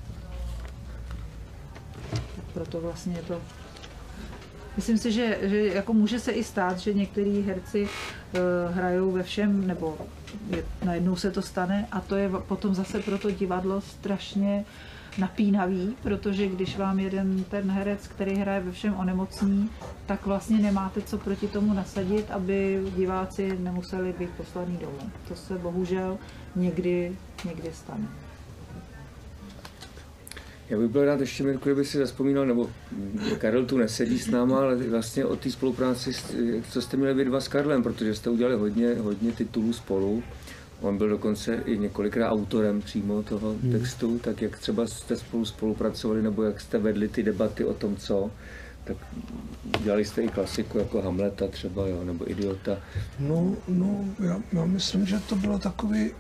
tak proto vlastně je to... Myslím si, že, že jako může se i stát, že některý herci uh, hrajou ve všem, nebo je, najednou se to stane a to je potom zase pro to divadlo strašně napínavý, protože když vám jeden ten herec, který hraje ve všem, onemocní, tak vlastně nemáte co proti tomu nasadit, aby diváci nemuseli být poslaní domů. To se bohužel někdy, někdy stane. Já bych byl rád ještě, Mirku, kdyby si zazpomínal, nebo Karel tu nesedí s náma, ale vlastně o té spolupráci, co jste měli vy dva s Karlem, protože jste udělali hodně, hodně titulů spolu. On byl dokonce i několikrát autorem přímo toho textu, tak jak třeba jste spolu spolupracovali, nebo jak jste vedli ty debaty o tom, co, tak dělali jste i klasiku jako Hamleta třeba, jo, nebo Idiota. No, no já, já myslím, že to bylo takový,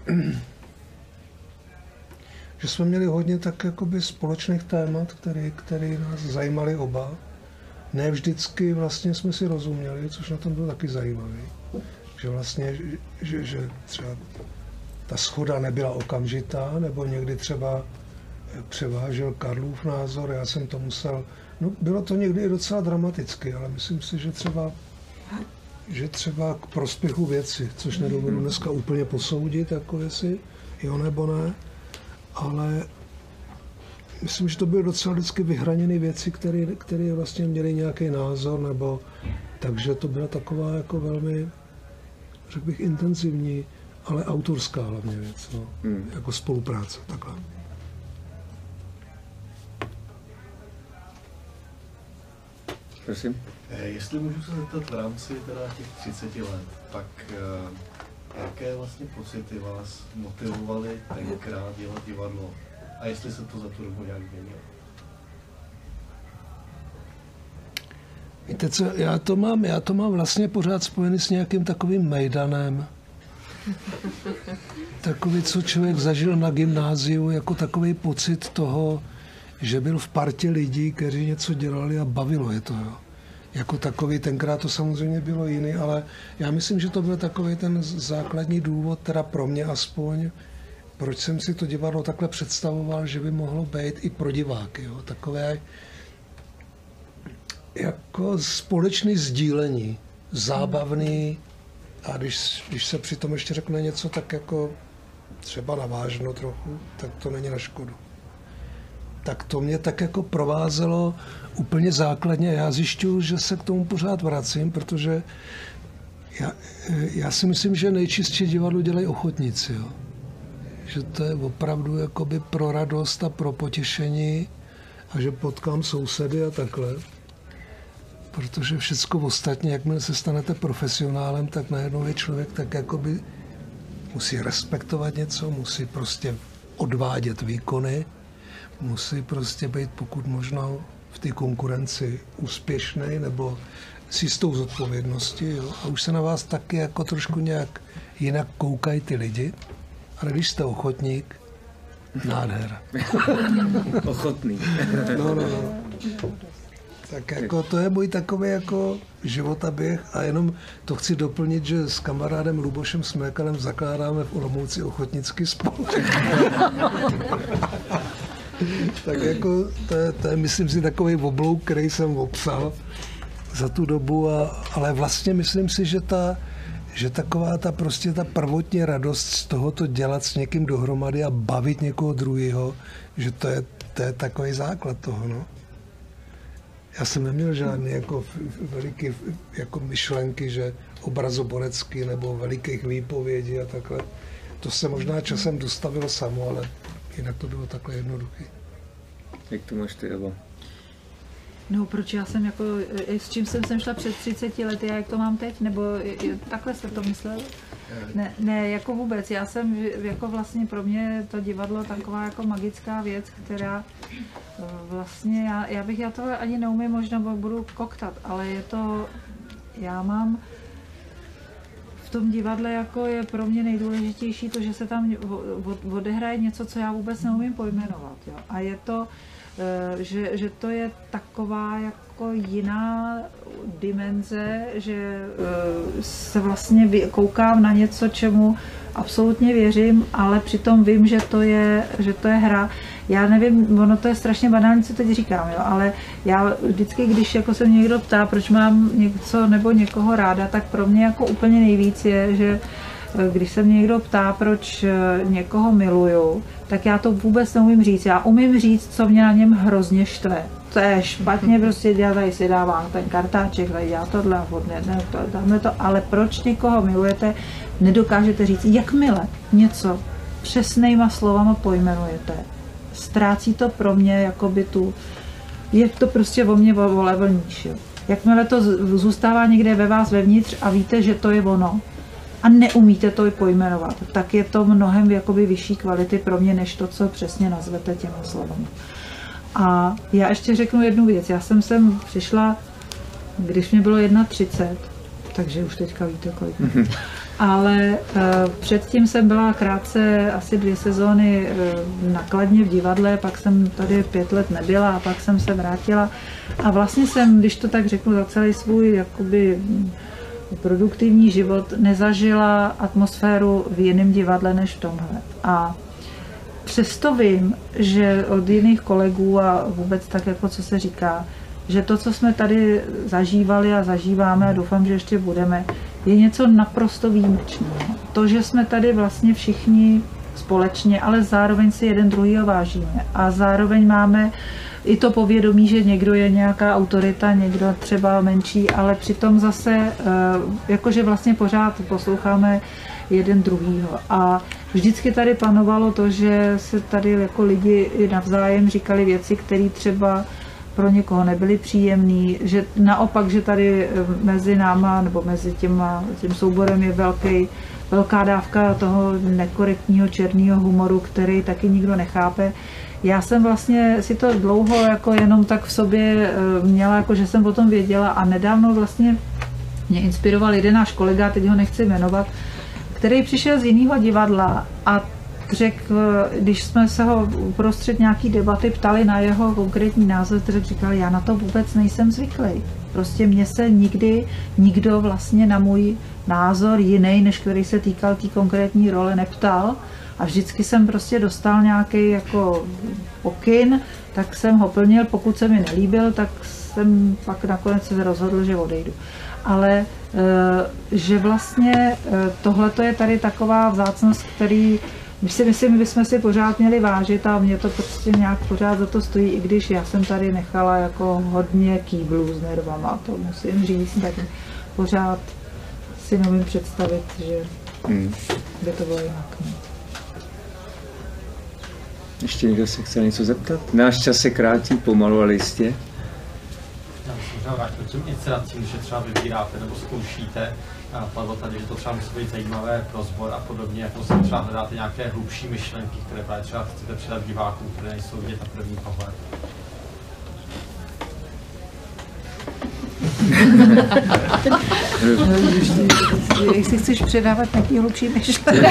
že jsme měli hodně tak jakoby společných témat, které, které nás zajímaly oba. Ne vždycky vlastně jsme si rozuměli, což na tom bylo taky zajímavé. Že vlastně, že, že třeba ta shoda nebyla okamžitá, nebo někdy třeba převážel Karlův názor, já jsem to musel, no bylo to někdy i docela dramaticky, ale myslím si, že třeba, že třeba k prospěchu věci, což nedovedu dneska úplně posoudit, jako jestli jo nebo ne, ale myslím, že to byly docela vždycky vyhraněné věci, které, které vlastně měly nějaký názor, nebo takže to byla taková jako velmi, řekl bych, intenzivní, ale autorská hlavně věc, no. hmm. jako spolupráce, takhle. Prosím? Jestli můžu se zeptat v rámci teda těch třiceti let, tak jaké vlastně pocity vás motivovaly tenkrát dělat divadlo? A jestli se to za tu dobu nějak změnilo? Víte co, já to mám, já to mám vlastně pořád spojený s nějakým takovým mejdanem. Takový, co člověk zažil na gymnáziu, jako takový pocit toho, že byl v partě lidí, kteří něco dělali a bavilo je to. Jo. Jako takový, tenkrát to samozřejmě bylo jiný, ale já myslím, že to byl takový ten základní důvod, teda pro mě aspoň, proč jsem si to divadlo takhle představoval, že by mohlo být i pro diváky. Jo. Takové jako společné sdílení, zábavný, a když, když se přitom ještě řekne něco tak jako třeba navážno trochu, tak to není na škodu. Tak to mě tak jako provázelo úplně základně. Já zjišťuju, že se k tomu pořád vracím, protože já, já si myslím, že nejčistší divadlo dělají ochotníci. Jo. Že to je opravdu jakoby pro radost a pro potěšení a že potkám sousedy a takhle. protože všechno ostatně, jakmile se stanete profesionálem, tak najednou je člověk tak jakoby musí respektovat něco, musí prostě odvádět výkony, musí prostě být pokud možno v té konkurenci úspěšný nebo s jistou zodpovědností. Jo? A už se na vás taky jako trošku nějak jinak koukají ty lidi, ale když jste ochotník, nádhera. Ochotný. No, no, no. Tak jako to je můj takový jako životaběh a jenom to chci doplnit, že s kamarádem Lubošem Smékalem zakládáme v Olomouci ochotnický spolek. Tak jako to je, to je, myslím si, takový oblouk, který jsem obsal za tu dobu, a, ale vlastně myslím si, že ta, že taková ta prostě ta prvotní radost z tohoto dělat s někým dohromady a bavit někoho druhého, že to je, to je takový základ toho, no. Já jsem neměl žádný jako veliký jako myšlenky, že obrazoborecký nebo velikých výpovědí a takhle. To se možná časem dostavilo samo, ale jinak to bylo takhle jednoduché. Jak to máš ty, Evo? No, proč já jsem jako, s čím jsem sem šla před třiceti lety a jak to mám teď, nebo takhle jste to myslel? Ne, ne, jako vůbec, já jsem, jako vlastně pro mě to divadlo taková jako magická věc, která vlastně, já, já bych, já to ani neumím, možná budu koktat, ale je to, já mám v tom divadle jako je pro mě nejdůležitější to, že se tam odehraje něco, co já vůbec neumím pojmenovat, jo. A je to, že, že to je taková jako jiná dimenze, že se vlastně koukám na něco, čemu absolutně věřím, ale přitom vím, že to je, že to je hra. Já nevím, ono to je strašně banální, co teď říkám, jo, ale já vždycky, když jako se někdo ptá, proč mám něco nebo někoho ráda, tak pro mě jako úplně nejvíc je, že když se mě někdo ptá, proč někoho miluju, tak já to vůbec neumím říct. Já umím říct, co mě na něm hrozně štve. To je špatně, prostě já tady si dávám ten kartáček, tady já tohle a hodně, ne, to, dáme to, ale proč někoho milujete, nedokážete říct. Jakmile něco přesnýma slovama pojmenujete, ztrácí to pro mě jakoby tu, je to prostě o mě o level níž. Jakmile to zůstává někde ve vás vevnitř a víte, že to je ono, a neumíte to i pojmenovat, tak je to mnohem jakoby vyšší kvality pro mě, než to, co přesně nazvete těmi slovami. A já ještě řeknu jednu věc. Já jsem sem přišla, když mě bylo třicet jedna, takže už teďka víte, kolik. Ale uh, předtím jsem byla krátce, asi dvě sezóny uh, nakladně v divadle, pak jsem tady pět let nebyla a pak jsem se vrátila. A vlastně jsem, když to tak řeknu, za celý svůj jakoby produktivní život nezažila atmosféru v jiném divadle než v tomhle. A přesto vím, že od jiných kolegů a vůbec tak, jako co se říká, že to, co jsme tady zažívali a zažíváme a doufám, že ještě budeme, je něco naprosto výjimečného. To, že jsme tady vlastně všichni společně, ale zároveň si jeden druhýho vážíme a zároveň máme i to povědomí, že někdo je nějaká autorita, někdo třeba menší, ale přitom zase jakože vlastně pořád posloucháme jeden druhýho. A vždycky tady panovalo to, že se tady jako lidi i navzájem říkali věci, které třeba pro někoho nebyly příjemné, že naopak, že tady mezi náma nebo mezi těma, tím souborem je velký, velká dávka toho nekorektního černého humoru, který taky nikdo nechápe. Já jsem vlastně si to dlouho jako jenom tak v sobě měla, jako že jsem o tom věděla a nedávno vlastně mě inspiroval jeden náš kolega, teď ho nechci jmenovat, který přišel z jiného divadla a řekl, když jsme se ho uprostřed nějaký debaty ptali na jeho konkrétní názor, tak říkal, já na to vůbec nejsem zvyklý. Prostě mě se nikdy nikdo vlastně na můj názor jiný, než který se týkal té tý konkrétní role, neptal. A vždycky jsem prostě dostal nějaký jako pokyn, tak jsem ho plnil, pokud se mi nelíbil, tak jsem pak nakonec se rozhodl, že odejdu. Ale že vlastně tohle je tady taková vzácnost, který my si myslím, bychom si pořád měli vážit a mě to prostě nějak pořád za to stojí, i když já jsem tady nechala jako hodně kýblů s nervama, to musím říct, tak pořád si neumím představit, že hmm. by to bylo jinak. Ještě někdo se chce něco zeptat? Náš čas se krátí pomalu, ale jistě. Já jsem možná vrátit k těm inscenacím, že třeba vybíráte nebo zkoušíte. A padlo tady, že to třeba musí být zajímavé pro sbor a podobně, jako se třeba hledáte nějaké hlubší myšlenky, které právě třeba chcete předat divákům, které nejsou vidět na první pohled. Jestli chceš předávat nějaký hlubší myšlenky.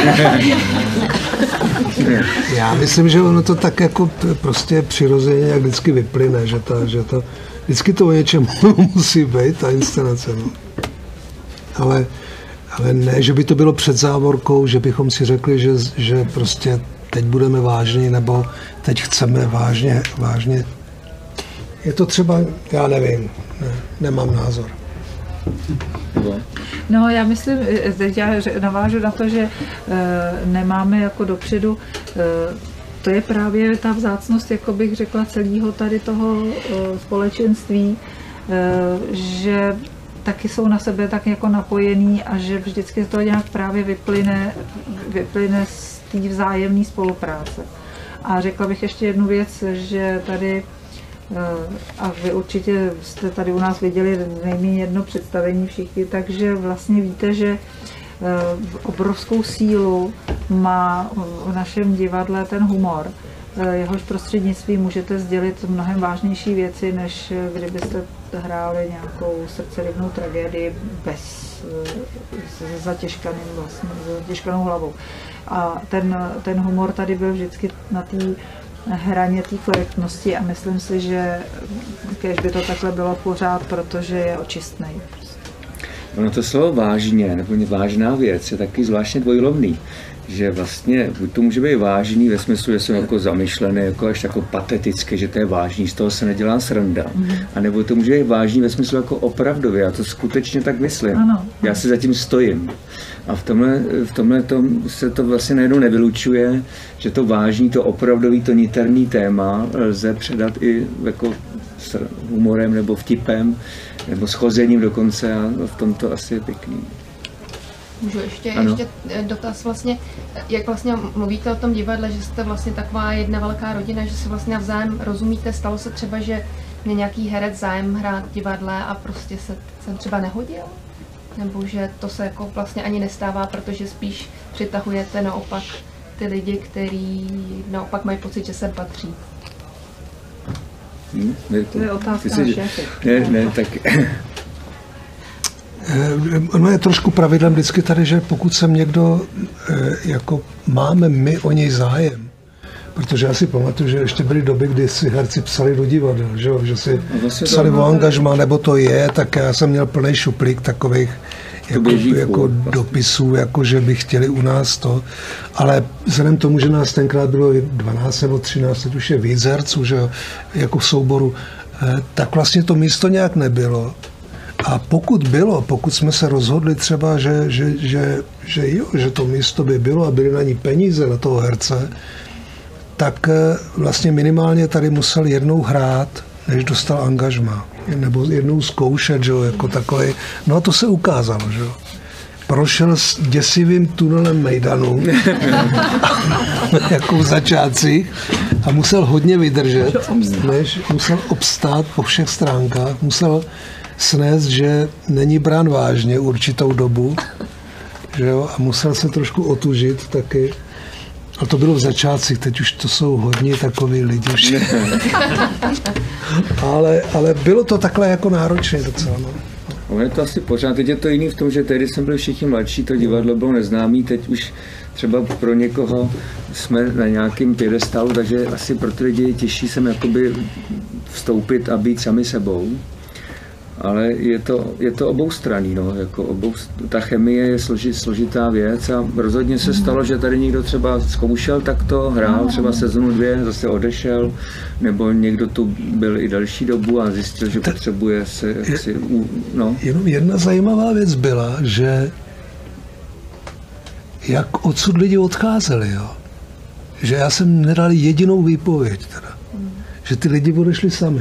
Já myslím, že ono to tak jako prostě přirozeně jak vždycky vyplyne, že, ta, že to, vždycky to o něčem musí být, ta inscenace. No. Ale, ale ne, že by to bylo před závorkou, že bychom si řekli, že, že prostě teď budeme vážní, nebo teď chceme vážně, vážně. Je to třeba, já nevím, ne, nemám názor. No, já myslím, teď já navážu na to, že e, nemáme jako dopředu, e, to je právě ta vzácnost, jako bych řekla, celého tady toho e, společenství, e, že taky jsou na sebe tak jako napojený a že vždycky to nějak právě vyplyne, vyplyne z té vzájemné spolupráce. A řekla bych ještě jednu věc, že tady, a vy určitě jste tady u nás viděli nejméně jedno představení všichni, takže vlastně víte, že obrovskou sílu má v našem divadle ten humor. Jehož prostřednictvím můžete sdělit mnohem vážnější věci, než kdybyste hráli nějakou srdcerivnou tragédii bez, s zatěžkaným vlastně, s zatěžkanou hlavou. A ten, ten humor tady byl vždycky na té hraně té korektnosti a myslím si, že kéž by to takhle bylo pořád, protože je očistnej. Ono to slovo vážně, nebo vážná věc, je taky zvláštně dvojlovný. Že vlastně buď to může být vážný ve smyslu, že jsem jako zamyšlený, jako až jako pateticky, že to je vážný, z toho se nedělá sranda. Mm. A nebo to může být vážný ve smyslu jako opravdově, já to skutečně tak myslím. Ano. Já si zatím stojím. A v tomhle, v tomhle tom se to vlastně najednou nevylučuje, že to vážný, to opravdový, to niterný téma lze předat i jako s humorem nebo vtipem, nebo schozením dokonce a v tom to asi je pěkný. Můžu ještě, ještě dotaz vlastně, jak vlastně mluvíte o tom divadle, že jste vlastně taková jedna velká rodina, že si vlastně navzájem rozumíte, stalo se třeba, že mě nějaký herec zájem hrát v divadle a prostě se jsem třeba nehodil? Nebo že to se jako vlastně ani nestává, protože spíš přitahujete naopak ty lidi, kteří naopak mají pocit, že sem patří? Hmm, ne, to je otázka si, na šéfy. Ne, ne, tak... Ono je trošku pravidlem vždycky tady, že pokud sem někdo, jako máme my o něj zájem, protože já si pamatuju, že ještě byly doby, kdy si herci psali do divadel, že, že si vlastně psali o angažmá, nebo to je, tak já jsem měl plný šuplík takových jako, jako dopisů, jako že by chtěli u nás to, ale vzhledem tomu, že nás tenkrát bylo dvanáct nebo třináct, teď už je víc herců, že jako v souboru, tak vlastně to místo nějak nebylo. A pokud bylo, pokud jsme se rozhodli třeba, že, že, že, že jo, že to místo by bylo a byly na ní peníze na toho herce, tak vlastně minimálně tady musel jednou hrát, než dostal angažmá. Nebo jednou zkoušet, že jo, jako takový. No a to se ukázalo, že jo. Prošel s děsivým tunelem mejdanu, jako v začátcích, a musel hodně vydržet, než musel obstát po všech stránkách, musel snést, že není brán vážně určitou dobu, že jo, a musel se trošku otužit taky. A to bylo v začátcích, teď už to jsou hodně takový lidi. ale, ale bylo to takhle jako náročné docela. No. No, je to asi pořád, teď je to jiný v tom, že tehdy jsme byli všichni mladší, to divadlo bylo neznámý, teď už třeba pro někoho jsme na nějakém piedestálu, takže asi pro ty lidi je těžší sem jakoby vstoupit a být sami sebou. Ale je to, je to oboustranný, no, jako obou, ta chemie je složi, složitá věc a rozhodně se stalo, že tady někdo třeba zkoušel takto, hrál třeba sezonu dvě, zase odešel, nebo někdo tu byl i další dobu a zjistil, že potřebuje se jaksi, no. Jenom jedna zajímavá věc byla, že jak odsud lidi odcházeli, jo. Že já jsem nedal jedinou výpověď teda, že ty lidi odešli sami.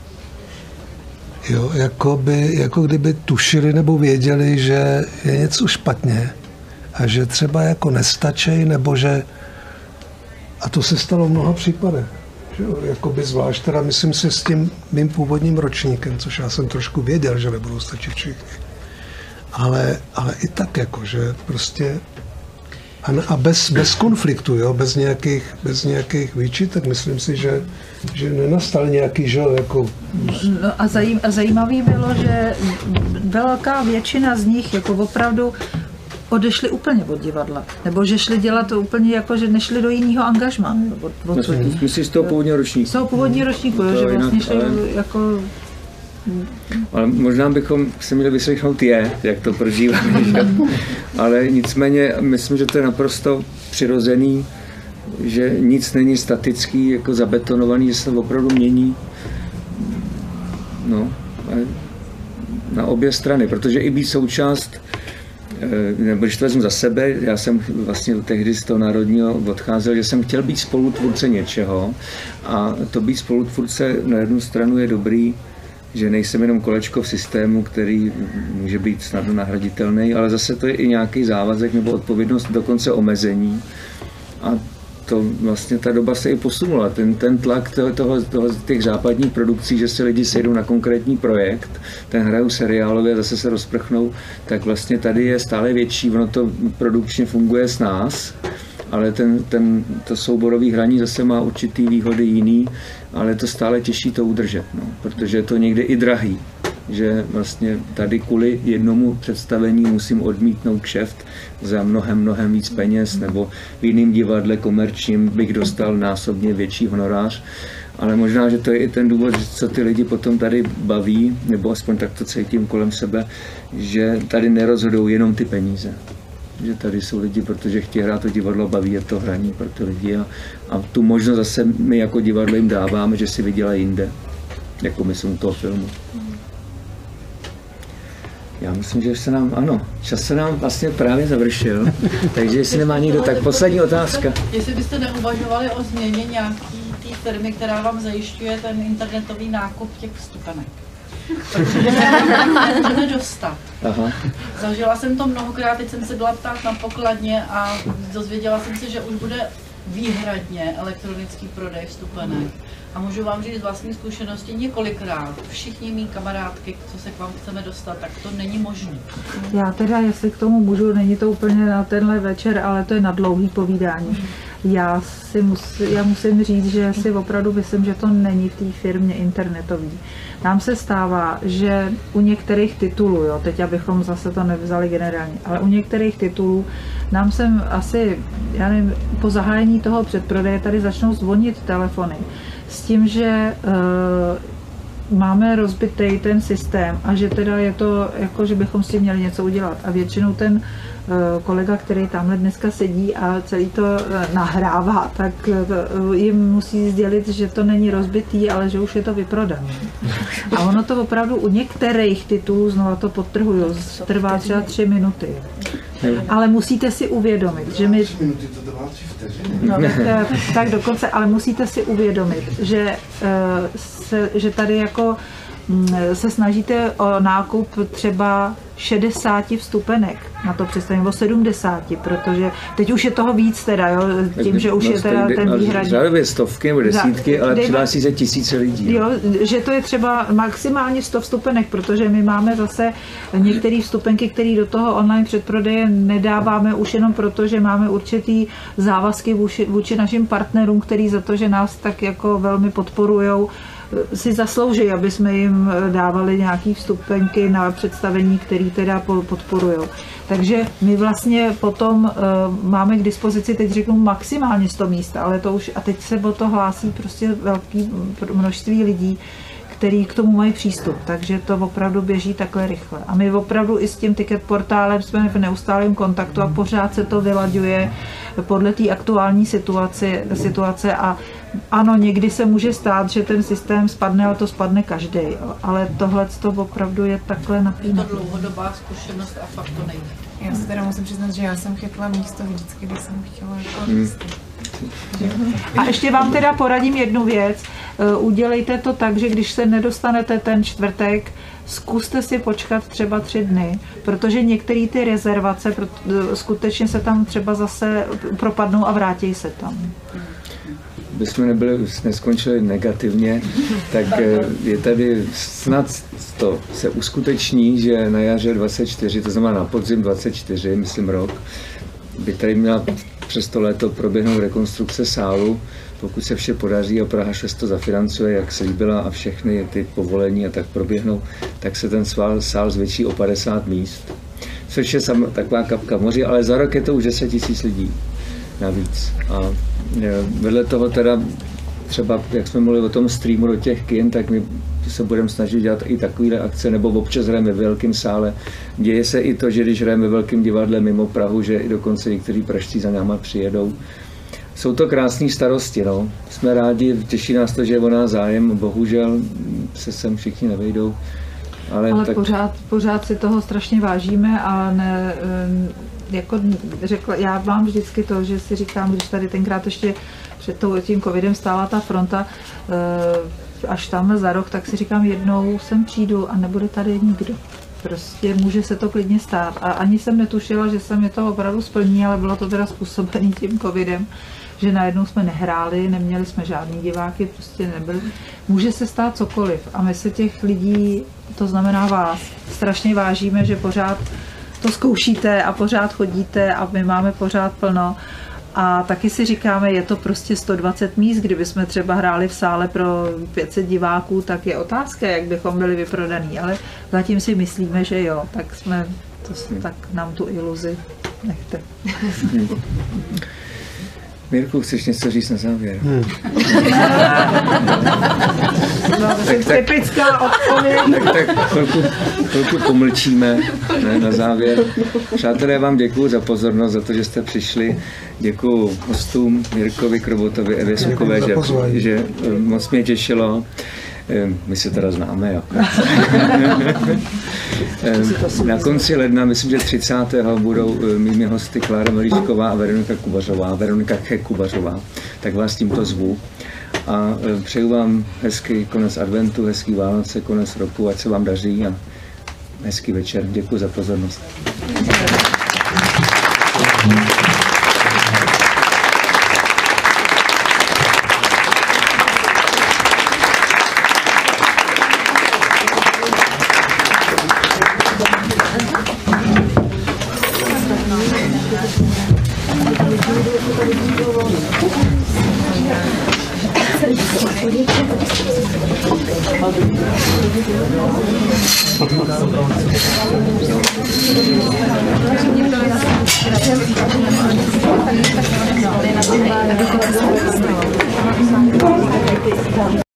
Jo, jako, by, jako kdyby tušili nebo věděli, že je něco špatně a že třeba jako nestačí, nebo že, a to se stalo v mnoha případech, Že, jakoby zvlášť teda myslím si s tím mým původním ročníkem, což já jsem trošku věděl, že nebudou stačit všichni. Ale, ale i tak jako, že prostě a, a bez, bez konfliktu, jo, bez nějakých, bez nějakých výčitek, myslím si, že, že nenastal nějaký, že jako... No a, zajím, a zajímavý bylo, že velká většina z nich jako opravdu odešli úplně od divadla, nebo že šli dělat to úplně jako, že nešli do jiného angažma. Od, od Myslíš z toho původního ročníku? Z toho původního ročníku, jo, že jinak, vlastně šli ale... jako... Ale možná bychom se měli vyslechnout je, jak to prožíváme. Ale nicméně myslím, že to je naprosto přirozený, že nic není statický, jako zabetonovaný, že se opravdu mění. No, na obě strany, protože i být součást, nebo když to vezmu za sebe, já jsem vlastně tehdy z toho národního odcházel, že jsem chtěl být spolutvůrce něčeho a to být spolutvůrce na jednu stranu je dobrý, že nejsem jenom kolečko v systému, který může být snadno nahraditelný, ale zase to je i nějaký závazek nebo odpovědnost, dokonce omezení. A to vlastně ta doba se i posunula. Ten, ten tlak toho, toho, toho, těch západních produkcí, že se lidi sejdou na konkrétní projekt, ten hrajou seriálově a zase se rozprchnou, tak vlastně tady je stále větší, ono to produkčně funguje s nás, ale ten, ten, to souborové hraní zase má určitý výhody jiný, ale to stále těžší to udržet, no, protože je to někde i drahý, že vlastně tady kvůli jednomu představení musím odmítnout kšeft za mnohem, mnohem víc peněz, nebo v jiném divadle komerčním bych dostal násobně větší honorář, ale možná, že to je i ten důvod, co ty lidi potom tady baví, nebo aspoň tak to cítím kolem sebe, že tady nerozhodou jenom ty peníze. Že tady jsou lidi, protože chtějí hrát to divadlo, baví je to hraní pro ty lidi a, a tu možnost zase my jako divadlo jim dáváme, že si vydělají jinde, jako myslím toho filmu. Já myslím, že se nám, ano, čas se nám vlastně právě završil, takže jestli nemá nikdo, tak poslední otázka. Jestli byste neuvažovali o změně nějaký té firmy, která vám zajišťuje ten internetový nákup těch vstupenek. Protože to nedostat. Aha. Zažila jsem to mnohokrát, teď jsem se byla ptát na pokladně a dozvěděla jsem se, že už bude výhradně elektronický prodej vstupenek. A můžu vám říct z vlastní zkušenosti několikrát, všichni mý kamarádky, co se k vám chceme dostat, tak to není možné. Já teda, jestli k tomu můžu, není to úplně na tenhle večer, ale to je na dlouhý povídání. Já, si musí, já musím říct, že si opravdu myslím, že to není v té firmě internetový. Nám se stává, že u některých titulů, jo, teď abychom zase to nevzali generálně, ale u některých titulů nám sem asi, já nevím, po zahájení toho předprodeje tady začnou zvonit telefony s tím, že uh, máme rozbitý ten systém a že teda je to, jako že bychom s tím měli něco udělat. A většinou ten uh, kolega, který tamhle dneska sedí a celý to uh, nahrává, tak uh, jim musí sdělit, že to není rozbitý, ale že už je to vyprodané. A ono to opravdu u některých titulů, znova to podtrhuju, trvá třeba tři minuty. Ale musíte si uvědomit, že my... No, tak, tak dokonce, ale musíte si uvědomit, že, se, že tady jako se snažíte o nákup třeba šedesáti vstupenek na to představení, nebo sedmdesáti, protože teď už je toho víc teda, jo, tím, že už je teda ten výhradní. Řádově stovky nebo desítky, ale přihlásí se tisíce lidí. Jo, že to je třeba maximálně sto vstupenek, protože my máme zase některé vstupenky, které do toho online předprodeje nedáváme už jenom proto, že máme určitý závazky vůči, vůči našim partnerům, který za to, že nás tak jako velmi podporujou, si zaslouží, aby jsme jim dávali nějaké vstupenky na představení, které teda podporují. Takže my vlastně potom uh, máme k dispozici, teď řeknu maximálně sto míst, ale to už, a teď se o to hlásí prostě velké množství lidí, který k tomu mají přístup, takže to opravdu běží takhle rychle. A my opravdu i s tím ticket portálem jsme v neustálém kontaktu a pořád se to vylaďuje podle té aktuální situace, situace a ano, někdy se může stát, že ten systém spadne, ale to spadne každý. Ale tohle to opravdu je takhle napínat. Je to dlouhodobá zkušenost a fakt to nejde. Já se teda musím přiznat, že já jsem chytla místo vždycky, když jsem chtěla jako hmm. A ještě vám teda poradím jednu věc. Udělejte to tak, že když se nedostanete ten čtvrtek, zkuste si počkat třeba tři dny, protože některé ty rezervace skutečně se tam třeba zase propadnou a vrátí se tam. bychom nebyli, neskončili negativně, tak je tady snad to se uskuteční, že na jaře dvacet čtyři, to znamená na podzim dvacet čtyři, myslím rok, by tady měla přes to léto proběhnout rekonstrukce sálu, pokud se vše podaří a Praha šest to zafinancuje, jak slíbila a všechny ty povolení a tak proběhnou, tak se ten sál, sál zvětší o padesát míst. Což je sam, taková kapka v moři, ale za rok je to už deset tisíc lidí navíc. A vedle toho teda třeba, jak jsme mluvili o tom streamu do těch kin, tak my se budeme snažit dělat i takovéhle akce, nebo občas hrajeme ve velkém sále. Děje se i to, že když hrajeme ve velkém divadle mimo Prahu, že i dokonce někteří pražští za náma přijedou. Jsou to krásné starosti, no. Jsme rádi, těší nás to, že je o nás zájem, bohužel se sem všichni nevejdou. Ale, ale tak... pořád, pořád si toho strašně vážíme a ne, jako řekla, já mám vždycky to, že si říkám, když tady tenkrát ještě před tím covidem stála ta fronta, až tam za rok, tak si říkám, jednou sem přijdu a nebude tady nikdo. Prostě může se to klidně stát. A ani jsem netušila, že se mi to opravdu splní, ale bylo to teda způsobené tím covidem, že najednou jsme nehráli, neměli jsme žádný diváky, prostě nebyli. Může se stát cokoliv a my se těch lidí, to znamená vás, strašně vážíme, že pořád to zkoušíte a pořád chodíte a my máme pořád plno. A taky si říkáme, je to prostě sto dvacet míst, kdyby jsme třeba hráli v sále pro pět set diváků, tak je otázka, jak bychom byli vyprodaný, ale zatím si myslíme, že jo, tak jsme, to, tak nám tu iluzi nechte. Mirku, chceš něco říct na závěr? Hmm. No, tak, tak, typická odpověď. Tak, tak chvilku, chvilku pomlčíme, ne, na závěr. Přátelé, já vám děkuju za pozornost, za to, že jste přišli. Děkuju hostům, Mirkovi Krobotovi, Evě Sokové, že, že moc mě těšilo. My se teda známe, jo. Na konci ledna, myslím, že třicátého budou mými hosty Klára Malíčková a Veronika Kubařová, Veronika Che Kubařová, tak vás tímto zvu. A přeju vám hezký konec adventu, hezký Vánoce, konec roku, ať se vám daří a hezký večer. Děkuji za pozornost. Thank you.